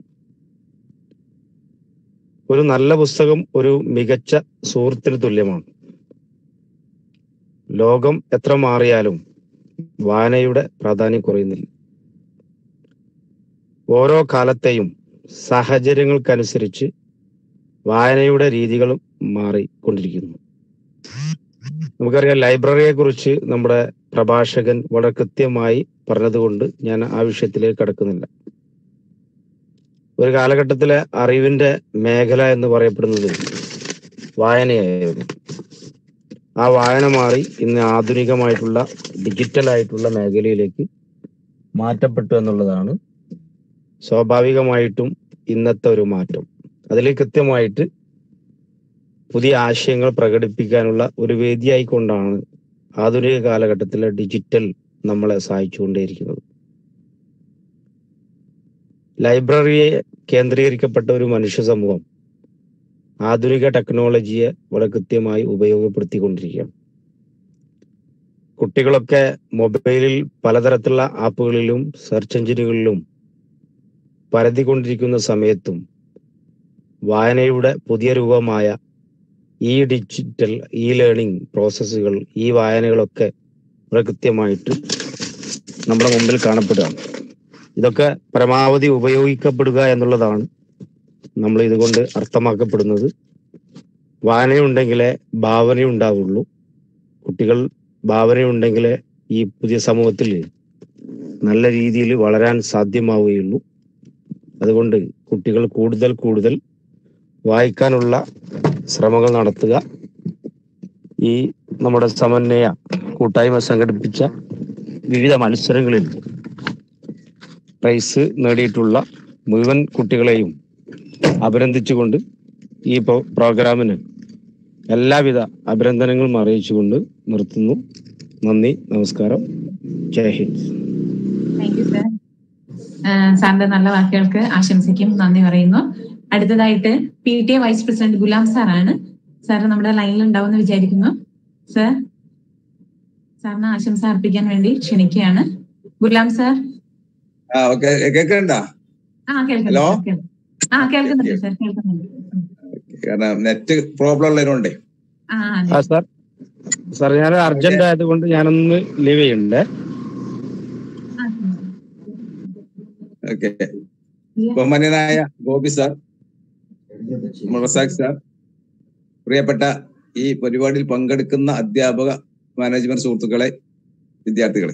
ഒരു നല്ല പുസ്തകം ഒരു മികച്ച സുഹൃത്തിന് തുല്യമാണ്. ലോകം എത്ര മാറിയാലും വായനയുടെ പ്രാധാന്യം കുറയുന്നില്ല. ഓരോ കാലത്തെയും സാഹചര്യങ്ങൾക്കനുസരിച്ച് വായനയുടെ രീതികളും മാറിക്കൊണ്ടിരിക്കുന്നു. നമുക്കറിയാം, ലൈബ്രറിയെ കുറിച്ച് നമ്മുടെ പ്രഭാഷകൻ വളരെ കൃത്യമായി പറഞ്ഞതുകൊണ്ട് ഞാൻ ആ വിഷയത്തിലേക്ക് കടക്കുന്നില്ല. ഒരു കാലഘട്ടത്തിലെ അറിവിന്റെ മേഖല എന്ന് പറയപ്പെടുന്നത് വായനയായിരുന്നു. ആ വായന മാറി ഇന്ന് ആധുനികമായിട്ടുള്ള ഡിജിറ്റൽ ആയിട്ടുള്ള മേഖലയിലേക്ക് മാറ്റപ്പെട്ടു എന്നുള്ളതാണ് സ്വാഭാവികമായിട്ടും ഇന്നത്തെ ഒരു മാറ്റം. അതിൽ കൃത്യമായിട്ട് പുതിയ ആശയങ്ങൾ പ്രകടിപ്പിക്കാനുള്ള ഒരു വേദിയായിക്കൊണ്ടാണ് ആധുനിക കാലഘട്ടത്തിലെ ഡിജിറ്റൽ നമ്മളെ സഹായിച്ചുകൊണ്ടേയിരിക്കുന്നത്. ലൈബ്രറിയെ കേന്ദ്രീകരിക്കപ്പെട്ട ഒരു മനുഷ്യ സമൂഹം ആധുനിക ടെക്നോളജിയെ വളരെ കൃത്യമായി ഉപയോഗപ്പെടുത്തിക്കൊണ്ടിരിക്കുകയാണ്. കുട്ടികളൊക്കെ മൊബൈലിൽ പലതരത്തിലുള്ള ആപ്പുകളിലും സെർച്ച് എഞ്ചിനുകളിലും പരതിക്കൊണ്ടിരിക്കുന്ന സമയത്തും വായനയുടെ പുതിയ രൂപമായ ഈ ഡിജിറ്റൽ ഇ ലേണിംഗ് പ്രോസസ്സുകൾ, ഈ വായനകളൊക്കെ വളരെ കൃത്യമായിട്ട് നമ്മുടെ മുമ്പിൽ കാണപ്പെടുകയാണ്. ഇതൊക്കെ പരമാവധി ഉപയോഗിക്കപ്പെടുക എന്നുള്ളതാണ് നമ്മൾ ഇതുകൊണ്ട് അർത്ഥമാക്കപ്പെടുന്നത്. വായനയുണ്ടെങ്കിലേ ഭാവനയുണ്ടാവുള്ളൂ. കുട്ടികൾ ഭാവനയുണ്ടെങ്കിലേ ഈ പുതിയ സമൂഹത്തിൽ നല്ല രീതിയിൽ വളരാൻ സാധ്യമാവുകയുള്ളൂ. അതുകൊണ്ട് കുട്ടികൾ കൂടുതൽ കൂടുതൽ വായിക്കാനുള്ള ശ്രമങ്ങൾ നടത്തുക. ഈ നമ്മുടെ സമന്വയ കൂട്ടായ്മ സംഘടിപ്പിച്ച വിവിധ മത്സരങ്ങളിൽ പ്രൈസ് നേടിയിട്ടുള്ള മുഴുവൻ കുട്ടികളെയും അഭിനന്ദിച്ചുകൊണ്ട് ഈ പ്രോഗ്രാമിന് എല്ലാവിധ അഭിനന്ദനങ്ങളും അറിയിച്ചുകൊണ്ട് നിർത്തുന്നു. നന്ദി, നമസ്കാരം, Jai Hind. Thank you sir. സാറിന്റെ നല്ല വാക്കുകൾക്ക് ആശംസിക്കും നന്ദി പറയുന്നു. അടുത്തതായിട്ട് P T A vice president Ghulam സാറാണ്. സാർ നമ്മുടെ ലൈനിൽ ഉണ്ടാവുമെന്ന് വിചാരിക്കുന്നു. സർ, സാറിന് ആശംസ അർപ്പിക്കാൻ വേണ്ടി ക്ഷണിക്കുകയാണ്. ഗുലാം സാർ. കേൾക്കണ്ട? ആ കേൾക്കുന്നുണ്ട്. ആ കേൾക്കുന്നുണ്ട് സാർ, കേൾക്കുന്നുണ്ട്. കാരണം നെറ്റ് പ്രോബ്ലം ഉള്ളതിനോണ്ടേ. ആ സാർ സാർ ഞാൻ അർജന്റ് ആയതുകൊണ്ട് ഞാനൊന്ന് ലീവ് ചെയ്യണ്ടേ. ഓക്കെ. ബഹുമാന്യനായ ഗോപി സാർ, റസാഖ് സാർ, പ്രിയപ്പെട്ട ഈ പരിപാടിയിൽ പങ്കെടുക്കുന്ന അധ്യാപക മാനേജ്മെന്റ് സുഹൃത്തുക്കളെ, വിദ്യാർത്ഥികളെ,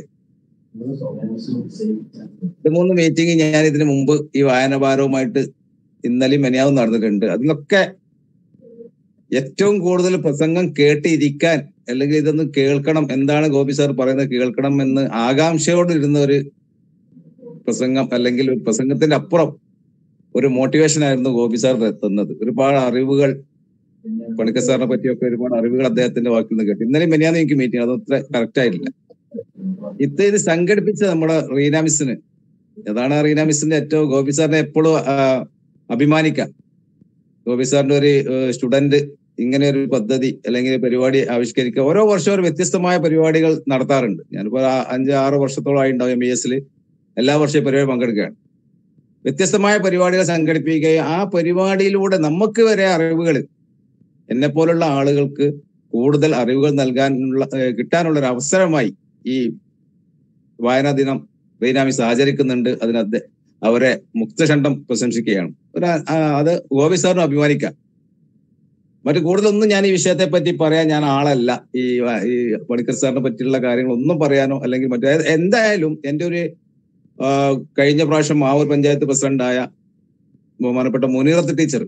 ഇത് മൂന്ന് മീറ്റിംഗ് ഞാൻ ഇതിനു മുമ്പ് ഈ വായനഭാരവുമായിട്ട് ഇന്നലെയും മെനയാവും നടന്നിട്ടുണ്ട്. അതിലൊക്കെ ഏറ്റവും കൂടുതൽ പ്രസംഗം കേട്ടിരിക്കാൻ, അല്ലെങ്കിൽ ഇതൊന്ന് കേൾക്കണം, എന്താണ് ഗോപി സാർ പറയുന്നത് കേൾക്കണം എന്ന് ആകാംക്ഷയോടെ ഇരുന്ന ഒരു പ്രസംഗം, അല്ലെങ്കിൽ ഒരു പ്രസംഗത്തിന്റെ അപ്പുറം ഒരു മോട്ടിവേഷൻ ആയിരുന്നു ഗോപി സാർ തന്നത്. ഒരുപാട് അറിവുകൾ, പണിക്കർ സാറിനെ പറ്റിയൊക്കെ ഒരുപാട് അറിവുകൾ അദ്ദേഹത്തിന്റെ വാക്കിൽ നിന്ന് കേട്ടു. ഇന്നലെ മെനിയാന്ന് എനിക്ക് മീറ്റിംഗ്, അതത്ര കറക്റ്റ് ആയിട്ടില്ല. ഇത് ഇത് സംഘടിപ്പിച്ച നമ്മുടെ റീന മിസ്സിന്, അതാണ് റീന മിസ്സിന്റെ ഏറ്റവും ഗോപി സാറിനെ എപ്പോഴും അഭിമാനിക്കാം. ഗോപി സാറിന്റെ ഒരു സ്റ്റുഡന്റ് ഇങ്ങനെ ഒരു പദ്ധതി അല്ലെങ്കിൽ പരിപാടി ആവിഷ്കരിക്കുക. ഓരോ വർഷവും ഒരു വ്യത്യസ്തമായ പരിപാടികൾ നടത്താറുണ്ട്. ഞാനിപ്പോ അഞ്ച് ആറ് വർഷത്തോളമായി ഉണ്ടാവും എം ഇ എസിൽ എല്ലാ വർഷവും പരിപാടി പങ്കെടുക്കുകയാണ്. വ്യത്യസ്തമായ പരിപാടികൾ സംഘടിപ്പിക്കുകയും ആ പരിപാടിയിലൂടെ നമുക്ക് വരെ അറിവുകൾ എന്നെ പോലുള്ള ആളുകൾക്ക് കൂടുതൽ അറിവുകൾ നൽകാനുള്ള കിട്ടാനുള്ള ഒരു അവസരമായി ഈ വായനാ ദിനം റീന മിസ് ആചരിക്കുന്നുണ്ട്. അതിന് അവരെ മുക്തചണ്ഡം പ്രശംസിക്കുകയാണ്. ഒരു അത് ഗോപി സാറിന് അഭിമാനിക്കാം. മറ്റു കൂടുതലൊന്നും ഞാൻ ഈ വിഷയത്തെ പറ്റി പറയാൻ ഞാൻ ആളല്ല. ഈ ഈ പണിക്കർ സാറിനെ പറ്റിയുള്ള കാര്യങ്ങളൊന്നും പറയാനോ അല്ലെങ്കിൽ മറ്റേ എന്തായാലും എൻ്റെ ഒരു കഴിഞ്ഞ പ്രാവശ്യം മാവൂർ പഞ്ചായത്ത് പ്രസിഡന്റായ ബഹുമാനപ്പെട്ട മുനീറത്ത് ടീച്ചർ,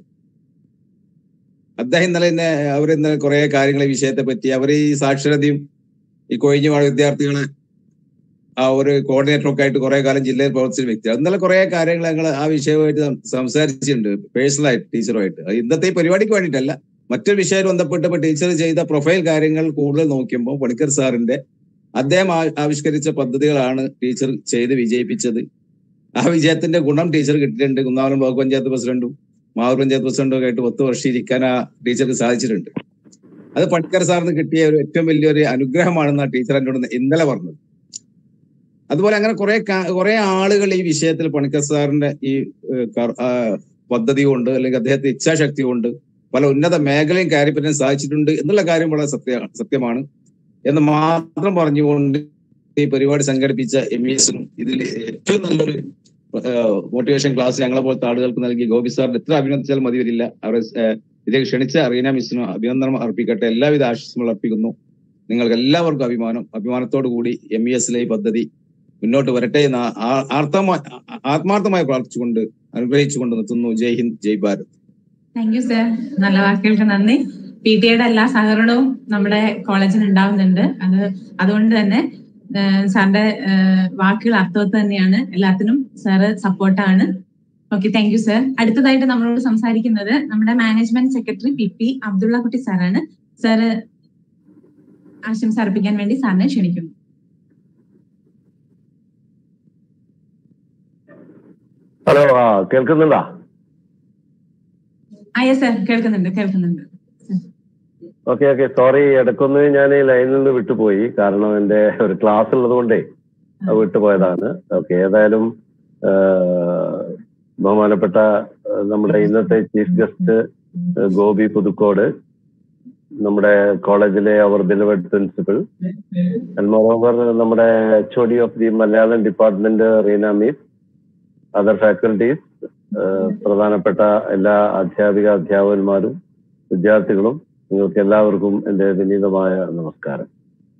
അദ്ദേഹം ഇന്നലെ ഇന്നെ അവർ ഇന്നലെ കുറെ കാര്യങ്ങൾ ഈ വിഷയത്തെ പറ്റി അവർ ഈ സാക്ഷരതയും ഈ കൊഴിഞ്ഞുപാട് വിദ്യാർത്ഥികളെ ആ ഒരു കോർഡിനേറ്ററൊക്കെ ആയിട്ട് കുറെ കാലം ജില്ലയിൽ പ്രവർത്തിച്ച വ്യക്തിയാണ്. ഇന്നലെ കുറെ കാര്യങ്ങൾ ഞങ്ങൾ ആ വിഷയമായിട്ട് സംസാരിച്ചിട്ടുണ്ട് പേഴ്സണലായിട്ട് ടീച്ചറുമായിട്ട്. ഇന്നത്തെ ഈ പരിപാടിക്ക് വേണ്ടിയിട്ടല്ല, മറ്റൊരു വിഷയത്തിൽ ബന്ധപ്പെട്ടപ്പോൾ ടീച്ചർ ചെയ്ത പ്രൊഫൈൽ കാര്യങ്ങൾ കൂടുതൽ നോക്കിയപ്പോൾ പണിക്കർ സാറിന്റെ അദ്ദേഹം ആവിഷ്കരിച്ച പദ്ധതികളാണ് ടീച്ചർ ചെയ്ത് വിജയിപ്പിച്ചത്. ആ വിജയത്തിന്റെ ഗുണം ടീച്ചർ കിട്ടിയിട്ടുണ്ട്. കുന്നാമലം ബ്ലോക്ക് പഞ്ചായത്ത് പ്രസിഡന്റും മാവൂർ പഞ്ചായത്ത് പ്രസിഡന്റും ഒക്കെ ആയിട്ട് പത്ത് വർഷം ഇരിക്കാൻ ആ ടീച്ചർക്ക് സാധിച്ചിട്ടുണ്ട്. അത് പണിക്കർ സാറിന് കിട്ടിയ ഒരു ഏറ്റവും വലിയൊരു അനുഗ്രഹമാണെന്നാണ് ടീച്ചർ എന്നോട് ഇന്നലെ പറഞ്ഞത്. അതുപോലെ അങ്ങനെ കുറെ കുറെ ആളുകൾ ഈ വിഷയത്തിൽ പണിക്കർ സാറിന്റെ ഈ പദ്ധതി കൊണ്ട് അല്ലെങ്കിൽ അദ്ദേഹത്തെ ഇച്ഛാശക്തി കൊണ്ട് പല ഉന്നത മേഖലയും കയറിപ്പറ്റാൻ സാധിച്ചിട്ടുണ്ട് എന്നുള്ള കാര്യം വളരെ സത്യ സത്യമാണ് എന്ന് മാത്രം പറഞ്ഞുകൊണ്ട് ഈ പരിപാടി സംഘടിപ്പിച്ച എം ഇ എസിനും ഇതിൽ ഏറ്റവും നല്ലൊരു മോട്ടിവേഷൻ ക്ലാസ് ഞങ്ങളെ പോലത്തെ ആളുകൾക്ക് നൽകി ഗോപി സാറിന് എത്ര അഭിനന്ദിച്ചാൽ മതി വരില്ല. അവരെ ഇതിലേക്ക് ക്ഷണിച്ച റീന മിസ്സിനും അഭിനന്ദനം അർപ്പിക്കട്ടെ. എല്ലാവിധ ആശംസകൾ അർപ്പിക്കുന്നു. നിങ്ങൾക്ക് എല്ലാവർക്കും അഭിമാനം അഭിമാനത്തോടു കൂടി എം ഇ എസിലെ ഈ പദ്ധതി മുന്നോട്ട് വരട്ടെ എന്ന് ആർത്തമായി ആത്മാർത്ഥമായി പ്രാർത്ഥിച്ചുകൊണ്ട് അനുഗ്രഹിച്ചുകൊണ്ട് നിർത്തുന്നു. Jai Hind, Jai Bharat. Thank you sir. നല്ല വാക്കുകൾക്ക് നന്ദി. പി ടി എയുടെ എല്ലാ സഹകരണവും നമ്മുടെ കോളേജിന് ഉണ്ടാവുന്നുണ്ട്. അത് അതുകൊണ്ട് തന്നെ സാറിന്റെ വാക്കുകൾ അർത്ഥവത്ത് തന്നെയാണ്. എല്ലാത്തിനും സാറ് സപ്പോർട്ടാണ്. Okay, thank you sir. അടുത്തതായിട്ട് നമ്മളോട് സംസാരിക്കുന്നത് നമ്മുടെ management secretary P P Abdulla Kutty സാറാണ്. സാറ് ആശംസ അർപ്പിക്കാൻ വേണ്ടി സാറിനെ ക്ഷണിക്കുന്നു. ഹലോ, ആ കേൾക്കുന്നുണ്ടോ? അയ്യ സർ, കേൾക്കുന്നുണ്ട് കേൾക്കുന്നുണ്ട് ഓക്കെ ഓക്കെ സോറി, ഇടയ്ക്കൊന്ന് ഞാൻ ഈ ലൈനിൽ നിന്ന് വിട്ടുപോയി. കാരണം എന്റെ ഒരു ക്ലാസ് ഉള്ളത് കൊണ്ടേ അത് വിട്ടുപോയതാണ്. ഓക്കെ, ഏതായാലും ബഹുമാനപ്പെട്ട നമ്മുടെ ഇന്നത്തെ ചീഫ് ഗസ്റ്റ് ഗോപി പുതുക്കോട്, നമ്മുടെ കോളേജിലെ our beloved principal, and moreover നമ്മുടെ H O D of the Malayalam department Reena miss, other faculties, പ്രധാനപ്പെട്ട എല്ലാ അധ്യാപിക അധ്യാപകന്മാരും വിദ്യാർത്ഥികളും, നിങ്ങൾക്ക് എല്ലാവർക്കും എൻ്റെ വിനീതമായ നമസ്കാരം.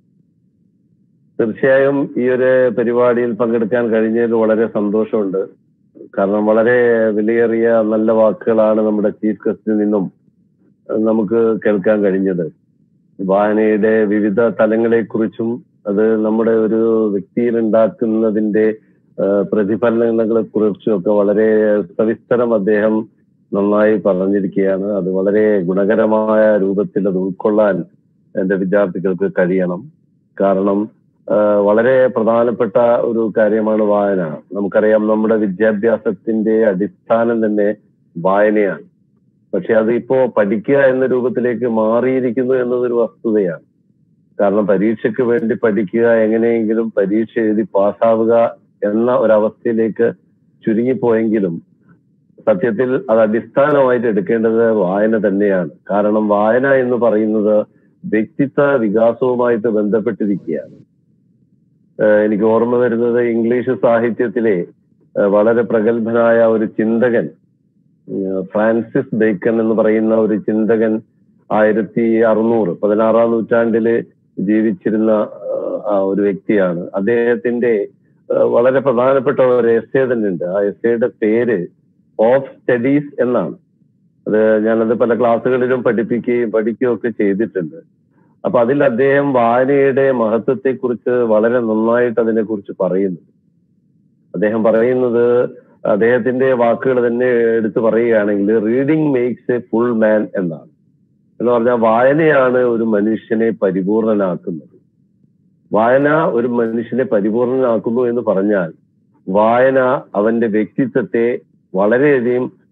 തീർച്ചയായും ഈ ഒരു പരിപാടിയിൽ പങ്കെടുക്കാൻ കഴിഞ്ഞതിൽ വളരെ സന്തോഷമുണ്ട്. കാരണം വളരെ വിലയേറിയ നല്ല വാക്കുകളാണ് നമ്മുടെ ചീഫ് ഗസ്റ്റിൽ നിന്നും നമുക്ക് കേൾക്കാൻ കഴിഞ്ഞത്. വായനയുടെ വിവിധ തലങ്ങളെക്കുറിച്ചും അത് നമ്മുടെ ഒരു വ്യക്തിയിൽ ഉണ്ടാക്കുന്നതിന്റെ പ്രതിഫലനങ്ങളെ കുറിച്ചും ഒക്കെ വളരെ സവിസ്തരം അദ്ദേഹം നന്നായി പറഞ്ഞിരിക്കുകയാണ്. അത് വളരെ ഗുണകരമായ രൂപത്തിൽ അത് ഉൾക്കൊള്ളാൻ എൻ്റെ വിദ്യാർത്ഥികൾക്ക് കഴിയണം. കാരണം വളരെ പ്രധാനപ്പെട്ട ഒരു കാര്യമാണ് വായന. നമുക്കറിയാം, നമ്മുടെ വിദ്യാഭ്യാസത്തിന്റെ അടിസ്ഥാനം തന്നെ വായനയാണ്. പക്ഷെ അത് ഇപ്പോ പഠിക്കുക എന്ന രൂപത്തിലേക്ക് മാറിയിരിക്കുന്നു എന്നതൊരു വസ്തുതയാണ്. കാരണം പരീക്ഷയ്ക്ക് വേണ്ടി പഠിക്കുക, എങ്ങനെയെങ്കിലും പരീക്ഷ എഴുതി പാസ്സാവുക എന്ന ഒരവസ്ഥയിലേക്ക് ചുരുങ്ങിപ്പോയെങ്കിലും സത്യത്തിൽ അത് അടിസ്ഥാനമായിട്ട് എടുക്കേണ്ടത് വായന തന്നെയാണ്. കാരണം വായന എന്ന് പറയുന്നത് വ്യക്തിത്വ വികാസവുമായിട്ട് ബന്ധപ്പെട്ടിരിക്കുകയാണ്. എനിക്ക് ഓർമ്മ വരുന്നത് ഇംഗ്ലീഷ് സാഹിത്യത്തിലെ വളരെ പ്രഗത്ഭനായ ഒരു ചിന്തകൻ ഫ്രാൻസിസ് ബേക്കൺ എന്ന് പറയുന്ന ഒരു ചിന്തകൻ ആയിരത്തി അറുന്നൂറ് പതിനാറാം നൂറ്റാണ്ടില് ജീവിച്ചിരുന്ന ഒരു വ്യക്തിയാണ്. അദ്ദേഹത്തിന്റെ വളരെ പ്രധാനപ്പെട്ട ഒരു എസ്സേ തന്നെ ഉണ്ട്. ആ എസ്സേയുടെ പേര് ഓഫ് സ്റ്റഡീസ് എന്നാണ്. അത് ഞാനത് പല ക്ലാസ്സുകളിലും പഠിപ്പിക്കുകയും പഠിക്കുകയും ഒക്കെ ചെയ്തിട്ടുണ്ട്. അപ്പൊ അതിൽ അദ്ദേഹം വായനയുടെ മഹത്വത്തെ കുറിച്ച് വളരെ നന്നായിട്ട് അതിനെ കുറിച്ച് പറയുന്നു. അദ്ദേഹം പറയുന്നത്, അദ്ദേഹത്തിന്റെ വാക്കുകൾ തന്നെ എടുത്തു പറയുകയാണെങ്കിൽ, reading makes a full man എന്നാണ്. എന്ന് പറഞ്ഞാൽ വായനയാണ് ഒരു മനുഷ്യനെ പരിപൂർണനാക്കുന്നത്. വായന ഒരു മനുഷ്യനെ പരിപൂർണനാക്കുന്നു എന്ന് പറഞ്ഞാൽ വായന അവന്റെ വ്യക്തിത്വത്തെ വളരെയധികം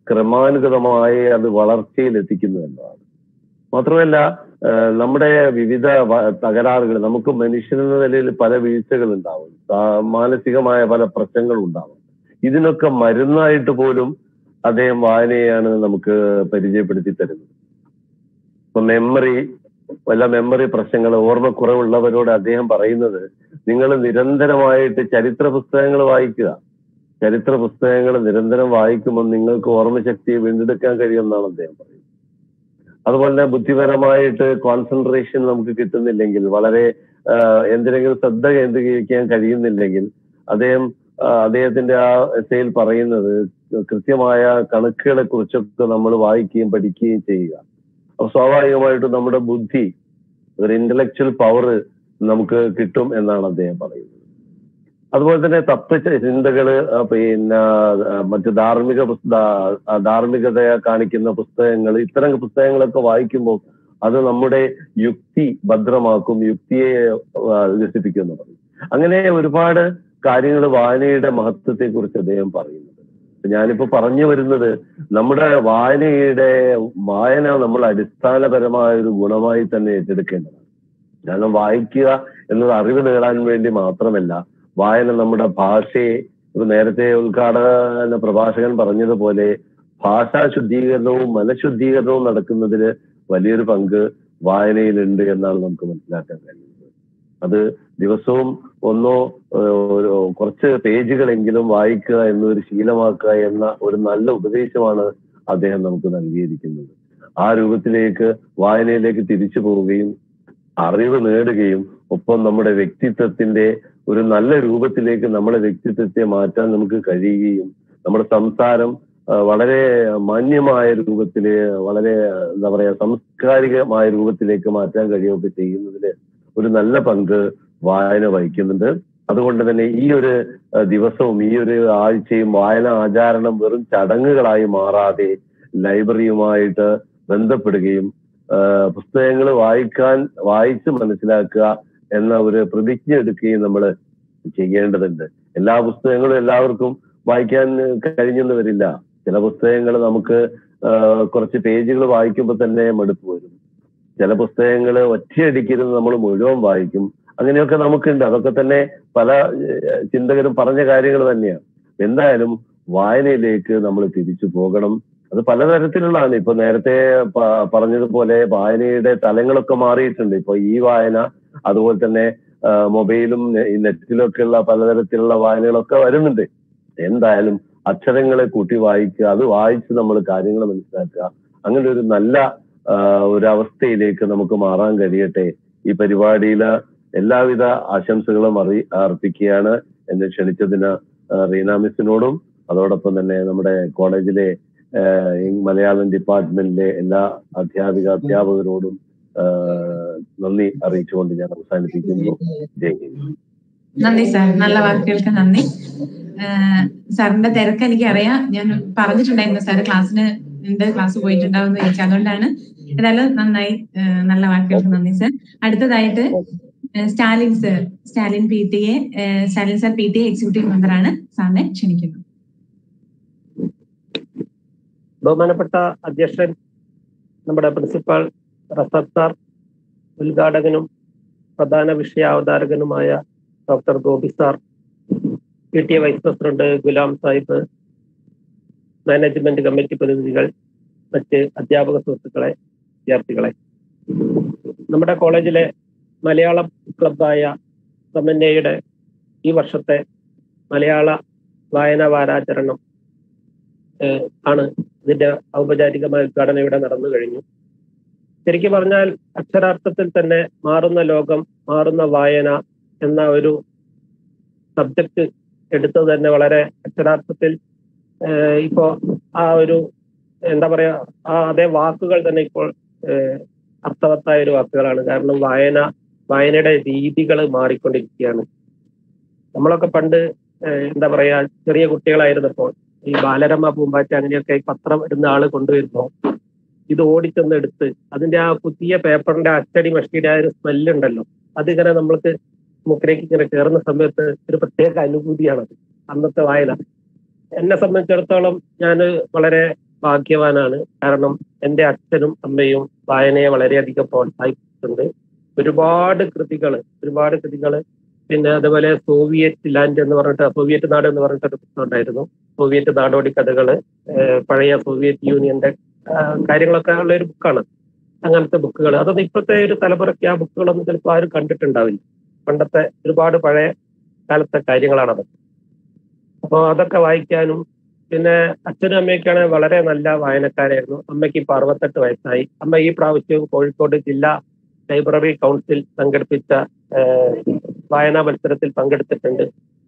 ക്രമാനുഗതമായി അത് വളർച്ചയിൽ എത്തിക്കുന്നു എന്നതാണ്. മാത്രമല്ല നമ്മുടെ വിവിധ തകരാറുകൾ, നമുക്ക് മനുഷ്യനെന്ന നിലയിൽ പല വീഴ്ചകൾ ഉണ്ടാവും, മാനസികമായ പല പ്രശ്നങ്ങൾ ഉണ്ടാവും. ഇതിനൊക്കെ മരുന്നായിട്ട് പോലും അദ്ദേഹം വായനയാണ് നമുക്ക് പരിചയപ്പെടുത്തി തരുന്നത്. ഇപ്പൊ മെമ്മറി വല്ല മെമ്മറി പ്രശ്നങ്ങൾ, ഓർമ്മക്കുറവുള്ളവരോട് അദ്ദേഹം പറയുന്നത്, നിങ്ങൾ നിരന്തരമായിട്ട് ചരിത്ര പുസ്തകങ്ങൾ വായിക്കുക. ചരിത്ര പുസ്തകങ്ങൾ നിരന്തരം വായിക്കുമ്പോൾ നിങ്ങൾക്ക് ഓർമ്മശക്തിയെ വീണ്ടെടുക്കാൻ കഴിയുമെന്നാണ് അദ്ദേഹം പറയുന്നത്. അതുപോലെ തന്നെ ബുദ്ധിപരമായിട്ട് കോൺസെൻട്രേഷൻ നമുക്ക് കിട്ടുന്നില്ലെങ്കിൽ, വളരെ എന്തിനെങ്കിലും ശ്രദ്ധ കേന്ദ്രീകരിക്കാൻ കഴിയുന്നില്ലെങ്കിൽ, അദ്ദേഹം അദ്ദേഹത്തിന്റെ ആ എസ്സേയിൽ പറയുന്നത് കൃത്യമായ കണക്കുകളെ കുറിച്ചൊക്കെ നമ്മൾ വായിക്കുകയും പഠിക്കുകയും ചെയ്യുക. അപ്പൊ സ്വാഭാവികമായിട്ടും നമ്മുടെ ബുദ്ധി, ഒരു ഇന്റലക്ച്വൽ പവർ നമുക്ക് കിട്ടും എന്നാണ് അദ്ദേഹം പറയുന്നത്. അതുപോലെ തന്നെ തത്വ ചിന്തകള്, പിന്നെ മറ്റു ധാർമ്മിക ധാർമ്മികതയെ കാണിക്കുന്ന പുസ്തകങ്ങൾ, ഇത്തരം പുസ്തകങ്ങളൊക്കെ വായിക്കുമ്പോൾ അത് നമ്മുടെ യുക്തി ഭദ്രമാക്കും, യുക്തിയെ വികസിപ്പിക്കും എന്ന് പറയും. അങ്ങനെ ഒരുപാട് കാര്യങ്ങൾ വായനയുടെ മഹത്വത്തെ കുറിച്ച് അദ്ദേഹം പറയുന്നുണ്ട്. ഞാനിപ്പോ പറഞ്ഞു വരുന്നത്, നമ്മുടെ വായനയുടെ വായന നമ്മൾ അടിസ്ഥാനപരമായ ഒരു ഗുണമായി തന്നെ ഏറ്റെടുക്കേണ്ടതാണ്. കാരണം വായിക്കുക എന്നത് അറിവ് നേടാൻ വേണ്ടി മാത്രമല്ല, വായന നമ്മുടെ ഭാഷയെ, ഇപ്പൊ നേരത്തെ ഉദ്ഘാടന പ്രഭാഷകൻ പറഞ്ഞതുപോലെ ഭാഷാ ശുദ്ധീകരണവും മനഃശുദ്ധീകരണവും നടക്കുന്നതിൽ വലിയൊരു പങ്ക് വായനയിലുണ്ട് എന്നാണ് നമുക്ക് മനസ്സിലാക്കാൻ കഴിയുന്നത്. അത് ദിവസവും ഒന്നോ കുറച്ച് പേജുകളെങ്കിലും വായിക്കുക എന്നൊരു ശീലമാക്കുക എന്ന ഒരു നല്ല ഉപദേശമാണ് അദ്ദേഹം നമുക്ക് നൽകിയിരിക്കുന്നത്. ആ രൂപത്തിലേക്ക് വായനയിലേക്ക് തിരിച്ചു പോവുകയും അറിവ് നേടുകയും ഒപ്പം നമ്മുടെ വ്യക്തിത്വത്തിന്റെ ഒരു നല്ല രൂപത്തിലേക്ക് നമ്മുടെ വ്യക്തിത്വത്തെ മാറ്റാൻ നമുക്ക് കഴിയുകയും നമ്മുടെ സംസാരം വളരെ മാന്യമായ രൂപത്തില്, വളരെ എന്താ പറയാ സാംസ്കാരികമായ രൂപത്തിലേക്ക് മാറ്റാൻ കഴിയുകയൊക്കെ ചെയ്യുന്നതിന് ഒരു നല്ല പങ്ക് വായന വഹിക്കുന്നുണ്ട്. അതുകൊണ്ട് തന്നെ ഈ ഒരു ദിവസവും ഈ ഒരു ആഴ്ചയും വായന ആചരണം വെറും ചടങ്ങുകളായി മാറാതെ ലൈബ്രറിയുമായിട്ട് ബന്ധപ്പെടുകയും പുസ്തകങ്ങൾ വായിക്കാൻ വായിച്ച് മനസ്സിലാക്കുക എന്ന ഒരു പ്രതിജ്ഞ എടുക്കുകയും നമ്മൾ ചെയ്യേണ്ടതുണ്ട്. എല്ലാ പുസ്തകങ്ങളും എല്ലാവർക്കും വായിക്കാൻ കഴിഞ്ഞെന്ന് വരില്ല. ചില പുസ്തകങ്ങൾ നമുക്ക് കുറച്ച് പേജുകൾ വായിക്കുമ്പോൾ തന്നെ മടുപ്പ് വരും. ചില പുസ്തകങ്ങൾ ഒറ്റയടിക്കരുന്ന് നമ്മൾ മുഴുവൻ വായിക്കും. അങ്ങനെയൊക്കെ നമുക്കുണ്ട്. അതൊക്കെ തന്നെ പല ചിന്തകരും പറഞ്ഞ കാര്യങ്ങൾ തന്നെയാണ്. എന്തായാലും വായനയിലേക്ക് നമ്മൾ തിരിച്ചു പോകണം. അത് പലതരത്തിലുള്ളതാണ്. ഇപ്പൊ നേരത്തെ പറഞ്ഞതുപോലെ വായനയുടെ തലങ്ങളൊക്കെ മാറിയിട്ടുണ്ട്. ഇപ്പൊ ഈ വായന, അതുപോലെ തന്നെ മൊബൈലും നെറ്റിലൊക്കെ ഉള്ള പലതരത്തിലുള്ള വായനകളൊക്കെ വരുന്നുണ്ട്. എന്തായാലും അക്ഷരങ്ങളെ കൂട്ടി വായിക്കുക, അത് വായിച്ച് നമ്മൾ കാര്യങ്ങൾ മനസ്സിലാക്കുക. അങ്ങനെ ഒരു നല്ല ഒരവസ്ഥയിലേക്ക് നമുക്ക് മാറാൻ കഴിയട്ടെ. ഈ പരിപാടിയില് എല്ലാവിധ ആശംസകളും അറി അർപ്പിക്കുകയാണ്. എന്നെ ക്ഷണിച്ചതിന് റീന മിസ്സിനോടും അതോടൊപ്പം തന്നെ നമ്മുടെ കോളേജിലെ മലയാളം ഡിപ്പാർട്ട്മെന്റിലെ എല്ലാ അധ്യാപിക അധ്യാപകരോടും നന്ദി അറിയിച്ചുകൊണ്ട് ഞാൻ അവസാനിപ്പിക്കുന്നു. ജയ് ഹിന്ദ്. നന്ദി സാർ, നല്ല വാക്കുകൾക്ക് നന്ദി. സാറിന്റെ തിരക്ക് എനിക്കറിയാം. ഞാൻ പറഞ്ഞിട്ടുണ്ടായിരുന്നു സാറ് ക്ലാസ്സിന് ഉണ്ട്, ക്ലാസ് പോയിട്ടുണ്ടാവും എന്ന് ചോദിച്ചു. അതുകൊണ്ടാണ്. ഏതായാലും നന്നായി, നല്ല വാക്കുകൾക്ക് നന്ദി സാർ. അടുത്തതായിട്ട് Stalin sir, Stalin P T A Stalin sir P T A executive മെമ്പറാണ്. സാറിനെ ക്ഷണിക്കുന്നു. ബഹുമാനപ്പെട്ട അധ്യക്ഷൻ, നമ്മുടെ പ്രിൻസിപ്പാൾ റസദ് സാർ, ഉദ്ഘാടകനും പ്രധാന വിഷയാവതാരകനുമായ doctor Gopi sir, P T A vice president Ghulam Sahib, management committee പ്രതിനിധികൾ, മറ്റ് അധ്യാപക സുഹൃത്തുക്കളെ, വിദ്യാർത്ഥികളെ, നമ്മുടെ കോളേജിലെ മലയാളം ക്ലബായ സമന്വയയുടെ ഈ വർഷത്തെ മലയാള വായനാ വാരാചരണം ആണ്. ഇതിന്റെ ഔപചാരികമായ ഉദ്ഘാടനം ഇവിടെ നടന്നു കഴിഞ്ഞു. ശരിക്കും പറഞ്ഞാൽ അക്ഷരാർത്ഥത്തിൽ തന്നെ മാറുന്ന ലോകം, മാറുന്ന വായന എന്ന ഒരു സബ്ജക്ട് എടുത്തത് തന്നെ വളരെ അക്ഷരാർത്ഥത്തിൽ ഇപ്പോ ആ ഒരു എന്താ പറയാ ആ അതേ വാക്കുകൾ തന്നെ ഇപ്പോൾ അർത്ഥവത്തായ ഒരു വാക്കുകളാണ്. കാരണം വായന വായനയുടെ രീതികൾ മാറിക്കൊണ്ടിരിക്കുകയാണ്. നമ്മളൊക്കെ പണ്ട് എന്താ പറയാ ചെറിയ കുട്ടികളായിരുന്നപ്പോൾ ഈ ബാലരമ, പൂമ്പാറ്റ അങ്ങനെയൊക്കെ പത്രം ഇടുന്ന ആള് കൊണ്ടുവരുമ്പോൾ ഇത് ഓടിച്ചെന്ന് എടുത്ത് അതിന്റെ ആ പുതിയ പേപ്പറിന്റെ അച്ചടി മഷ്ടിയുടെ ആ ഒരു സ്മെല്ലുണ്ടല്ലോ, അതിങ്ങനെ നമ്മൾക്ക് മൂക്കിലേക്ക് ഇങ്ങനെ കയറുന്ന സമയത്ത് ഒരു പ്രത്യേക അനുഭൂതിയാണത് അന്നത്തെ വായന. എന്നെ സംബന്ധിച്ചിടത്തോളം ഞാൻ വളരെ ഭാഗ്യവാനാണ്. കാരണം എൻ്റെ അച്ഛനും അമ്മയും വായനയെ വളരെയധികം പ്രോത്സാഹിപ്പിച്ചിട്ടുണ്ട്. ഒരുപാട് കൃതികൾ ഒരുപാട് കൃതികൾ പിന്നെ അതുപോലെ സോവിയറ്റ് ലാൻഡ് എന്ന് പറഞ്ഞിട്ട് സോവിയറ്റ് നാട് എന്ന് പറഞ്ഞിട്ട് ഒരു പുസ്തകം ഉണ്ടായിരുന്നു. സോവിയറ്റ് നാടോടി കഥകള്, പഴയ സോവിയറ്റ് യൂണിയന്റെ കാര്യങ്ങളൊക്കെ ഉള്ള ഒരു ബുക്കാണ്. അങ്ങനത്തെ ബുക്കുകൾ അതൊന്നും ഇപ്പോഴത്തെ ഒരു തലമുറയ്ക്ക് ആ ബുക്കുകളൊന്നും ചിലപ്പോൾ ആരും കണ്ടിട്ടുണ്ടാവില്ല. പണ്ടത്തെ ഒരുപാട് പഴയ കാലത്തെ കാര്യങ്ങളാണത്. അപ്പോൾ അതൊക്കെ വായിക്കാനും പിന്നെ അച്ഛനും അമ്മയൊക്കെയാണ് വളരെ നല്ല വായനക്കാരായിരുന്നു. അമ്മയ്ക്ക് ഇപ്പൊ അറുപത്തെട്ട് വയസ്സായി. അമ്മ ഈ പ്രാവശ്യവും കോഴിക്കോട് ജില്ലാ ലൈബ്രറി കൗൺസിൽ സംഘടിപ്പിച്ച വായനാ മത്സരത്തിൽ പങ്കെടുത്തിട്ടുണ്ട്.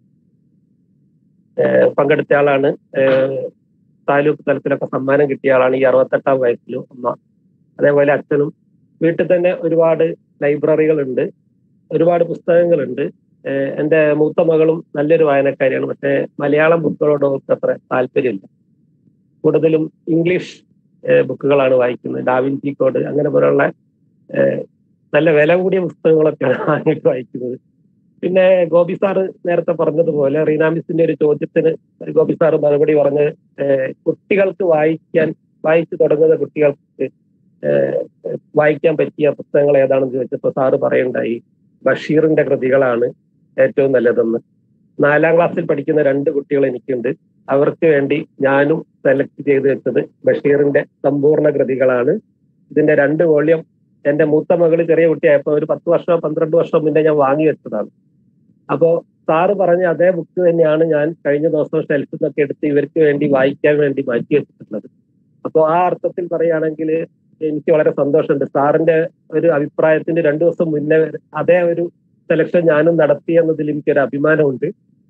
പങ്കെടുത്ത ആളാണ്. താലൂക്ക് തലത്തിലൊക്കെ സമ്മാനം കിട്ടിയ ആളാണ് ഈ അറുപത്തെട്ടാം വയസ്സിലും അമ്മ. അതേപോലെ അച്ഛനും വീട്ടിൽ തന്നെ ഒരുപാട് ലൈബ്രറികളുണ്ട്, ഒരുപാട് പുസ്തകങ്ങളുണ്ട്. എൻ്റെ മൂത്ത മകളും നല്ലൊരു വായനക്കാരിയാണ്. പക്ഷേ മലയാളം ബുക്കുകളോട് അവർക്ക് അത്ര താല്പര്യമില്ല. കൂടുതലും ഇംഗ്ലീഷ് ബുക്കുകളാണ് വായിക്കുന്നത്. ഡാവിൻചി കോഡ് അങ്ങനെ പോലുള്ള നല്ല വില കൂടിയ പുസ്തകങ്ങളൊക്കെയാണ് വാങ്ങിയിട്ട് വായിക്കുന്നത്. പിന്നെ ഗോപി സാറ് നേരത്തെ പറഞ്ഞതുപോലെ റീന മിസ്സിന്റെ ഒരു ചോദ്യത്തിന് ഗോപി സാറ് മറുപടി പറഞ്ഞ് കുട്ടികൾക്ക് വായിക്കാൻ വായിച്ചു തുടങ്ങുന്ന കുട്ടികൾക്ക് വായിക്കാൻ പറ്റിയ പുസ്തകങ്ങൾ ഏതാണെന്ന് ചോദിച്ചപ്പോൾ സാറ് പറയുണ്ടായി ബഷീറിന്റെ കൃതികളാണ് ഏറ്റവും നല്ലതെന്ന്. നാലാം ക്ലാസ്സിൽ പഠിക്കുന്ന രണ്ട് കുട്ടികൾ എനിക്കുണ്ട്. അവർക്ക് വേണ്ടി ഞാനും സെലക്ട് ചെയ്ത് വെച്ചത് ബഷീറിന്റെ സമ്പൂർണ്ണ കൃതികളാണ്. ഇതിന്റെ രണ്ട് വോള്യം എന്റെ മൂത്ത മകള് ചെറിയ കുട്ടിയായപ്പോൾ ഒരു പത്ത് വർഷമോ പന്ത്രണ്ട് വർഷം മുന്നേ ഞാൻ വാങ്ങി വെച്ചതാണ്. അപ്പോ സാറ് പറഞ്ഞ അതേ ബുക്ക് തന്നെയാണ് ഞാൻ കഴിഞ്ഞ ദിവസം ഷെൽഫിൽ നിന്നൊക്കെ എടുത്ത് ഇവർക്ക് വേണ്ടി വായിക്കാൻ വേണ്ടി മാറ്റി വെച്ചിട്ടുള്ളത്. അപ്പോൾ ആ അർത്ഥത്തിൽ പറയുകയാണെങ്കിൽ എനിക്ക് വളരെ സന്തോഷമുണ്ട്. സാറിന്റെ ഒരു അഭിപ്രായത്തിന് രണ്ടു ദിവസം മുന്നേ അതേ ഒരു സെലക്ഷൻ ഞാനും നടത്തി എന്നതിൽ എനിക്കൊരു അഭിമാനമുണ്ട്.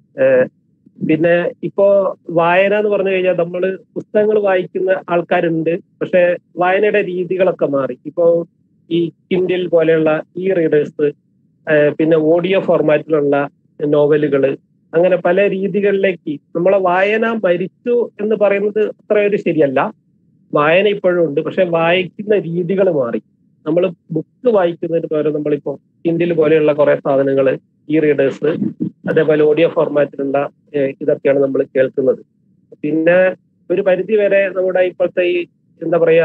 പിന്നെ ഇപ്പോ വായന എന്ന് പറഞ്ഞു കഴിഞ്ഞാൽ നമ്മൾ പുസ്തകങ്ങൾ വായിക്കുന്ന ആൾക്കാരുണ്ട്, പക്ഷെ വായനയുടെ രീതികളൊക്കെ മാറി. ഇപ്പോ ഈ കിൻഡിൽ പോലെയുള്ള ഈ റീഡേഴ്സ്, പിന്നെ ഓഡിയോ ഫോർമാറ്റിലുള്ള നോവലുകൾ, അങ്ങനെ പല രീതികളിലേക്ക് നമ്മളെ വായന മരിച്ചു എന്ന് പറയുന്നത് അത്ര ഒരു ശരിയല്ല. വായന ഇപ്പോഴും ഉണ്ട്, പക്ഷെ വായിക്കുന്ന രീതികൾ മാറി. നമ്മൾ ബുക്ക് വായിക്കുന്നതിന് പകരം നമ്മളിപ്പോ കിൻഡിൽ പോലെയുള്ള കുറെ സാധനങ്ങൾ, ഈ റീഡേഴ്സ്, അതേപോലെ ഓഡിയോ ഫോർമാറ്റിലുള്ള ഇതൊക്കെയാണ് നമ്മൾ കേൾക്കുന്നത്. പിന്നെ ഒരു പരിധി വരെ നമ്മുടെ ഇപ്പോഴത്തെ ഈ എന്താ പറയാ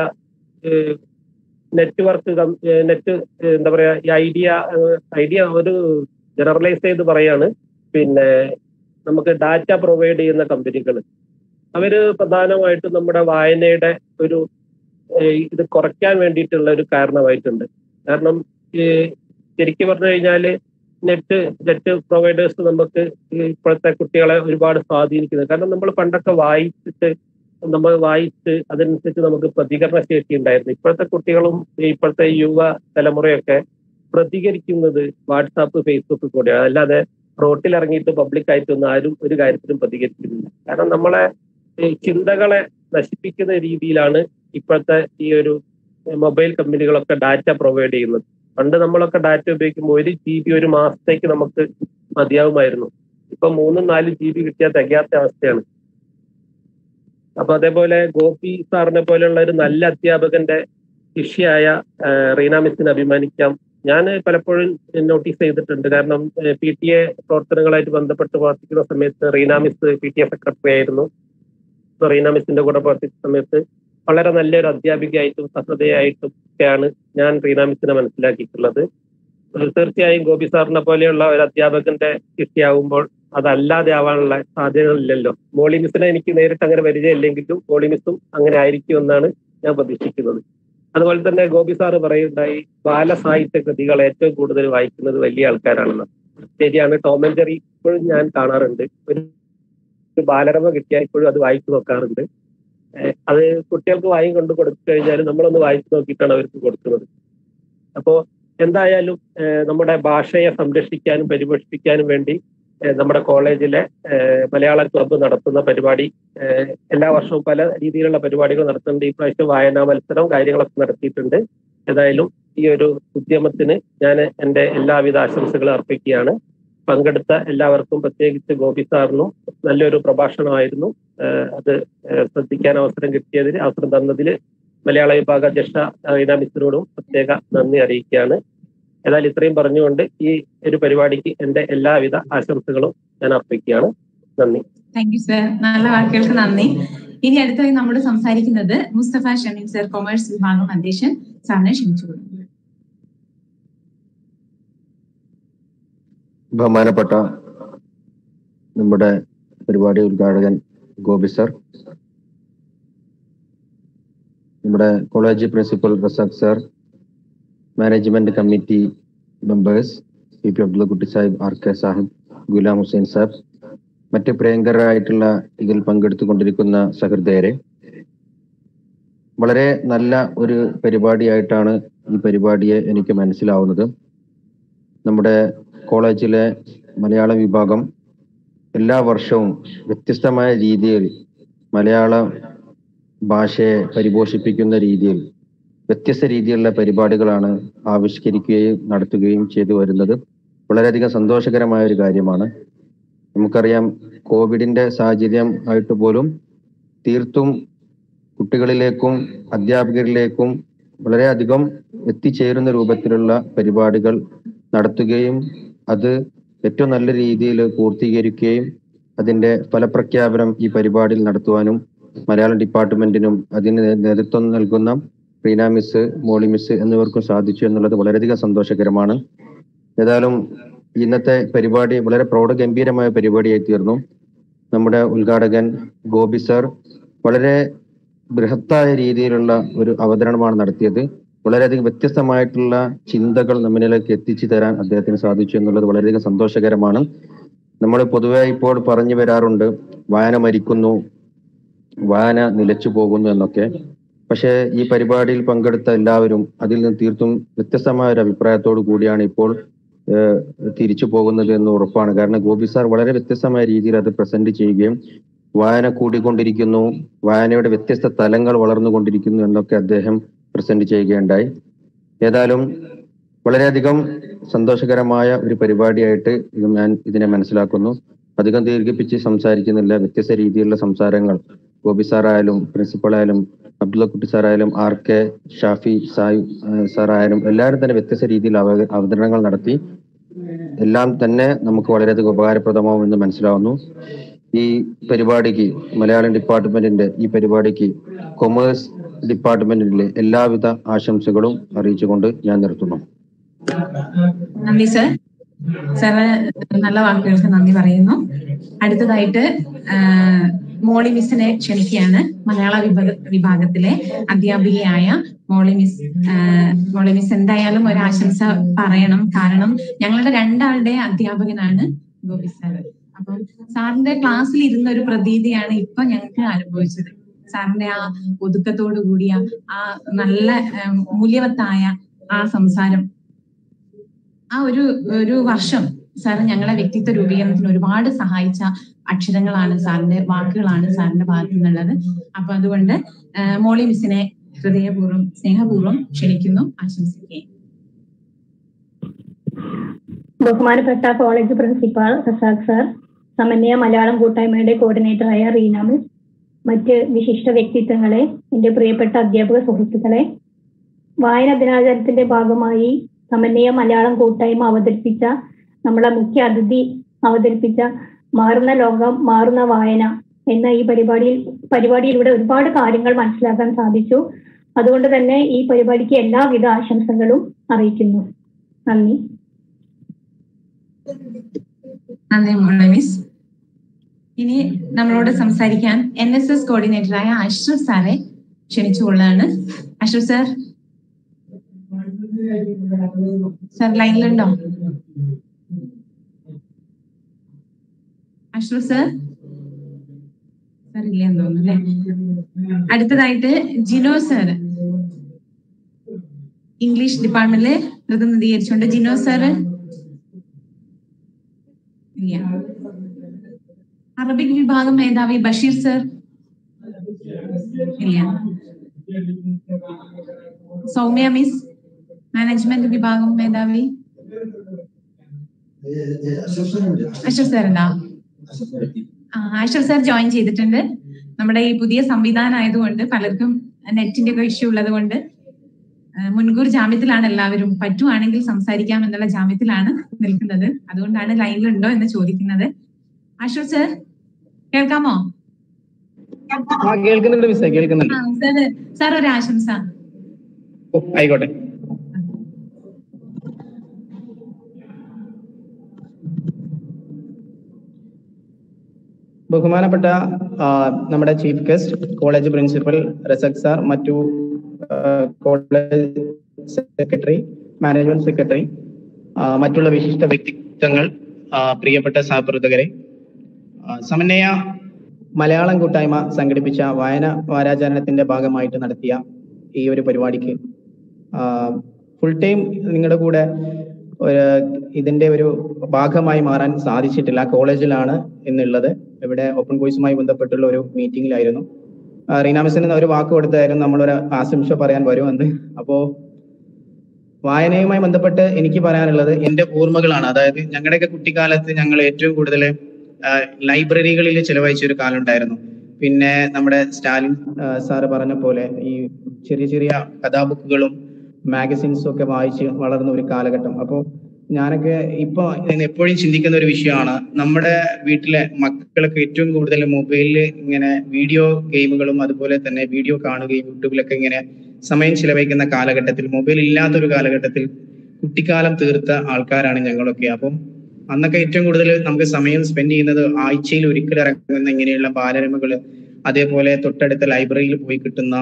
നെറ്റ്വർക്ക് നെറ്റ് എന്താ പറയാ ഈ ഐഡിയ ഐഡിയ ഒരു ജനറലൈസ് ചെയ്ത് പറയാണ്. പിന്നെ നമുക്ക് ഡാറ്റ പ്രൊവൈഡ് ചെയ്യുന്ന കമ്പനികൾ അവര് പ്രധാനമായിട്ടും നമ്മുടെ വായനയുടെ ഒരു ഇത് കുറയ്ക്കാൻ വേണ്ടിയിട്ടുള്ള ഒരു കാരണമായിട്ടുണ്ട്. കാരണം ശരിക്കും പറഞ്ഞു കഴിഞ്ഞാല് നെറ്റ് നെറ്റ് പ്രൊവൈഡേഴ്സ് നമുക്ക് ഇപ്പോഴത്തെ കുട്ടികളെ ഒരുപാട് സ്വാധീനിക്കുന്നത്. കാരണം നമ്മൾ പണ്ടൊക്കെ വായിച്ചിട്ട് നമ്മൾ വായിച്ച് അതനുസരിച്ച് നമുക്ക് പ്രതികരണ ശേഷി ഉണ്ടായിരുന്നു. ഇപ്പോഴത്തെ കുട്ടികളും ഇപ്പോഴത്തെ യുവ തലമുറയൊക്കെ പ്രതികരിക്കുന്നത് വാട്സാപ്പ് ഫേസ്ബുക്ക് കൂടെയാണ്. അല്ലാതെ റോട്ടിൽ ഇറങ്ങിയിട്ട് പബ്ലിക്കായിട്ടൊന്നും ആരും ഒരു കാര്യത്തിലും പ്രതികരിക്കുന്നില്ല. കാരണം നമ്മളെ ചിന്തകളെ നശിപ്പിക്കുന്ന രീതിയിലാണ് ഇപ്പോഴത്തെ ഈ ഒരു മൊബൈൽ കമ്പനികളൊക്കെ ഡാറ്റ പ്രൊവൈഡ് ചെയ്യുന്നത്. പണ്ട് നമ്മളൊക്കെ ഡാറ്റ ഉപയോഗിക്കുമ്പോൾ ഒരു ജി ബി ഒരു മാസത്തേക്ക് നമുക്ക് മതിയാവുമായിരുന്നു. ഇപ്പൊ മൂന്നും നാലും ജി ബി കിട്ടിയാൽ തികയാത്ത അവസ്ഥയാണ്. അപ്പൊ അതേപോലെ ഗോപി സാറിനെ പോലെയുള്ള ഒരു നല്ല അധ്യാപകന്റെ ശിഷ്യയായ റീന മിസ്സിനെ അഭിമാനിക്കാം. ഞാൻ പലപ്പോഴും നോട്ടീസ് ചെയ്തിട്ടുണ്ട്. കാരണം പി ടി എ പ്രവർത്തനങ്ങളായിട്ട് ബന്ധപ്പെട്ട് പ്രവർത്തിക്കുന്ന സമയത്ത് Reena miss P T A secretary ആയിരുന്നു. റീന മിസ്സിന്റെ കൂടെ പ്രവർത്തിച്ച സമയത്ത് വളരെ നല്ലൊരു അധ്യാപികയായിട്ടും സഹൃദയായിട്ടും ഒക്കെയാണ് ഞാൻ റീന മിസ്സിനെ മനസ്സിലാക്കിയിട്ടുള്ളത്. തീർച്ചയായും ഗോപി സാറിനെ പോലെയുള്ള ഒരു അധ്യാപകന്റെ ശിഷ്യയാകുമ്പോൾ അതല്ലാതെ ആവാനുള്ള സാധ്യതകളില്ലല്ലോ. മോളി മിസ്സിനെ എനിക്ക് നേരിട്ട് അങ്ങനെ പരിചയമില്ലെങ്കിലും മോളി മിസ്സും അങ്ങനെ ആയിരിക്കും എന്നാണ് ഞാൻ പ്രതീക്ഷിക്കുന്നത്. അതുപോലെ തന്നെ ഗോപി സാറ് പറയുണ്ടായി ബാലസാഹിത്യ കൃതികൾ ഏറ്റവും കൂടുതൽ വായിക്കുന്നത് വലിയ ആൾക്കാരാണെന്ന്. ശരിയാണ്. ടോം ആൻഡ് ജെറി ഇപ്പോഴും ഞാൻ കാണാറുണ്ട്. ഒരു ബാലരമ കിട്ടിയാൽ ഇപ്പോഴും അത് വായിച്ചു നോക്കാറുണ്ട്. അത് കുട്ടികൾക്ക് വാങ്ങി കൊണ്ട് കൊടുത്തു കഴിഞ്ഞാൽ നമ്മളൊന്ന് വായിച്ചു നോക്കിയിട്ടാണ് അവർക്ക് കൊടുക്കുന്നത്. അപ്പോ എന്തായാലും നമ്മുടെ ഭാഷയെ സംരക്ഷിക്കാനും പരിപോഷിപ്പിക്കാനും വേണ്ടി നമ്മുടെ കോളേജിലെ മലയാള ക്ലബ്ബ് നടത്തുന്ന പരിപാടി എല്ലാ വർഷവും പല രീതിയിലുള്ള പരിപാടികൾ നടത്തുന്നുണ്ട്. ഈ പ്രാവശ്യം വായനാ മത്സരം കാര്യങ്ങളൊക്കെ നടത്തിയിട്ടുണ്ട്. ഏതായാലും ഈ ഒരു ഉദ്യമത്തിന് ഞാൻ എൻ്റെ എല്ലാവിധ ആശംസകളും അർപ്പിക്കുകയാണ്. പങ്കെടുത്ത എല്ലാവർക്കും, പ്രത്യേകിച്ച് ഗോപി സാറിനും നല്ലൊരു പ്രഭാഷണമായിരുന്നു. അത് ശ്രദ്ധിക്കാൻ അവസരം കിട്ടിയതിൽ അവസരം തന്നതിൽ മലയാള വിഭാഗ അധ്യക്ഷ റീന മിസ്സിനോടും പ്രത്യേക നന്ദി അറിയിക്കുകയാണ്. ഏതായാലും ഇത്രയും പറഞ്ഞുകൊണ്ട് ഈ ഒരു പരിപാടിക്ക് എൻ്റെ എല്ലാവിധ ആശംസകളും ഞാൻ അർപ്പിക്കുകയാണ്. നന്ദി. Thank you sir. നല്ല വാക്കുകൾക്ക് നന്ദി. ഇനി അടുത്തായി നമ്മൾ സംസാരിക്കുന്നത് മുസ്തഫ ഷമീം സർ, കൊമേഴ്സ് വിഭാഗം അധ്യക്ഷൻ. സാറിനെ ക്ഷണിച്ചു കൊടുക്കുന്നു. ബഹുമാനപ്പെട്ട നമ്മുടെ പരിപാടി ഉദ്ഘാടകൻ ഗോപി സർ, നമ്മുടെ college principal Razak sir, management committee members P P Abdullakutty Sahib, R K Sahib, Ghulam Hussain Sahib, മറ്റ് പ്രിയങ്കരായിട്ടുള്ള ഇതിൽ പങ്കെടുത്തുകൊണ്ടിരിക്കുന്ന സഹൃദയരെ, വളരെ നല്ല ഒരു പരിപാടിയായിട്ടാണ് ഈ പരിപാടിയെ എനിക്ക് മനസ്സിലാവുന്നത്. നമ്മുടെ കോളേജിലെ മലയാള വിഭാഗം എല്ലാ വർഷവും വ്യത്യസ്തമായ രീതിയിൽ മലയാള ഭാഷയെ പരിപോഷിപ്പിക്കുന്ന രീതിയിൽ വ്യത്യസ്ത രീതിയിലുള്ള പരിപാടികളാണ് ആവിഷ്കരിക്കുകയും നടത്തുകയും ചെയ്തു വരുന്നത്. വളരെയധികം സന്തോഷകരമായ ഒരു കാര്യമാണ്. നമുക്കറിയാം, കോവിഡിന്റെ സാഹചര്യം ആയിട്ട് പോലും തീർത്തും കുട്ടികളിലേക്കും അധ്യാപകരിലേക്കും വളരെയധികം എത്തിച്ചേരുന്ന രൂപത്തിലുള്ള പരിപാടികൾ നടത്തുകയും അത് ഏറ്റവും നല്ല രീതിയിൽ പൂർത്തീകരിക്കുകയും അതിന്റെ ഫലപ്രഖ്യാപനം ഈ പരിപാടിയിൽ നടത്തുവാനും മലയാളം ഡിപ്പാർട്ട്മെന്റിനും അതിന് നേതൃത്വം നൽകുന്ന റീന മിസ്, മോളി മിസ് എന്നിവർക്കും സാധിച്ചു എന്നുള്ളത് വളരെയധികം സന്തോഷകരമാണ്. ഏതായാലും ഇന്നത്തെ പരിപാടി വളരെ പ്രൗഢഗംഭീരമായ പരിപാടിയായി തീർന്നു. നമ്മുടെ ഉദ്ഘാടകൻ ഗോപി സർ വളരെ ബൃഹത്തായ രീതിയിലുള്ള ഒരു അവതരണമാണ് നടത്തിയത്. വളരെയധികം വ്യത്യസ്തമായിട്ടുള്ള ചിന്തകൾ നമ്മളിലേക്ക് എത്തിച്ചു തരാൻ അദ്ദേഹത്തിന് സാധിച്ചു എന്നുള്ളത് വളരെയധികം സന്തോഷകരമാണ്. നമ്മൾ പൊതുവെ ഇപ്പോൾ പറഞ്ഞു വരാറുണ്ട്, വായന മരിക്കുന്നു, വായന നിലച്ചു പോകുന്നു എന്നൊക്കെ. പക്ഷേ ഈ പരിപാടിയിൽ പങ്കെടുത്ത എല്ലാവരും അതിൽ നിന്ന് തീർത്തും വ്യത്യസ്തമായ ഒരു അഭിപ്രായത്തോടു കൂടിയാണ് ഇപ്പോൾ തിരിച്ചു പോകുന്നത് എന്ന് ഉറപ്പാണ്. കാരണം ഗോപി സാർ വളരെ വ്യത്യസ്തമായ രീതിയിൽ അത് പ്രസന്റ് ചെയ്യുകയും വായന കൂടിക്കൊണ്ടിരിക്കുന്നു, വായനയുടെ വ്യത്യസ്ത തലങ്ങൾ വളർന്നുകൊണ്ടിരിക്കുന്നു എന്നൊക്കെ അദ്ദേഹം പ്രസന്റ് ചെയ്യുകയുണ്ടായി. ഏതായാലും വളരെയധികം സന്തോഷകരമായ ഒരു പരിപാടിയായിട്ട് ഇത് ഞാൻ ഇതിനെ മനസ്സിലാക്കുന്നു. അധികം ദീർഘിപ്പിച്ച് സംസാരിക്കുന്നില്ല. വ്യത്യസ്ത രീതിയിലുള്ള സംസാരങ്ങൾ ഗോപി സാറായാലും പ്രിൻസിപ്പളായാലും അബ്ദുള്ളക്കുട്ടി സാറായാലും ആർ കെ ഷാഫി സായി സാറായാലും എല്ലാവരും തന്നെ വ്യത്യസ്ത രീതിയിൽ അവ അവതരണങ്ങൾ നടത്തി. എല്ലാം തന്നെ നമുക്ക് വളരെയധികം ഉപകാരപ്രദമാവും എന്ന് മനസ്സിലാവുന്നു. ഈ പരിപാടിക്ക് മലയാളം ഡിപ്പാർട്ട്മെന്റിന്റെ ഈ പരിപാടിക്ക് കൊമേഴ്സ് ഡിപ്പാർട്ട്മെന്റിലെ എല്ലാവിധ ആശംസകളും അറിയിച്ചുകൊണ്ട് ഞാൻ നിർത്തുന്നു. നന്ദി സർ. സാറ് നല്ല വാക്കുകൾക്ക് നന്ദി പറയുന്നു. അടുത്തതായിട്ട് മോളി മിസ്സിനെ ക്ഷണിക്കുകയാണ്. മലയാള വിഭാഗ വിഭാഗത്തിലെ അധ്യാപികയായ മോളി മിസ്. മോളി മിസ് എന്തായാലും ഒരു ആശംസ പറയണം. കാരണം ഞങ്ങളുടെ രണ്ടാളുടെ അധ്യാപകനാണ് ഗോപി സാർ. അപ്പം സാറിന്റെ ക്ലാസ്സിൽ ഇരുന്ന ഒരു പ്രതീതിയാണ് ഇപ്പൊ ഞങ്ങൾക്ക് അനുഭവിച്ചത്. സാറിന്റെ ആ ഒതുക്കത്തോടു കൂടിയ ആ നല്ല മൂല്യവത്തായ ആ സംസാരം, ആ ഒരു ഒരു വർഷം സാറ് ഞങ്ങളെ വ്യക്തിത്വ രൂപീകരണത്തിന് ഒരുപാട് സഹായിച്ച അക്ഷരങ്ങളാണ് സാറിന്റെ, വാക്കുകളാണ് സാറിന്റെ ഭാഗത്തു നിന്നുള്ളത്. അപ്പൊ അതുകൊണ്ട് മോളി മിസ്സിനെ ഹൃദയപൂർവ്വം സ്നേഹപൂർവ്വം ക്ഷണിക്കുന്നു, ആശംസിക്കുകയും. ബഹുമാനപ്പെട്ട കോളേജ് പ്രിൻസിപ്പാൾ റസാഖ് സാർ, സമന്വയ മലയാളം കൂട്ടായ്മയുടെ കോർഡിനേറ്ററായ റീന മിസ്, മറ്റ് വിശിഷ്ട വ്യക്തിത്വങ്ങളെ, എന്റെ പ്രിയപ്പെട്ട അധ്യാപക സുഹൃത്തുക്കളെ, വായന ദിനാചരണത്തിന്റെ ഭാഗമായി സമന്വയ മലയാളം കൂട്ടായ്മ അവതരിപ്പിച്ച നമ്മുടെ മുഖ്യ അതിഥി അവതരിപ്പിച്ച മാറുന്ന ലോകം മാറുന്ന വായന എന്ന ഈ പരിപാടിയിൽ പരിപാടിയിലൂടെ ഒരുപാട് കാര്യങ്ങൾ മനസ്സിലാക്കാൻ സാധിച്ചു. അതുകൊണ്ട് തന്നെ ഈ പരിപാടിക്ക് എല്ലാവിധ ആശംസകളും അറിയിക്കുന്നു. നന്ദി. നന്ദി മോളി മിസ്. ഇനി നമ്മളോട് സംസാരിക്കാൻ എൻ എസ് എസ് കോർഡിനേറ്ററായ അഷ്റഫ് സാറെ ക്ഷണിച്ചുകൊള്ളാണ്. അഷ്റഫ് സാർ, സാർ ലൈനിലുണ്ടോ? അഷ്റഫ് സാർ സാർ ഇല്ലെന്ന് തോന്നുന്നു അല്ലേ? അടുത്തതായിട്ട് ജിനോ സാർ, ഇംഗ്ലീഷ് ഡിപ്പാർട്ട്മെന്റില് പ്രതിനിധീകരിച്ചുകൊണ്ട് ജിനോ സാറ് ഇല്ല. അറബിക് വിഭാഗം മേധാവി ബഷീർ സർ ഇല്ല. സൗമ്യ മിസ്, മാനേജ്മെന്റ് വിഭാഗം മേധാവി അഷ്റഫ് സാർ ഉണ്ടോ? അഷ്റഫ് സാർ ജോയിൻ ചെയ്തിട്ടുണ്ട്. നമ്മുടെ ഈ പുതിയ സംവിധാനം ആയതുകൊണ്ട് പലർക്കും നെറ്റിന്റെ ഒക്കെ ഇഷ്യൂ ഉള്ളത് കൊണ്ട് മുൻകൂർ ജാമ്യത്തിലാണ് എല്ലാവരും. പറ്റുവാണെങ്കിൽ സംസാരിക്കാം എന്നുള്ള ജാമ്യത്തിലാണ് നിൽക്കുന്നത്. അതുകൊണ്ടാണ് ലൈനിലുണ്ടോ എന്ന് ചോദിക്കുന്നത്. അഷ്റഫ് സാർ കേൾക്കാമോ? ആ കേൾക്കുന്നുണ്ട് മിസ്സേ, കേൾക്കുന്നുണ്ട്. സാർ സാർ ഒരു ആശംസ. ഓ, ആയിക്കോട്ടെ. ബഹുമാനപ്പെട്ട നമ്മുടെ chief guest, college principal Razak sir, മറ്റു കോളേജ് സെക്രട്ടറി, മാനേജ്മെന്റ് സെക്രട്ടറി, മറ്റുള്ള വിശിഷ്ട വ്യക്തിത്വങ്ങൾ, പ്രിയപ്പെട്ട സഹപ്രവർത്തകരെ, സമന്വയ മലയാളം കൂട്ടായ്മ സംഘടിപ്പിച്ച വായന വാരാചരണത്തിന്റെ ഭാഗമായിട്ട് നടത്തിയ ഈ ഒരു പരിപാടിക്ക് ഫുൾ ടൈം നിങ്ങളുടെ കൂടെ ഒരു ഇതിന്റെ ഒരു ഭാഗമായി മാറാൻ സാധിച്ചിട്ടില്ല. കോളേജിലാണ് എന്നുള്ളത്. ഇവിടെ ഓപ്പൺ കോഴ്സുമായി ബന്ധപ്പെട്ടുള്ള ഒരു മീറ്റിംഗിലായിരുന്നു. റീന മിസ്സിന് ഒരു വാക്ക് കൊടുത്തായിരുന്നു നമ്മളൊരു ആശംസ പറയാൻ വരുമെന്ന്. അപ്പോ വായനയുമായി ബന്ധപ്പെട്ട് എനിക്ക് പറയാനുള്ളത് എന്റെ ഓർമ്മകളാണ്. അതായത് ഞങ്ങളുടെയൊക്കെ കുട്ടിക്കാലത്ത് ഞങ്ങൾ ഏറ്റവും കൂടുതൽ ലൈബ്രറികളിൽ ചെലവഴിച്ച ഒരു കാലം ഉണ്ടായിരുന്നു. പിന്നെ നമ്മുടെ സ്റ്റാലിൻ സാറ് പറഞ്ഞ പോലെ ഈ ചെറിയ ചെറിയ കഥാബുക്കുകളും മാഗസിൻസും ഒക്കെ വായിച്ച് വളർന്ന ഒരു കാലഘട്ടം. അപ്പോൾ ഞാനൊക്കെ ഇപ്പൊ എപ്പോഴും ചിന്തിക്കുന്ന ഒരു വിഷയമാണ്, നമ്മുടെ വീട്ടിലെ മക്കളൊക്കെ ഏറ്റവും കൂടുതൽ മൊബൈലിൽ ഇങ്ങനെ വീഡിയോ ഗെയിമുകളും അതുപോലെ തന്നെ വീഡിയോ കാണുകയും യൂട്യൂബിലൊക്കെ ഇങ്ങനെ സമയം ചിലവഴിക്കുന്ന കാലഘട്ടത്തിൽ, മൊബൈൽ ഇല്ലാത്തൊരു കാലഘട്ടത്തിൽ കുട്ടിക്കാലം തീർത്ത ആൾക്കാരാണ് ഞങ്ങളൊക്കെ. അപ്പം അന്നൊക്കെ ഏറ്റവും കൂടുതൽ നമുക്ക് സമയം സ്പെൻഡ് ചെയ്യുന്നത് ആഴ്ചയിൽ ഒരിക്കൽ ഇറങ്ങുന്ന ഇങ്ങനെയുള്ള ബാലരമകള്, അതേപോലെ തൊട്ടടുത്ത ലൈബ്രറിയിൽ പോയി കിട്ടുന്ന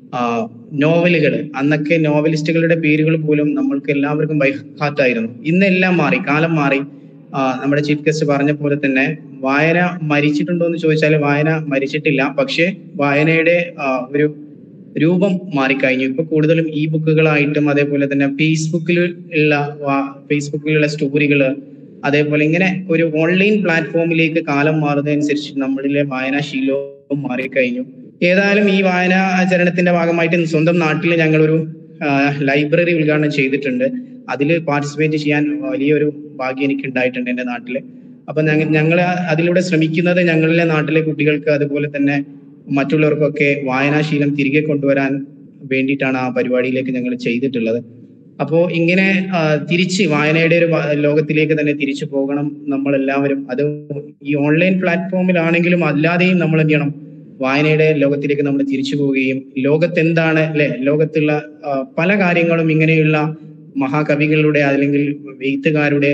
നോവലുകൾ. അന്നൊക്കെ നോവലിസ്റ്റുകളുടെ പേരുകൾ പോലും നമ്മൾക്ക് എല്ലാവർക്കും ബൈഹാർട്ടായിരുന്നു. ഇന്നെല്ലാം മാറി, കാലം മാറി. നമ്മുടെ ചീഫ് ഗസ്റ്റ് പറഞ്ഞ പോലെ തന്നെ വായന മരിച്ചിട്ടുണ്ടോ എന്ന് ചോദിച്ചാൽ വായന മരിച്ചിട്ടില്ല. പക്ഷെ വായനയുടെ ഒരു രൂപം മാറിക്കഴിഞ്ഞു. ഇപ്പൊ കൂടുതലും ഇ ബുക്കുകളായിട്ടും അതേപോലെ തന്നെ ഫേസ്ബുക്കിൽ ഉള്ള ഫേസ്ബുക്കിലുള്ള സ്റ്റോറികള്, അതേപോലെ ഇങ്ങനെ ഒരു ഓൺലൈൻ പ്ലാറ്റ്ഫോമിലേക്ക് കാലം മാറുന്നതനുസരിച്ച് നമ്മളിലെ വായനാശീലവും മാറിക്കഴിഞ്ഞു. ഏതായാലും ഈ വായനാചരണത്തിന്റെ ഭാഗമായിട്ട് സ്വന്തം നാട്ടിൽ ഞങ്ങളൊരു ലൈബ്രറി ഉദ്ഘാടനം ചെയ്തിട്ടുണ്ട്. അതിൽ പാർട്ടിസിപ്പേറ്റ് ചെയ്യാൻ വലിയൊരു ഭാഗ്യം എനിക്ക് ഉണ്ടായിട്ടുണ്ട് എൻ്റെ നാട്ടില്. അപ്പൊ ഞങ്ങൾ ഞങ്ങൾ അതിലൂടെ ശ്രമിക്കുന്നത് ഞങ്ങളിലെ നാട്ടിലെ കുട്ടികൾക്ക് അതുപോലെ തന്നെ മറ്റുള്ളവർക്കൊക്കെ വായനാശീലം തിരികെ കൊണ്ടുവരാൻ വേണ്ടിയിട്ടാണ് ആ പരിപാടിയിലേക്ക് ഞങ്ങൾ ചെയ്തിട്ടുള്ളത്. അപ്പോ ഇങ്ങനെ തിരിച്ച് വായനയുടെ ഒരു ലോകത്തിലേക്ക് തന്നെ തിരിച്ചു പോകണം നമ്മളെല്ലാവരും. അത് ഈ ഓൺലൈൻ പ്ലാറ്റ്ഫോമിലാണെങ്കിലും അല്ലാതെയും നമ്മൾ എന്ത് ചെയ്യണം, വായനയുടെ ലോകത്തിലേക്ക് നമ്മൾ തിരിച്ചു പോവുകയും ലോകത്ത് എന്താണ് അല്ലെ, ലോകത്തുള്ള പല കാര്യങ്ങളും ഇങ്ങനെയുള്ള മഹാകവികളുടെ അല്ലെങ്കിൽ എഴുത്തുകാരുടെ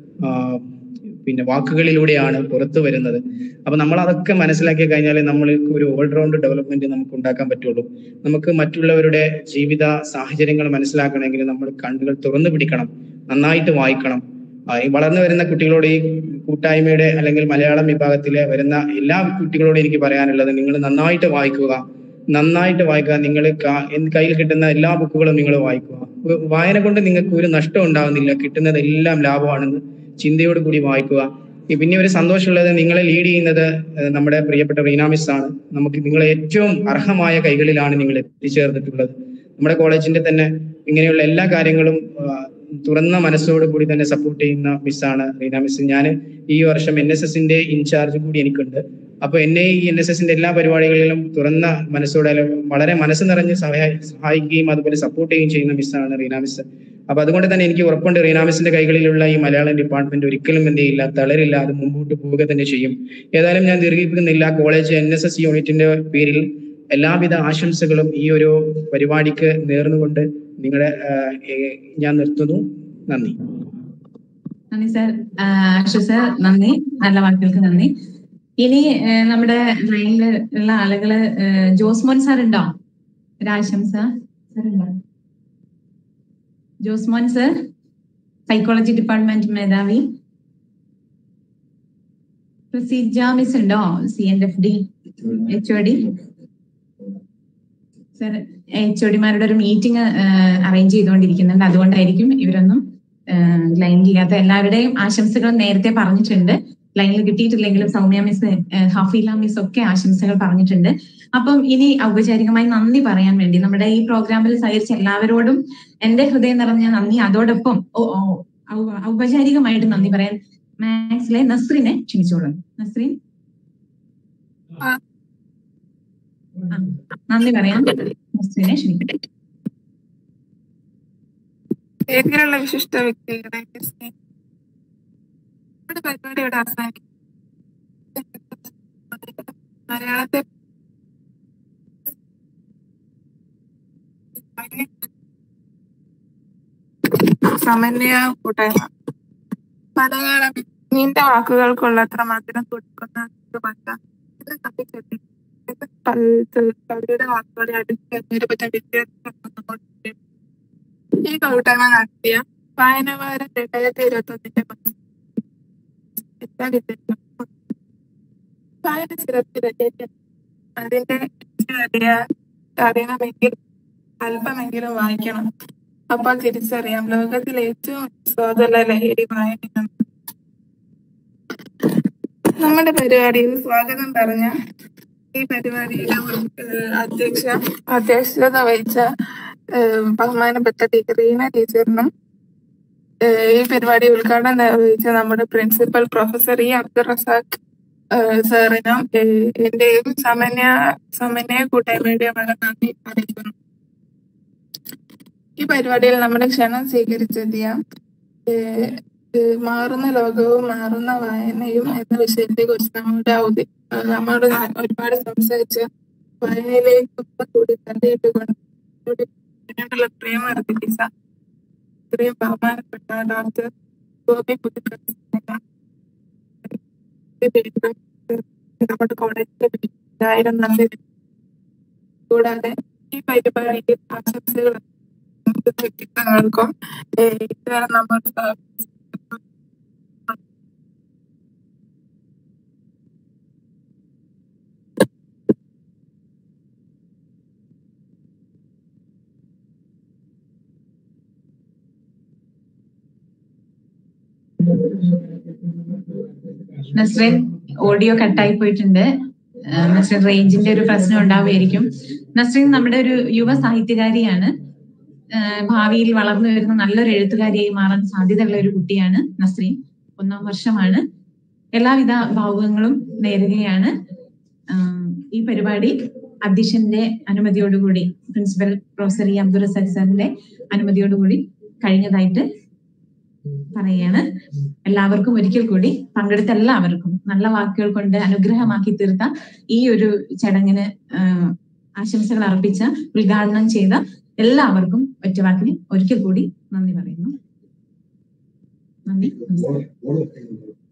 പിന്നെ വാക്കുകളിലൂടെയാണ് പുറത്തു വരുന്നത്. അപ്പൊ നമ്മൾ അതൊക്കെ മനസ്സിലാക്കി കഴിഞ്ഞാൽ നമ്മൾക്ക് ഒരു ഓൾറൗണ്ട് ഡെവലപ്മെന്റ് നമുക്ക് ഉണ്ടാക്കാൻ പറ്റുള്ളൂ. നമുക്ക് മറ്റുള്ളവരുടെ ജീവിത സാഹചര്യങ്ങൾ മനസ്സിലാക്കണമെങ്കിൽ നമ്മൾ കണ്ണുകൾ തുറന്നു പിടിക്കണം, നന്നായിട്ട് വായിക്കണം. ഈ വളർന്നു വരുന്ന കുട്ടികളോട്, ഈ കൂട്ടായ്മയുടെ അല്ലെങ്കിൽ മലയാളം വിഭാഗത്തിലെ വരുന്ന എല്ലാ കുട്ടികളോടും എനിക്ക് പറയാനുള്ളത്, നിങ്ങൾ നന്നായിട്ട് വായിക്കുക, നന്നായിട്ട് വായിക്കുക. നിങ്ങൾ കയ്യിൽ കിട്ടുന്ന എല്ലാ ബുക്കുകളും നിങ്ങൾ വായിക്കുക. വായന കൊണ്ട് നിങ്ങൾക്ക് ഒരു നഷ്ടം ഉണ്ടാകുന്നില്ല, കിട്ടുന്നത് എല്ലാം ലാഭമാണെന്ന് ചിന്തയോട് കൂടി വായിക്കുക. പിന്നെ ഒരു സന്തോഷമുള്ളത്, നിങ്ങളെ ലീഡ് ചെയ്യുന്നത് നമ്മുടെ പ്രിയപ്പെട്ട റീന മിസ് ആണ്. നമുക്ക് നിങ്ങളെ ഏറ്റവും അർഹമായ കൈകളിലാണ് നിങ്ങൾ എത്തിച്ചേർന്നിട്ടുള്ളത്. നമ്മുടെ കോളേജിന്റെ തന്നെ ഇങ്ങനെയുള്ള എല്ലാ കാര്യങ്ങളും തുറന്ന മനസ്സോട് കൂടി തന്നെ സപ്പോർട്ട് ചെയ്യുന്ന മിസ്സാണ് റീന മിസ്. ഞാൻ ഈ വർഷം എൻ എസ് എസിന്റെ ഇൻചാർജ് കൂടി എനിക്കുണ്ട്. അപ്പൊ എന്നെ ഈ എൻ എസ് എസിന്റെ എല്ലാ പരിപാടികളിലും തുറന്ന മനസ്സോടെ വളരെ മനസ്സ് നിറഞ്ഞ് സഹായിക്കുകയും അതുപോലെ സപ്പോർട്ട് ചെയ്യുകയും ചെയ്യുന്ന മിസ്സാണ് റീന മിസ്. അപ്പൊ അതുകൊണ്ട് തന്നെ എനിക്ക് ഉറപ്പുണ്ട് റീന മിസിന്റെ കൈകളിലുള്ള ഈ മലയാളം ഡിപ്പാർട്ട്മെന്റ് ഒരിക്കലും എന്ത് ചെയ്യില്ല, തളരില്ല, അത് മുമ്പോട്ട് പോവുക തന്നെ ചെയ്യും. ഏതായാലും ഞാൻ ദീർഘിപ്പിക്കുന്നില്ല. കോളേജ് എൻ എസ് എസ് യൂണിറ്റിന്റെ പേരിൽ എല്ലാവിധ ആശംസകളും ഈ ഒരു പരിപാടിക്ക് നേർന്നുകൊണ്ട് നിങ്ങളെ ഞാൻ നിർത്തുന്നു. നന്ദി. നന്ദി സാർ. അക്ഷു സാർ നന്ദി, നല്ല വാക്കുകൾക്ക് നന്ദി. ഇനി നമ്മുടെ ലൈനിൽ ഉള്ള ആളുകള്, ജോസ്മോൻ സാർ ഉണ്ടോ? ഒരാശംസ സാർ ഉണ്ടോ? ജോസ്മോൻ സർ, സൈക്കോളജി ഡിപ്പാർട്ട്മെന്റ് മേധാവി. പ്രസീജ മിസ് ഉണ്ടോ? C N F D H O D. Sir, H O ഡിമാരുടെ ഒരു മീറ്റിംഗ് അറേഞ്ച് ചെയ്തുകൊണ്ടിരിക്കുന്നുണ്ട്, അതുകൊണ്ടായിരിക്കും ഇവരൊന്നും ലൈൻ ചെയ്യാത്ത. എല്ലാവരുടെയും ആശംസകൾ നേരത്തെ പറഞ്ഞിട്ടുണ്ട്. ലൈനിൽ കിട്ടിയിട്ടില്ലെങ്കിലും സൗമ്യ മിസ്, ഹഫീല മിസ് ഒക്കെ ആശംസകൾ പറഞ്ഞിട്ടുണ്ട്. അപ്പം ഇനി ഔപചാരികമായി നന്ദി പറയാൻ വേണ്ടി നമ്മുടെ ഈ പ്രോഗ്രാമിൽ സഹകരിച്ച എല്ലാവരോടും എന്റെ ഹൃദയം നിറഞ്ഞ നന്ദി. അതോടൊപ്പം ഔപചാരികമായിട്ട് നന്ദി പറയാൻ മാത്സിലെ നസ്രീനെ ക്ഷണിച്ചോളൂ. നസ്രീൻ, നന്ദി പറയാൻ നസ്രീനെ ക്ഷണിക്കട്ടെ. വേദിയിലുള്ള വിശിഷ്ട വ്യക്തികളുടെ പരിപാടിയുടെ അവസാനിക്കും. മലയാളത്തെ സമന്വയ കൂട്ടായ്മ. മലയാളം നീണ്ട വാക്കുകൾക്കുള്ളത്ര മധുരം കൊടുക്കുന്ന ഭാഷ. പള്ളിയുടെ വാക്കുകളെ അടുത്ത് പറ്റാൻ വിദ്യാർത്ഥികൾ ഈ കൂട്ടായ്മ നടത്തിയ വായനവാരം രണ്ടായിരത്തി ഇരുപത്തി ഒന്നിന്റെ വായന ചിറപ്പിലല്ലേ അതിന്റെ അറിയ അറിയണമെങ്കിൽ അല്പമെങ്കിലും വായിക്കണം. അപ്പോൾ തിരിച്ചറിയാം ലോകത്തിലെ ഏറ്റവും സ്വാദുള്ള ലഹരി വായനയാണ്. നമ്മുടെ പരിപാടിയിൽ സ്വാഗതം പറഞ്ഞ ഈ പരിപാടിയിലെ അധ്യക്ഷ അധ്യക്ഷത വഹിച്ച ബഹുമാനപ്പെട്ട ടീച്ചർ റീന ടീച്ചറിനും ഈ പരിപാടി ഉദ്ഘാടനം നിർവഹിച്ച നമ്മുടെ principal professor E Abdul Razak സാറിനും എന്റെയും സമന്വയ സമന്വയ കൂട്ടായ്മയുടെ വളരെ നന്ദി അറിയിക്കുന്നു. ഈ പരിപാടിയിൽ നമ്മുടെ ക്ഷണം സ്വീകരിച്ചെത്തിയ മാറുന്ന ലോകവും മാറുന്ന വായനയും എന്ന വിഷയത്തെ കുറിച്ച് നമ്മുടെ ഔദ്യ നമ്മോട് ഒരുപാട് സംസാരിച്ച് വായനയിലേക്ക് കൂടി തള്ളിയിട്ടുകൊണ്ട് പ്രേമ വർദ്ധിപ്പിച്ച ഇത്രയും ബഹുമാനപ്പെട്ട ഡോക്ടർ ഗോപി പുതുക്കൽ നമ്മുടെ കോളേജിലെ ആയിരം നന്ദി. കൂടാതെ ഈ പരിപാടിയിൽ ആശംസകൾ വ്യക്തിത്വങ്ങൾക്കും ഇതുവരെ നമ്മൾ നസ്രീൻ ഓഡിയോ കട്ടായി പോയിട്ടുണ്ട്. നസ്രീൻ റേഞ്ചിന്റെ ഒരു പ്രശ്നം ഉണ്ടാവുമായിരിക്കും. നസ്രീൻ നമ്മുടെ ഒരു യുവ സാഹിത്യകാരിയാണ്. ഭാവിയിൽ വളർന്നു വരുന്ന നല്ലൊരു എഴുത്തുകാരിയായി മാറാൻ സാധ്യതയുള്ള ഒരു കുട്ടിയാണ് നസ്രീൻ. ഒന്നാം വർഷമാണ്. എല്ലാവിധ ഭാവുകങ്ങളും നേരുകയാണ്. ഈ പരിപാടി അധ്യക്ഷന്റെ അനുമതിയോടുകൂടി principal professor E Abdul Razak സാറിന്റെ അനുമതിയോടുകൂടി കഴിഞ്ഞതായിട്ട് പറയുകയാണ്. എല്ലാവർക്കും ഒരിക്കൽ കൂടി പങ്കെടുത്ത എല്ലാവർക്കും നല്ല വാക്കുകൾ കൊണ്ട് അനുഗ്രഹമാക്കി തീർത്ത ഈ ഒരു ചടങ്ങിന് ആശംസകൾ അർപ്പിച്ച ഉദ്ഘാടനം ചെയ്ത എല്ലാവർക്കും ഒറ്റവാക്കിൽ ഒരിക്കൽ കൂടി നന്ദി പറയുന്നു. നന്ദി.